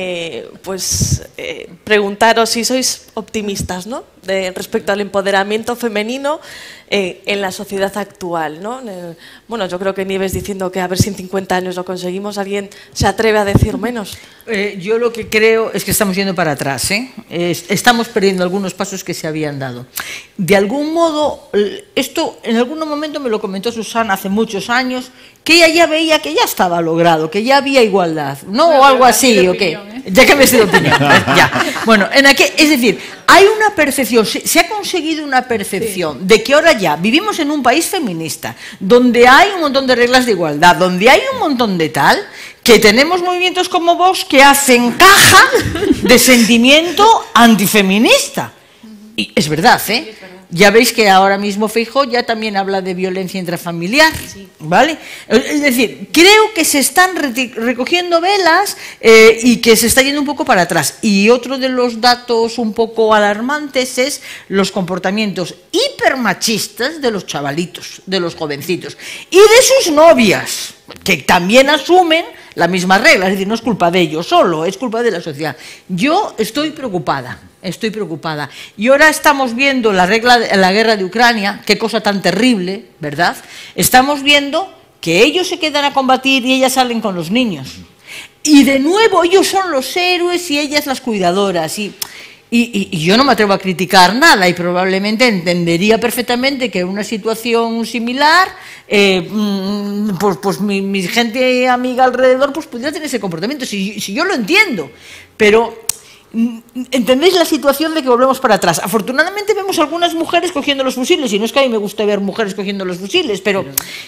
Preguntaros si sois optimistas, ¿no? Respecto al empoderamiento femenino en la sociedad actual, ¿no? Bueno, yo creo que Nieves diciendo que a ver si en 50 años lo conseguimos, ¿alguien se atreve a decir menos? Yo lo que creo es que estamos yendo para atrás, estamos perdiendo algunos pasos que se habían dado. De algún modo, esto en algún momento me lo comentó Susana hace muchos años, que ella ya veía que ya estaba logrado, que ya había igualdad, ¿no? Bueno, o algo así, ¿o qué? Ya que me he sido opinión. Ya. Bueno, es decir, hay una percepción, se ha conseguido una percepción de que ahora ya vivimos en un país feminista, donde hay un montón de reglas de igualdad, donde hay un montón de tal, que tenemos movimientos como vos que hacen caja de sentimiento antifeminista. Y es verdad, Ya veis que ahora mismo Feijóo ya también habla de violencia intrafamiliar, ¿vale? Es decir, creo que se están recogiendo velas y que se está yendo un poco para atrás. Y otro de los datos un poco alarmantes es los comportamientos hipermachistas de los chavalitos, de los jovencitos y de sus novias, que también asumen la misma regla, es decir, no es culpa de ellos solo, es culpa de la sociedad. Yo estoy preocupada. Y ahora estamos viendo la guerra de Ucrania, qué cosa tan terrible, ¿verdad? Estamos viendo que ellos se quedan a combatir y ellas salen con los niños. Y de nuevo ellos son los héroes y ellas las cuidadoras. Y yo no me atrevo a criticar nada y probablemente entendería perfectamente que en una situación similar, pues mi gente amiga alrededor pues pudiera tener ese comportamiento. Si yo lo entiendo, pero ¿entendéis la situación de que volvemos para atrás? Afortunadamente vemos algunas mujeres cogiendo los fusiles, y no es que a mí me guste ver mujeres cogiendo los fusiles, pero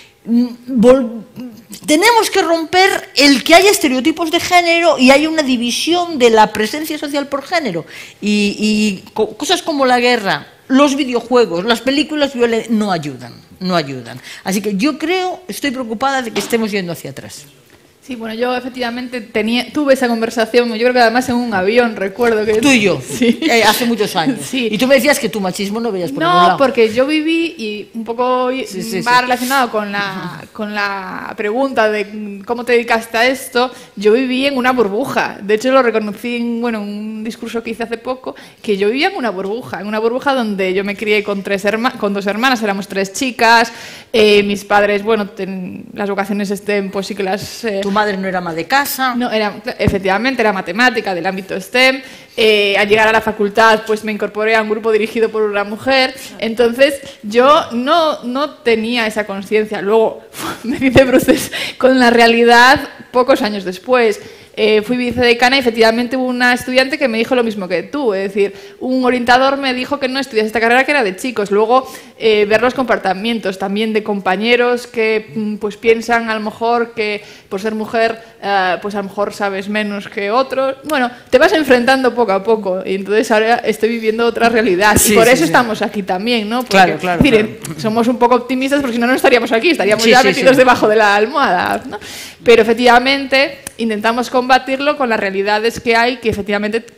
tenemos que romper el que haya estereotipos de género y hay una división de la presencia social por género. Y cosas como la guerra, los videojuegos, las películas violentas no ayudan. Así que yo estoy preocupada de que estemos yendo hacia atrás. Sí, bueno, yo efectivamente tuve esa conversación, yo creo que además en un avión, recuerdo que... Tú y yo, sí. Hace muchos años. Sí. Y tú me decías que tu machismo no veías por ningún lado. No, porque yo viví, y un poco va relacionado con la pregunta de cómo te dedicaste a esto, yo viví en una burbuja. De hecho, lo reconocí en un discurso que hice hace poco, que yo vivía en una burbuja donde yo me crié con dos hermanas, éramos 3 chicas, mis padres, las vocaciones STEM, pues sí que las... Tu madre no era ama de casa. No, efectivamente era matemática del ámbito STEM. Al llegar a la facultad pues me incorporé a un grupo dirigido por una mujer. Entonces yo no tenía esa conciencia. Luego me hice bruces con la realidad pocos años después. Fui vicedecana y efectivamente hubo una estudiante que me dijo lo mismo que tú, es decir, un orientador me dijo que no estudias esta carrera, que era de chicos. Luego ver los comportamientos también de compañeros que pues piensan a lo mejor que por ser mujer pues a lo mejor sabes menos que otros. Bueno, te vas enfrentando poco a poco y entonces ahora estoy viviendo otra realidad y por eso estamos aquí también, ¿no? Porque, claro. Somos un poco optimistas porque si no estaríamos aquí, estaríamos ya metidos debajo de la almohada, ¿no? Pero efectivamente intentamos combatirlo con las realidades que hay, que efectivamente,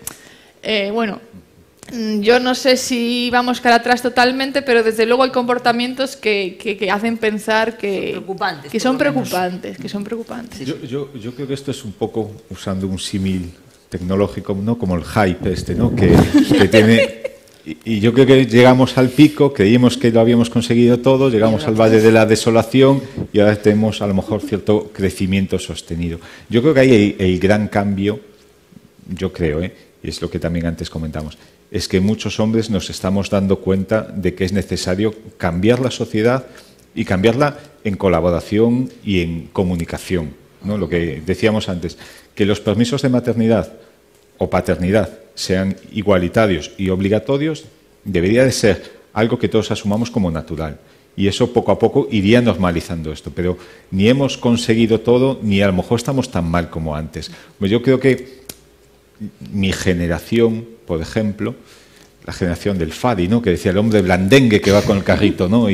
yo no sé si vamos cara atrás totalmente, pero desde luego hay comportamientos que hacen pensar que son preocupantes. Yo creo que esto es un poco, usando un símil tecnológico, ¿no? Como el hype ¿no? que tiene... Y yo creo que llegamos al pico, creímos que lo habíamos conseguido todo, llegamos al valle de la desolación y ahora tenemos a lo mejor cierto crecimiento sostenido. Yo creo que ahí el gran cambio, yo creo, y es lo que también antes comentamos, es que muchos hombres nos estamos dando cuenta de que es necesario cambiar la sociedad y cambiarla en colaboración y en comunicación, ¿no? Lo que decíamos antes, que los permisos de maternidad o paternidad sean igualitarios y obligatorios, debería de ser algo que todos asumamos como natural. Y eso poco a poco iría normalizando esto. Pero ni hemos conseguido todo, ni a lo mejor estamos tan mal como antes. Pues yo creo que mi generación, por ejemplo, la generación del Fadi, ¿no? Que decía el hombre blandengue que va con el carrito, ¿no?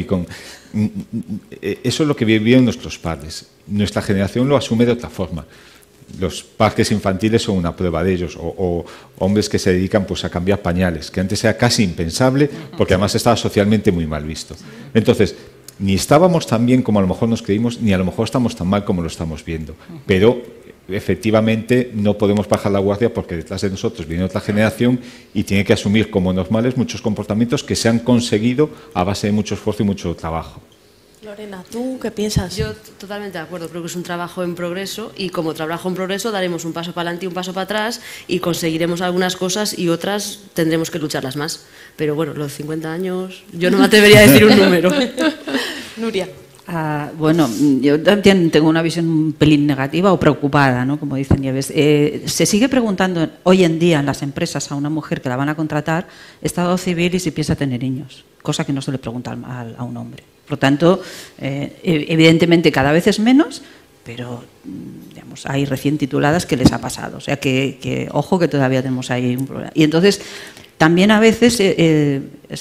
Eso es lo que vivieron nuestros padres. Nuestra generación lo asume de otra forma. Los parques infantiles son una prueba de ellos, o hombres que se dedican pues a cambiar pañales, que antes era casi impensable porque además estaba socialmente muy mal visto. Entonces, ni estábamos tan bien como a lo mejor nos creímos, ni a lo mejor estamos tan mal como lo estamos viendo. Pero efectivamente no podemos bajar la guardia porque detrás de nosotros viene otra generación y tiene que asumir como normales muchos comportamientos que se han conseguido a base de mucho esfuerzo y mucho trabajo. Lorena, ¿tú qué piensas? Yo totalmente de acuerdo, creo que es un trabajo en progreso y como trabajo en progreso daremos un paso para adelante y un paso para atrás y conseguiremos algunas cosas y otras tendremos que lucharlas más. Pero bueno, los 50 años, yo no me atrevería a decir un número. Nuria. Bueno, yo también tengo una visión un pelín negativa o preocupada, ¿no? Como dice Nieves. Se sigue preguntando hoy en día en las empresas a una mujer que la van a contratar estado civil y si piensa tener niños, cosa que no se le pregunta a un hombre. Por lo tanto, evidentemente cada vez es menos, pero digamos, hay recién tituladas que les ha pasado. O sea que ojo que todavía tenemos ahí un problema. Y entonces, también a veces,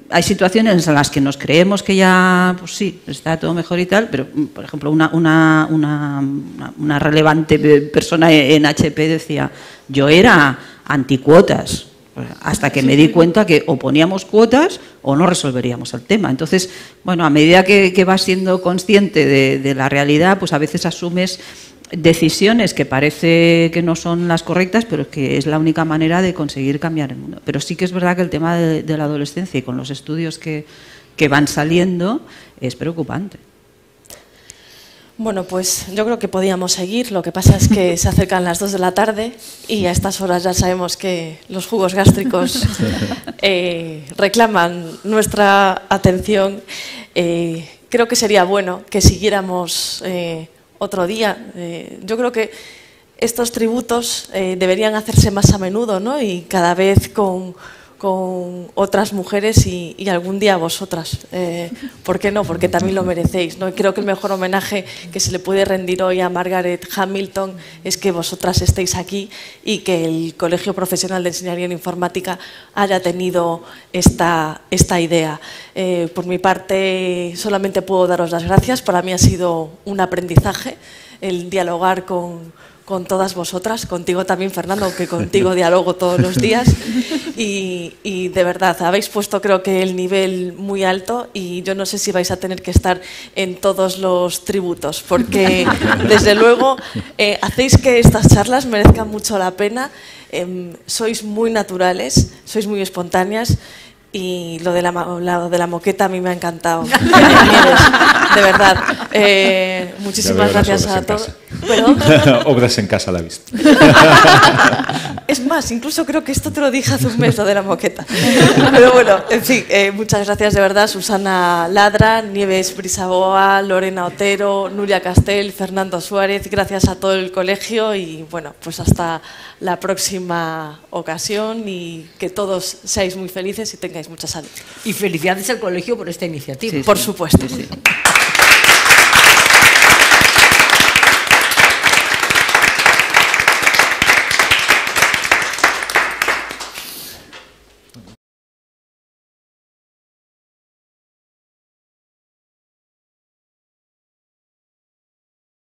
hay situaciones en las que nos creemos que ya, pues sí, está todo mejor y tal, pero, por ejemplo, una relevante persona en HP decía, yo era anticuotas, hasta que me di cuenta que o poníamos cuotas o no resolveríamos el tema. Entonces, bueno, a medida que vas siendo consciente de la realidad, pues a veces asumes decisiones que parece que no son las correctas, pero que es la única manera de conseguir cambiar el mundo. Pero sí que es verdad que el tema de la adolescencia y con los estudios que van saliendo es preocupante. Bueno, pues yo creo que podíamos seguir, lo que pasa es que se acercan las 2 de la tarde y a estas horas ya sabemos que los jugos gástricos reclaman nuestra atención. Creo que sería bueno que siguiéramos otro día. Yo creo que estos tributos deberían hacerse más a menudo, ¿no? Y cada vez con otras mujeres y algún día vosotras. ¿Por qué no? Porque también lo merecéis, ¿no? Y creo que el mejor homenaje que se le puede rendir hoy a Margaret Hamilton es que vosotras estéis aquí y que el Colegio Profesional de Ingeniería en Informática haya tenido esta idea. Por mi parte, solamente puedo daros las gracias. Para mí ha sido un aprendizaje el dialogar con todas vosotras, contigo también, Fernando, aunque contigo dialogo todos los días. Y de verdad, habéis puesto creo que el nivel muy alto y yo no sé si vais a tener que estar en todos los tributos, porque desde luego hacéis que estas charlas merezcan mucho la pena. Sois muy naturales, sois muy espontáneas. Y lo de la moqueta a mí me ha encantado. De verdad. Muchísimas gracias a todos. Obras en casa a la vista. Es más, incluso creo que esto te lo dije hace un mes, lo de la moqueta. Pero bueno, en fin, muchas gracias de verdad. Susana Ladra, Nieves Brisaboa, Lorena Otero, Nuria Castel, Fernando Suárez. Gracias a todo el colegio y bueno, pues hasta la próxima ocasión y que todos seáis muy felices y tengáis mucha salud. Y felicidades al colegio por esta iniciativa. Sí, por supuesto. Sí.